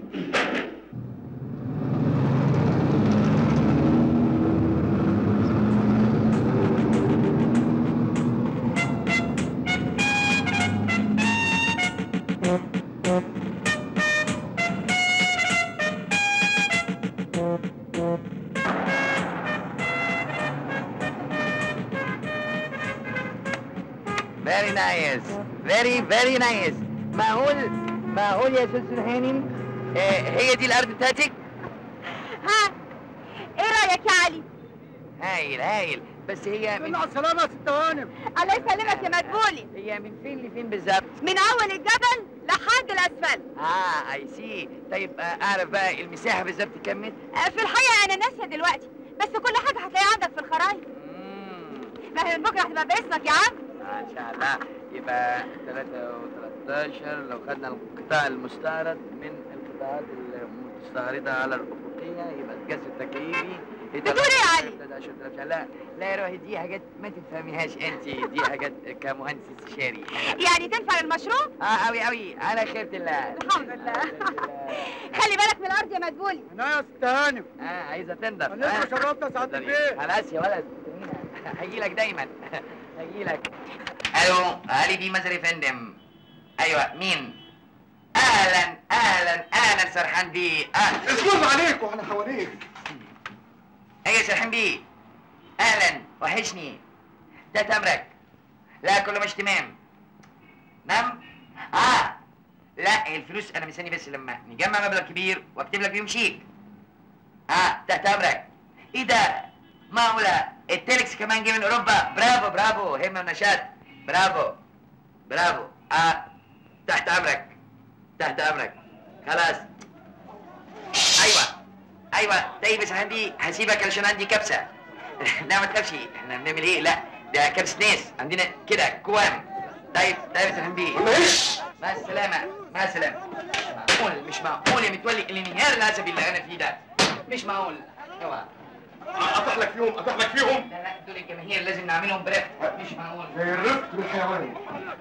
Very nice, very nice. معقول يا سلسل هانم؟ هي دي الارض بتاعتك؟ ها ايه رايك يا علي؟ هايل، بس هي من مع السلامه يا ست هانم. الله يسلمك يا مدبولي. هي من فين لفين بالظبط؟ من اول الجبل لحد الاسفل. اي سي. طيب اعرف بقى المساحه بالظبط كام متر؟ في الحقيقه انا ناسيه دلوقتي، بس كل حاجه هتلاقيها عندك في الخرايط. ما هي من بكره هتبقى باسمك يا عم. ان شاء الله. يبقى 3 و13 لو خدنا القطاع المستعرض من القطاعات المستعرضه على الافقيه يبقى الجذر التكييفي. بتقول ايه يا علي؟ 13000. لا يا روحي، دي حاجات ما تفهميهاش انت، دي حاجات كمهندس استشاري. يعني تنفع للمشروع؟ قوي على خيرة الله. الحمد لله. خلي بالك من الارض يا مدبولي. انا يا ست هانم. عايزه تنضف. انا شربت سعاده البيت. خلاص يا ولد، هجيلك دايما. هجيلك. الو، علي بيه مزري يا فندم. ايوه، مين؟ اهلا سرحان بيه. اسكت عليك واحنا حواليك. ايه سرحان بيه؟ اهلا، وحشني. ده تمرك. لا كله مش تمام. نعم؟ لا الفلوس انا مستني بس لما نجمع مبلغ كبير واكتب لك فيهم شيك. تحت امرك. ايه ده؟ معقولة التلكس كمان جه من اوروبا؟ برافو همة ونشاط. برافو تحت امرك. خلاص. ايوه طيب يا صاحبي، هسيبك علشان عندي كبسه. لا ما تخافش، احنا بنعمل ايه؟ لا ده كبسه ناس عندنا كده كوام. طيب يا صاحبي، مع السلامه. مش معقول يا متولي الانهيار العصبي اللي انا فيه ده. مش معقول. اوعى اطح لك فيهم. لا دول الجماهير لازم نعملهم برفق. مش معقول. زي الرفق بالحيوان.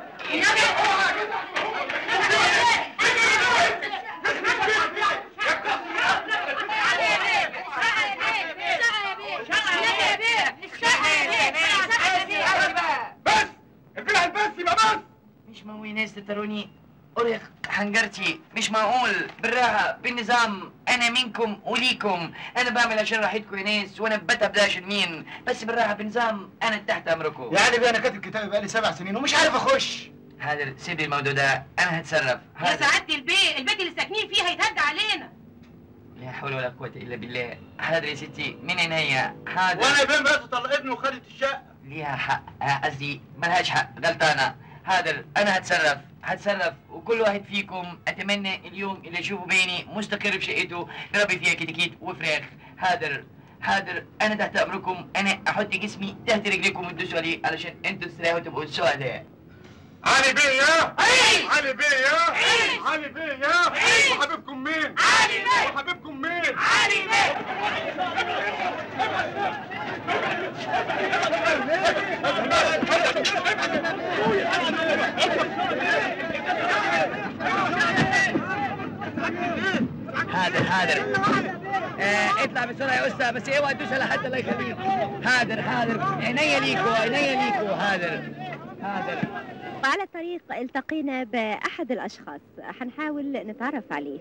بس البلع البس يبقى بس. مش معقول ناس تتروني أريق حنجرتي. مش معقول. بالراحة بالنظام. انا منكم وليكم، انا بعمل عشان راحتكم يا ناس، وانا بتعب ده عشان مين؟ بس بالراحه بنظام، انا تحت امركم. يعني بقى انا كاتب كتابي بقالي 7 سنين ومش عارف اخش. حاضر سيب لي الموضوع ده، انا هتصرف. يا سعاده البيت اللي ساكنين فيها هيتهد علينا. لا حول ولا قوه الا بالله. حاضر يا ستي من عينيا. حاضر. وانا فين بقى طلقتني وخدت الشقه؟ ليها حق، قصدي ملهاش حق، غلطانه. حاضر انا هتصرف وكل واحد فيكم اتمنى اليوم اللي اشوفه بيني مستقر في شقته يربي فيها كتاكيت وفراخ. حاضر انا تحت امركم، انا احط جسمي تحت رجليكم وتدوسوا عليه علشان انتوا تستريحوا تبقوا سعداء. علي بيه يا علي بيه يا علي بيه يا وحبيبكم مين؟ علي بيه وحبيبكم مين؟ علي بيه. حاضر اطلع بسرعه يا استاذ، بس اوعى تدوس على حد الله يخليك. حاضر عينيا ليكوا. حاضر. وعلى الطريق التقينا بأحد الأشخاص، حنحاول نتعرف عليه.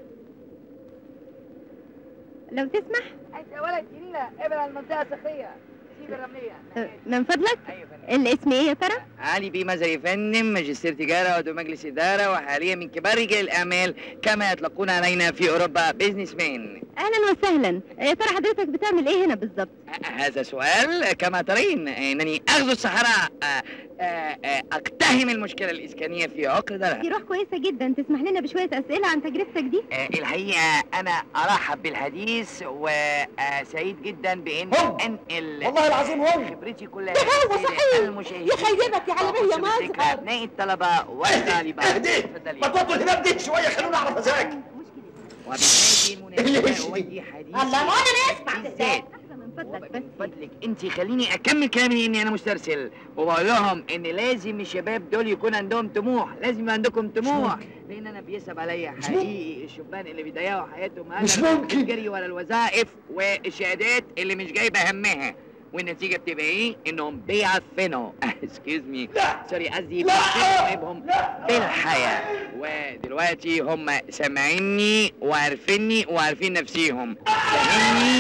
لو تسمح. انت يا ولد جنينه ابعد عن المنطقه الصخريه، سيب الرمليه. من فضلك؟ الاسم ايه يا ترى؟ علي بيه مزري يا فندم، ماجستير تجاره وعضو مجلس اداره، وحاليا من كبار رجال الاعمال كما يطلقون علينا في اوروبا بيزنس مان. اهلا وسهلا. يا ترى حضرتك بتعمل ايه هنا بالظبط؟ هذا سؤال. كما ترين انني اغزو الصحراء، اقتحم المشكله الاسكانيه في عقر درها. دي روح كويسه جدا. تسمح لنا بشويه اسئله عن تجربتك دي؟ الحقيقه انا ارحب بالحديث وسعيد جدا بان انقل والله العظيم هم خبرتي كلها هو صحيح المشاهدين يخيبك يا علوية مظهر. ابناء الطلبه والطالبات. ما تودوا الهباب دي شويه خلوني اعرف اذاكر. وبهذه المناسبه اودي حديث الله ما انا نسمع بالذات. من فضلك انت خليني اكمل كلامي اني انا مسترسل، وبقول لهم ان لازم الشباب دول يكون عندهم طموح، لازم يبقى عندكم طموح، لان انا بيصعب عليا حقيقي الشبان اللي بيضيعوا حياتهم مش ممكن الجري ورا الوظائف والشهادات اللي مش جايبه همها، والنتيجه بتبقى ايه؟ انهم بيعفنوا اكسكيوز مي سوري قصدي بيعفنوا بالحياه، ودلوقتي هم سامعيني وعارفيني وعارفين نفسيهم. فاهمني؟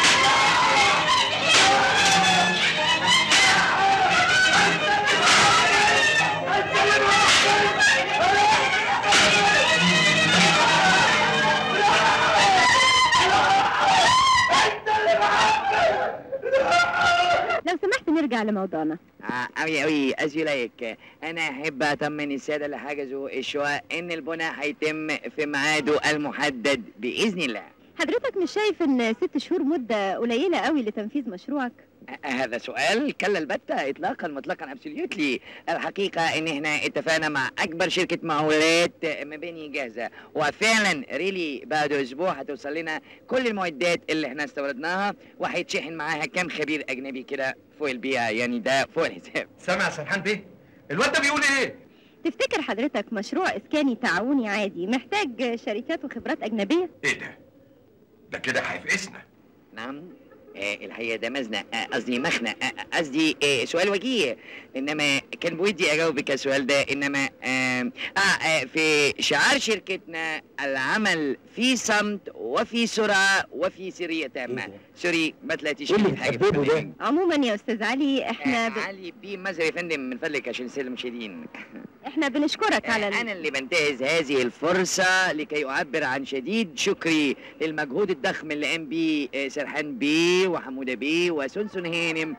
لو سمحت نرجع لموضوعنا. أوي أز يو لايك. أنا أحب أطمن السادة اللي حجزوا الشقق إن البناء هيتم في ميعاده المحدد بإذن الله. حضرتك مش شايف إن 6 شهور مدة قليلة قوي لتنفيذ مشروعك؟ هذا سؤال كلا البتة إطلاقا مطلقا أبسوليوتلي. الحقيقة إن إحنا اتفقنا مع أكبر شركة مقاولات مباني جاهزة، وفعلا ريلي بعد أسبوع هتوصل لنا كل المعدات اللي إحنا استوردناها، وهيتشحن معاها كام خبير أجنبي كده فوق البيئة، يعني ده فوق الحساب. سامع يا سرحان بيه؟ الواد ده بيقول إيه؟ تفتكر حضرتك مشروع إسكاني تعاوني عادي محتاج شركات وخبرات أجنبية؟ إيه ده؟ ده كده هيفقسنا. نعم. الحقيقه ده مزنق، قصدي مخنق، قصدي سؤال وجيه، انما كان بودي اجاوبك السؤال ده، انما في شعار شركتنا العمل في صمت وفي سرعه وفي سريه تامه. سوري ما طلعتيش في حاجه في عموما يا استاذ علي احنا علي بيه مزري يا فندم من فضلك عشان الساده المشاهدين. احنا بنشكرك على انا اللي بنتهز هذه الفرصه لكي اعبر عن شديد شكري للمجهود الضخم اللي قام بيه سرحان بيه وحموده بيه وسنسن هانم.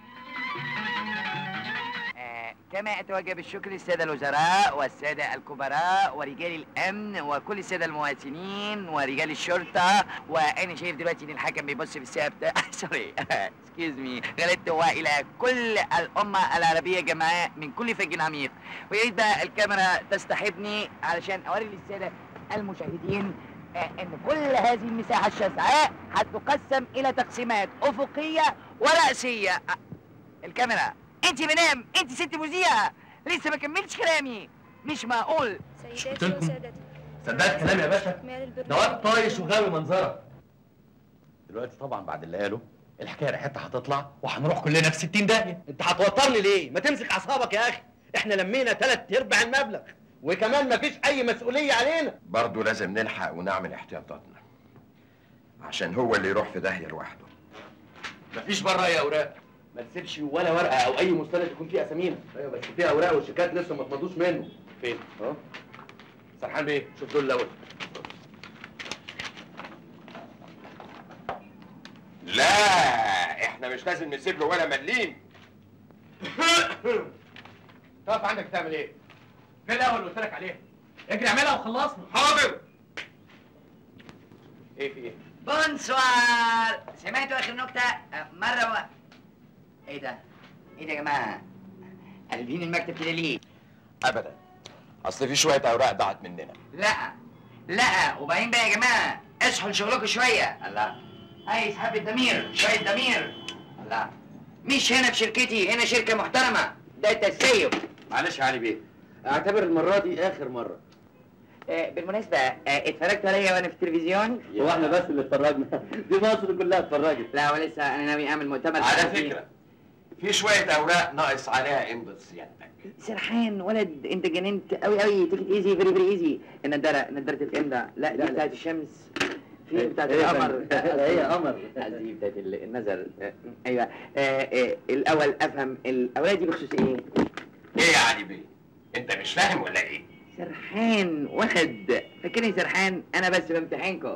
كما اتوجه بالشكر للساده الوزراء والساده الكبراء ورجال الامن وكل الساده المواطنين ورجال الشرطه، وانا شايف دلوقتي ان الحكم بيبص في السقف ده سوري اكسكيوز مي غلطت، والى كل الامه العربيه جماعه من كل فج عميق، ويا ريت بقى الكاميرا تصطحبني علشان اوري للساده المشاهدين ان كل هذه المساحه الشاسعاء هتقسم الى تقسيمات افقيه وراسيه. الكاميرا انت منام، انت ست مذيعه لسه ما كملتش كلامي. مش معقول. سيداتي وسادتي صدقت كلامي يا باشا؟ ده واد طايش وغاوي منظره. دلوقتي طبعا بعد اللي قاله الحكايه ريحتها هتطلع وهنروح كلنا في 60 داهيه. انت هتوترني ليه؟ ما تمسك اعصابك يا اخي، احنا لمينا 3/4 المبلغ وكمان مفيش اي مسؤوليه علينا. برضه لازم نلحق ونعمل احتياطاتنا. عشان هو اللي يروح في داهيه لوحده. مفيش بره اي اوراق. ما تسيبش ولا ورقه او اي مستند يكون فيه اسامينا. ايوه بس في اوراق وشيكات لسه ما اتمضوش منه. فين؟ اهو. سرحان بيه، شوف دول الاول. لا احنا مش لازم نسيب له ولا مليم. تقف عندك تعمل ايه؟ فين الاول اللي قلت لك عليها؟ اجري اعملها وخلصنا. حاضر. ايه في ايه؟ بونسوار. سمعتوا اخر نكته؟ مره ايه ده؟ ايه ده يا جماعه؟ قلبين المكتب كده ليه؟ ابدا، اصل في شويه اوراق ضاعت مننا. لا وبعدين بقى يا جماعه اصحوا لشغلكم شويه. الله، عايز حبه ضمير، شويه ضمير. الله، مش هنا في شركتي، هنا شركه محترمه، ده التسيب. معلش يا علي بيه، اعتبر المره دي اخر مره. بالمناسبه اتفرجت عليا وانا في التلفزيون؟ هو احنا بس اللي اتفرجنا؟ دي مصر كلها اتفرجت. لا ولسه انا ناوي اعمل مؤتمر. على فكره في شويه اوراق ناقص عليها امضه سيادتك. سرحان ولد، انت جننت قوي قوي. تيك ايزي، فيري ايزي. نضاره الامضه. لا دي بتاعت الشمس، في بتاعت القمر. هي قمر. دي بتاعت النظر. ايوه. الاول افهم الاوراق دي بخصوص ايه؟ ايه يا علي بيه؟ انت مش فاهم ولا ايه؟ سرحان ولد، فاكرني سرحان؟ انا بس بمتحنكم.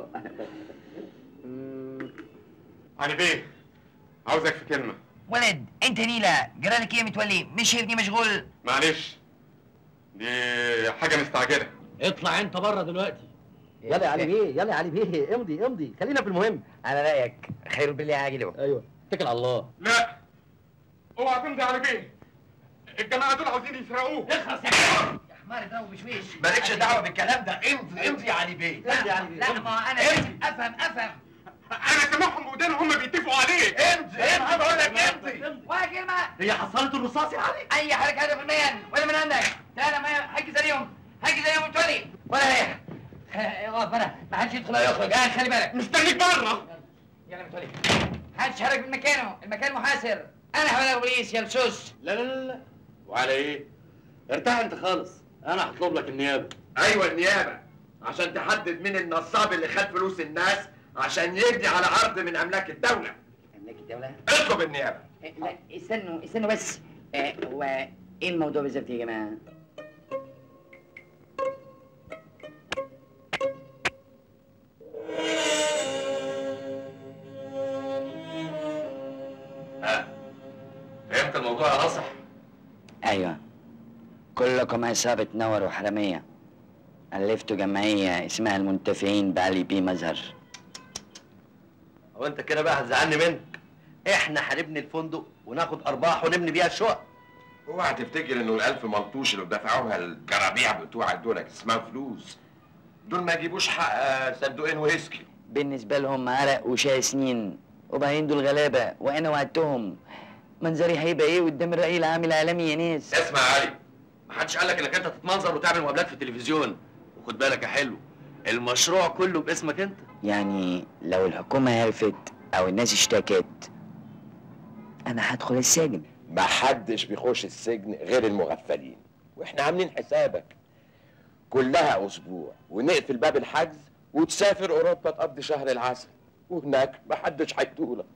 علي بيه عاوزك في كلمه. ولد انت نيله، جرالك ايه متولي؟ مش شايفني مشغول؟ معلش دي حاجه مستعجله. اطلع انت بره دلوقتي. يلا يا علي بيه، يلا يا علي بيه، امضي خلينا في المهم. على رايك خير بالله عاجله. ايوه اتكل على الله. لا اوعى تمضي علي بيه، الجماعه دول عاوزين يسرقوه. اخلص يا حمار ده وبشويش. مالكش دعوه بالكلام ده، امضي يا علي بيه. لا ما انا لازم افهم. انا سامعهم ودانهم هم بيتفقوا عليه. امضي بقول لك امضي. ولا كلمه. هي حصلت الرصاص يا علي؟ اي حركه هدف المية ولا من عندك. تعالى ما حاجز عليهم، متولي ولا هي. اقف انا، ما حدش يدخل ولا يخرج. خلي بالك، مستنيك بره. يلا متولي، محدش حرك من مكانه، المكان محاصر. انا هبلغ البوليس يا لصوص. لا وعلى ايه؟ ارتاح انت خالص، انا هطلب لك النيابه. ايوه النيابه، عشان تحدد مين النصاب اللي خد فلوس الناس عشان يجني على عرض من املاك الدوله. املاك الدوله؟ اطلب النيابه. لا استنوا بس. هو ايه الموضوع بالظبط يا جماعه؟ فهمت الموضوع يا ناصح؟ ايوه، كلكم عصابة نور وحرامية. ألفتوا جمعية اسمها المنتفعين بعلي بيه مظهر. هو انت كده بقى هتزعلني منك؟ احنا هنبني الفندق وناخد ارباح ونبني بيها الشقق. اوعى تفتكر انه ال1000 ملطوش اللي دفعوها الجرابيع بتوعك دول اسمها فلوس. دول ما يجيبوش حق صندوقين ويسكي. بالنسبة لهم عرق وشاي سنين، وبعدين دول غلابة وانا وعدتهم. منظري هيبقى ايه قدام الرأي العام العالمي يا ناس؟ اسمع يا علي، محدش قالك انك انت تتمنظر وتعمل مقابلات في التلفزيون. وخد بالك يا حلو، المشروع كله باسمك انت. يعني لو الحكومة عرفت او الناس اشتكت انا هدخل السجن. محدش بيخش السجن غير المغفلين، واحنا عاملين حسابك. كلها اسبوع ونقفل باب الحجز وتسافر اوروبا تقضي شهر العسل، وهناك محدش هيطولك.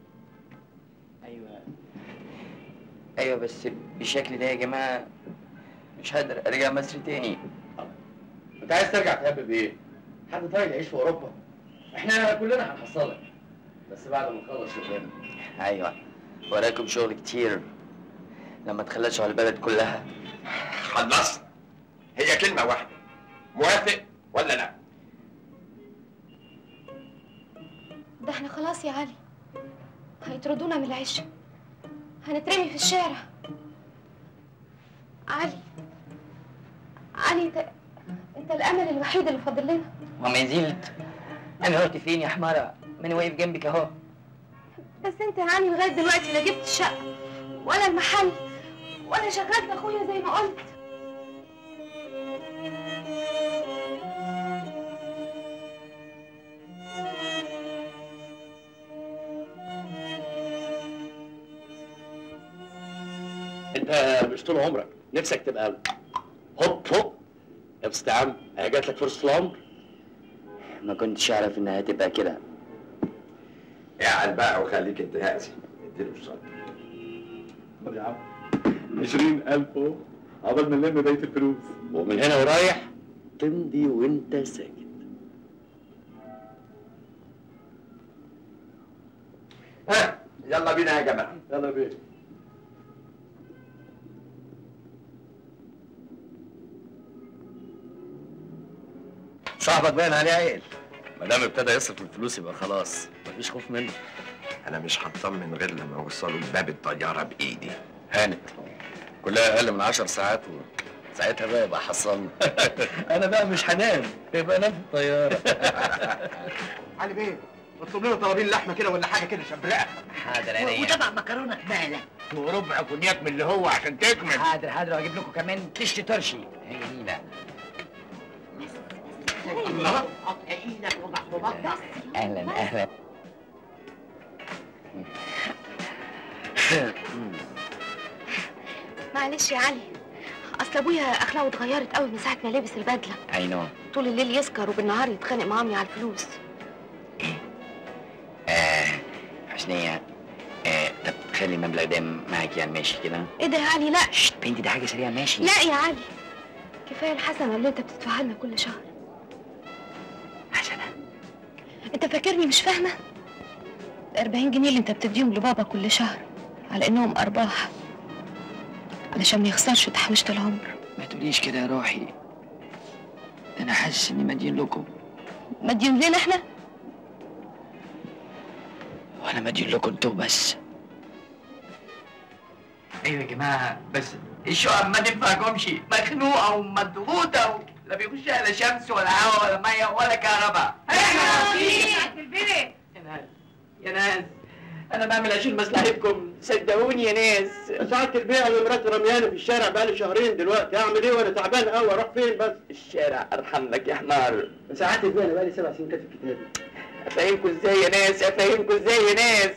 ايوه بس بالشكل ده يا جماعه مش هقدر ارجع مصر تاني. انت عايز ترجع تهب بايه؟ حد طايل يعيش في اوروبا؟ احنا كلنا هنحصلك بس بعد ما نخلص شغلنا. ايوه وراكم شغل كتير لما تخلصوا على البلد كلها. خلصنا، هي كلمه واحده، موافق ولا لا؟ ده احنا خلاص يا علي هيطردونا من العش، هنترمي في الشارع. علي انت الامل الوحيد اللي فاضل لنا. وما زلت. انا رحت فين يا حماره؟ ما انا واقف جنبك اهو. بس انت يا علي لغايه دلوقتي لا جبت الشقه ولا المحل ولا شغلت اخويا زي ما قلت. انت مش طول عمرك نفسك تبقى هوب يا بس يا عم، هي جات لك فرصه العمر. ما كنتش اعرف انها هتبقى كده. تعال بقى وخليك انت هاسي. اديله الشنطه. طب يا عم 20,000 اهو عقبال ما نلم بقيه الفلوس. ومن هنا ورايح تمضي وانت ساكت. ها يلا بينا يا جماعه. يلا بينا. صاحبك باين عليه عيل. ما دام ابتدى يصرف الفلوس يبقى خلاص مفيش خوف منه. انا مش هطمن غير لما اوصله لباب الطياره بايدي. هانت كلها اقل من 10 ساعات ساعتها بقى يبقى حصلنا. انا بقى مش هنام، يبقى انام في الطياره. علي بيه اطلب لنا طلبين لحمه كده ولا حاجه كده شبرقه. حاضر عينيا. وطبق مكرونه كماله. وربع كونياك من اللي هو عشان تكمل. حاضر حاضر، واجيب لكم كمان تشتي ترشي. هي جميله. الله قطع ايدك وضع بطنك. اهلا اهلا. معلش يا علي، اصل ابويا اخلاقه اتغيرت قوي من ساعه ما لبس البدله. اي نو. طول الليل يسكر وبالنهار يتخانق مع امي على الفلوس. حسنية، طب خلي المبلغ ده معاك يعني ماشي كده؟ ايه ده يا علي؟ لا بنتي، ده حاجه سريعه ماشي. لا يا علي، كفايه الحسنه اللي انت بتدفعها لنا كل شهر. حسنه؟ انت فاكرني مش فاهمه؟ ال 40 جنيه اللي انت بتديهم لبابا كل شهر على انهم ارباح، علشان ما يخسرش تحويشة العمر. ما تقوليش كده يا روحي، انا حاسس اني مدين لكم. مدين لنا احنا؟ وانا مدين لكم انتوا بس. ايوه يا جماعه، بس الشقق ما تنفعكمش، مخنوقه ومضغوطه لا بيخش لا شمس ولا هواء ولا ميه ولا كهرباء. احنا في البيت. يا ناس انا بعمل عشان مصلحتكم، صدقوني يا ناس. ساعة البيع اللي مراتي رمياني في الشارع بقالي شهرين دلوقتي، اعمل ايه وانا تعبان قوي؟ اروح فين بس؟ الشارع ارحم لك يا حمار. ساعات البيع انا بقالي 7 سنين كاتب كتابي. افهمكم ازاي يا ناس، افهمكم ازاي يا ناس.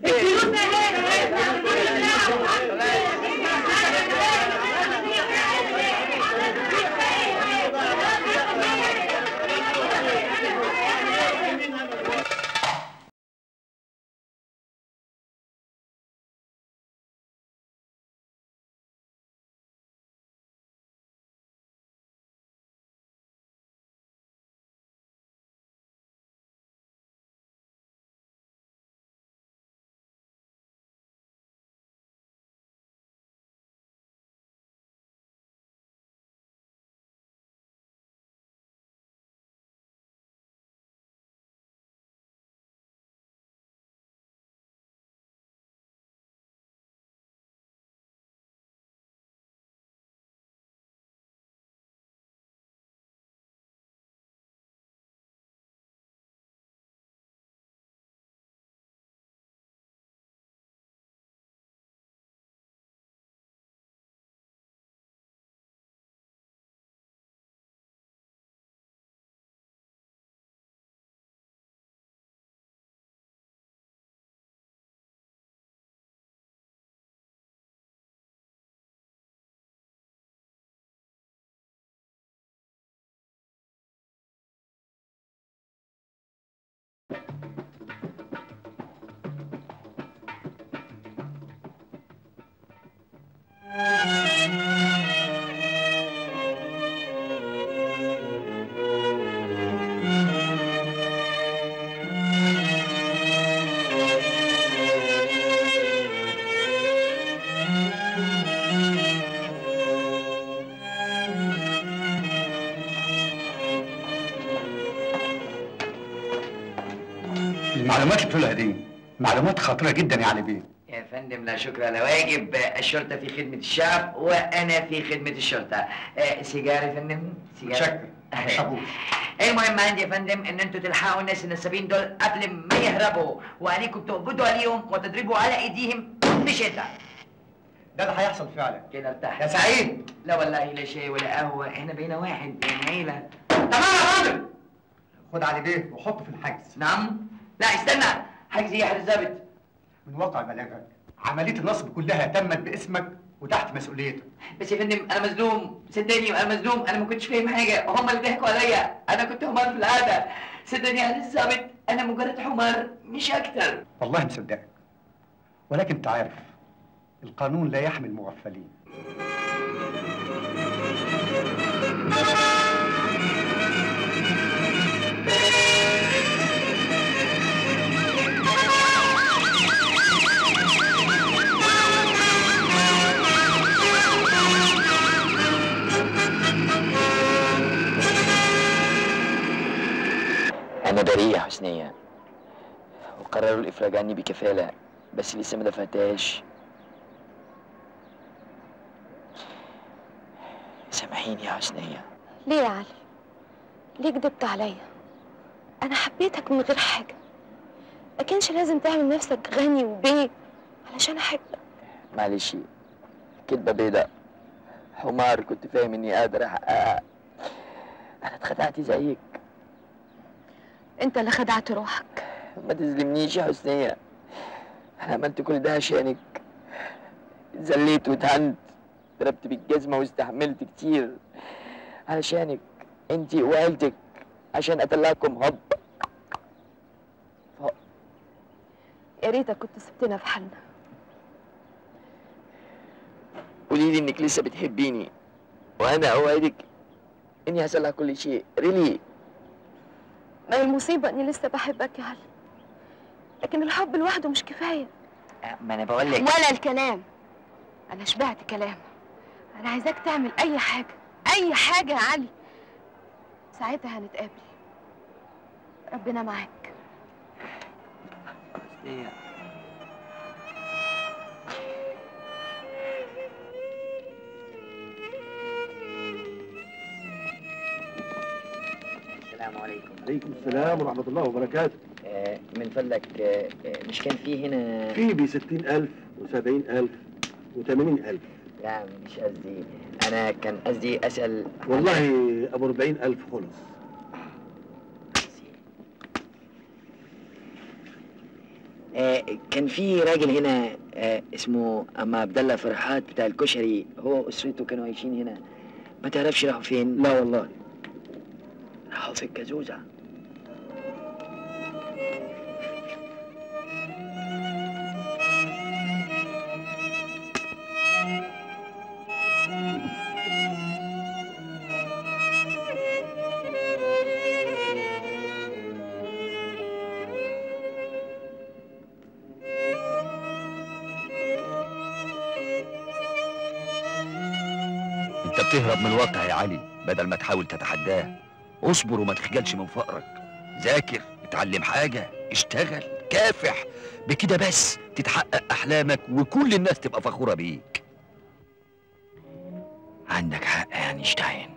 المعلومات اللي بتقولها دي معلومات خطيره جدا يا علي بيه. يا فندم لا شكر على واجب، الشرطة في خدمة الشعب وأنا في خدمة الشرطة. سيجارة يا فندم؟ سيجارة؟ شكرا ما تشربوش. المهم عندي يا فندم إن أنتوا تلحقوا الناس النسابين دول قبل ما يهربوا، وعليكم تقبضوا عليهم وتضربوا على إيديهم بشدة. ده اللي هيحصل فعلا. كده ارتاح يا سعيد. لا والله لا شاي ولا قهوة، إحنا بقينا واحد يعني عيلة. تمام يا فندم. خد علي بيه وحطه في الحجز. نعم؟ لا استنى، حجز إيه يا حضرة الظابط؟ من واقع بلاغك عملية النصب كلها تمت باسمك وتحت مسؤوليتك. بس يا فندم انا مظلوم، صدقني انا مظلوم، انا ما كنتش فاهم حاجه وهم اللي ضحكوا عليا، انا كنت همار في العاده. صدقني يا الظابط انا مجرد حمار مش اكتر. والله مصدقك، ولكن انت عارف القانون لا يحمي المغفلين. أنا بريء يا حسنية، وقرروا الإفراج عني بكفالة، بس لسه ما دفعتهاش. سامحيني يا حسنية. ليه يا علي؟ ليه كدبت عليا؟ أنا حبيتك من غير حاجة، ما كانش لازم تعمل نفسك غني وبيه علشان أحبك. معلش، كدبة بيضاء، حمار كنت فاهم إني قادر أحققها. أنا اتخدعت زيك. أنت اللي خدعت روحك. ما تظلمنيش يا حسنية، أنا عملت كل ده عشانك. اتذليت واتهنت، ضربت بالجزمة واستحملت كتير علشانك انت وعيلتك، عشان أطلعكم هب. يا ريتك كنت سبتنا في حالنا. قولي لي إنك لسه بتحبيني، وأنا أوعدك إني هصلح كل شيء. ريلي. ما هي المصيبة إني لسه بحبك يا علي، لكن الحب لوحده مش كفاية. ما أنا بقول لك. ولا الكلام. أنا شبعت كلام. أنا عايزاك تعمل أي حاجة، أي حاجة يا علي، ساعتها هنتقابل. ربنا معاك. السلام عليكم. عليكم السلام ورحمة الله وبركاته. من فضلك، مش كان في هنا في ب 60,000 و70,000 و80,000. لا مش قصدي، أنا كان قصدي أسأل. والله أبو 40,000 خلص. كان في راجل هنا اسمه أما عبد الله فرحات بتاع الكشري، هو وأسرته كانوا عايشين هنا، ما تعرفش راحوا فين؟ لا والله. راحوا في الكازوزة. انت بتهرب من الواقع يا علي بدل ما تحاول تتحداه. اصبر وما تخجلش من فقرك، ذاكر، اتعلم حاجة، اشتغل، كافح، بكده بس تتحقق احلامك وكل الناس تبقى فخورة بيك. عندك حق يا اينشتاين.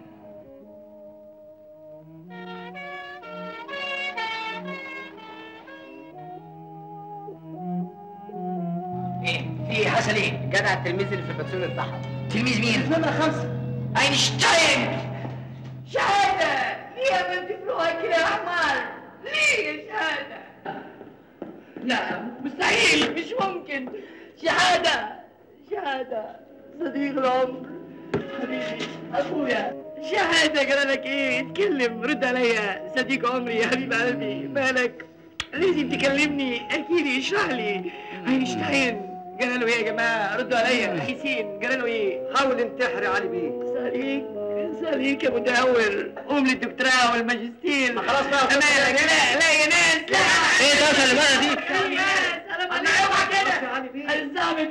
في حصل ايه؟ جدع التلميذ اللي في البكسون انتحر. تلميذ مين؟ نمرة 5. اينشتاين! شهادة! ليه عملت فروقك كده يا حمار؟ ليه شهادة؟ لا مستحيل، مش ممكن. شهادة صديق العمر، حبيبي، أخويا. شهادة جرالك إيه؟ اتكلم، رد عليا، صديق عمري يا حبيب قلبي، مالك؟ لازم تكلمني، احكي لي، اشرح لي. اينشتاين جراله ايه يا جماعه؟ ردوا عليا. حسين جراله ايه؟ حاول انتحر يا علي بيه. ساليك يا متهور، قوم للدكتوراه والماجستير. خلاص بقى. مالك؟ لا يا ناس، لا. ايه ده اللي بقى دي؟ انا اوعى كده. الظابط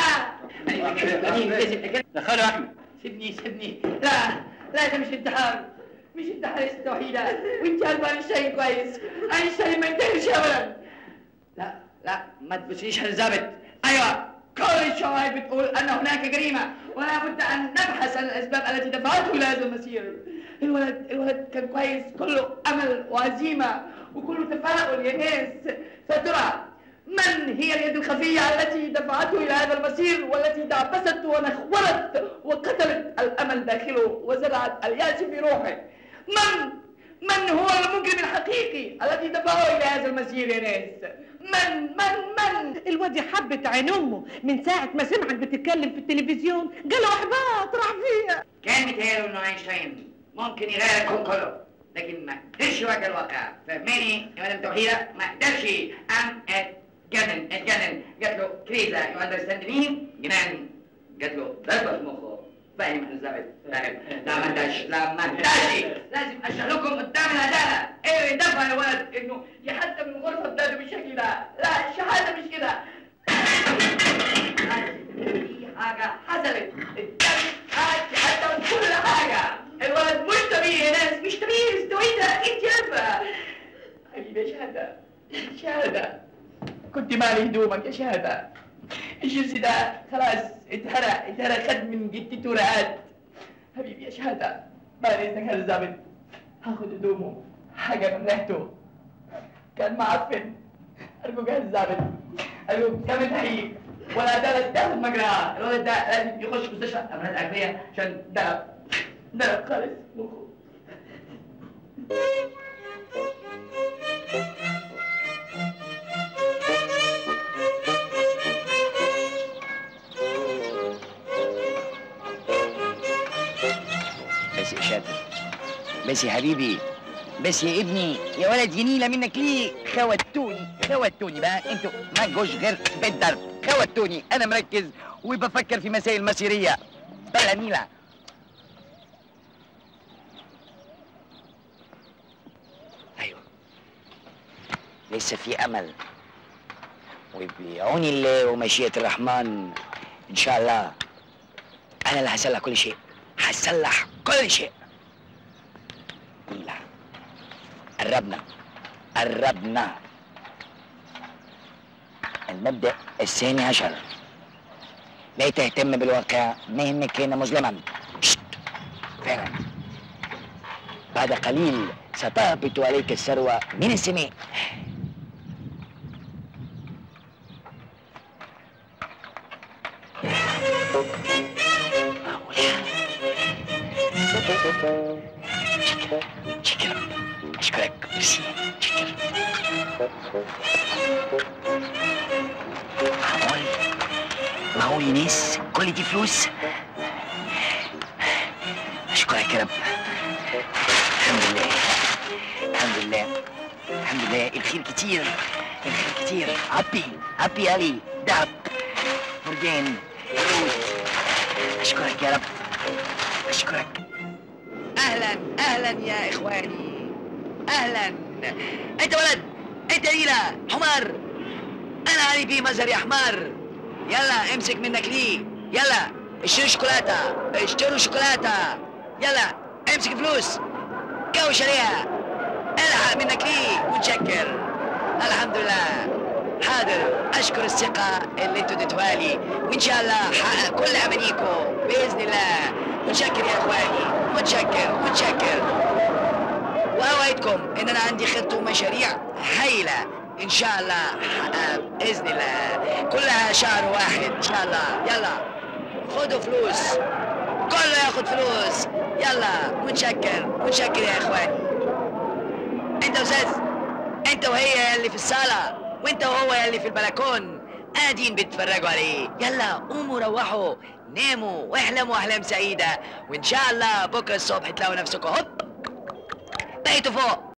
لا. دخلوا يا احمد. سيبني. لا ده مش انتحار، مش انتحار يا ست وحيدة، وانت عارفة اينشتاين كويس. اينشتاين ما ينتحرش ابدا. لا ما تبصيش على الظابط. ايوه، كل الشواهد بتقول ان هناك جريمة، ولا بد ان نبحث عن الاسباب التي دفعته الى هذا المسير. الولد كان كويس، كله امل وعزيمة وكله تفاؤل يا ناس. فترى من هي اليد الخفية التي دفعته إلى هذا المسير، والتي دعبست ونخورت وقتلت الأمل داخله وزرعت اليأس في روحه؟ من هو المجرم الحقيقي الذي دفعه إلى هذا المسير يا ناس؟ من الواد حبت عين امه من ساعة ما سمعت بتتكلم في التلفزيون، جاله احباط راح فيها. كان متهيأله انه اينشتاين ممكن يغير الكون كله. لكن ما قدرش يواجه الواقع. فاهماني يا مدام توحيده؟ ما قدرش. قام اتجنن قالت له كريزا يو اندرستاند مي؟ جنان. قالت له ضربه في مخه. فاهم احنا الزبد؟ فاهم. لا ما انتش لازم اشرح لكم قدام العداله. ايه دفع يا ولد انه يحتى من الغرفه بتاعته بالشكل ده. لا الشهاده مش كده. في حاجه حصلت. حتى من كل حاجه. الولد مش طبيعي يا ناس، مش طبيعي. استوينا انت عارفه. حبيبي يا شهاده كنت مالي هدومك يا شهاده. الجنس ده خلاص اتهرى خد من جدته رقات. حبيبي يا شهاده بعد اذنك الظابط هاخد هدومه حاجه من ريحته كان معفن. ارجوك يا الظابط ارجوك كمل تحقيق ولا ده تاخد مجراها. الولد ده لازم يخش مستشفى امراض قلبيه عشان ضرب خالص مخه. بس يا شاطر، بس يا حبيبي، بس يا ابني، يا ولد جنيله منك ليه؟ خوتوني بقى. انتوا ما تجوش غير بالضرب. خوتوني. انا مركز وبفكر في مسائل مصيريه. بلا نيله. ايوه لسه في امل، وبعون الله ومشيئه الرحمن ان شاء الله انا اللي هصلح كل شيء. هصلح كل شيء. قربنا. المبدأ الثاني عشر، لا تهتم بالواقع، ما يهمك هنا مظلما. فعلا بعد قليل ستهبط عليك الثروة من السماء. شكرا اشكرك. معقول يا ناس كل دي فلوس؟ اشكرك يا رب. الحمد لله الخير كتير. عبي علي دهب مرجان فلوس. اشكرك يا رب. اهلا يا اخواني. اهلا. انت ولد، انت ليلى حمار. انا علي بيه مزهر يا حمار. يلا امسك منك ليه. يلا اشتروا شوكولاته. يلا امسك فلوس كوش عليها. الحق منك ليه ونشكر. الحمد لله. حاضر. اشكر الثقه اللي انتوا اديتوها لي، وان شاء الله حقق كل امانيكم باذن الله. متشكر يا اخواني، متشكر. واوعدكم ان انا عندي خطه ومشاريع هايله ان شاء الله هحققها باذن الله، كلها شهر واحد ان شاء الله. يلا خدوا فلوس، كله ياخد فلوس. يلا متشكر يا اخواني. انت استاذ، انت وهي اللي في الصاله، وانت وهو اللي في البلكون قاعدين بتتفرجوا عليه. يلا قوموا روحوا ناموا واحلموا احلام سعيده، وان شاء الله بكره الصبح تلاقوا نفسكم هوب بقيتوا فوق.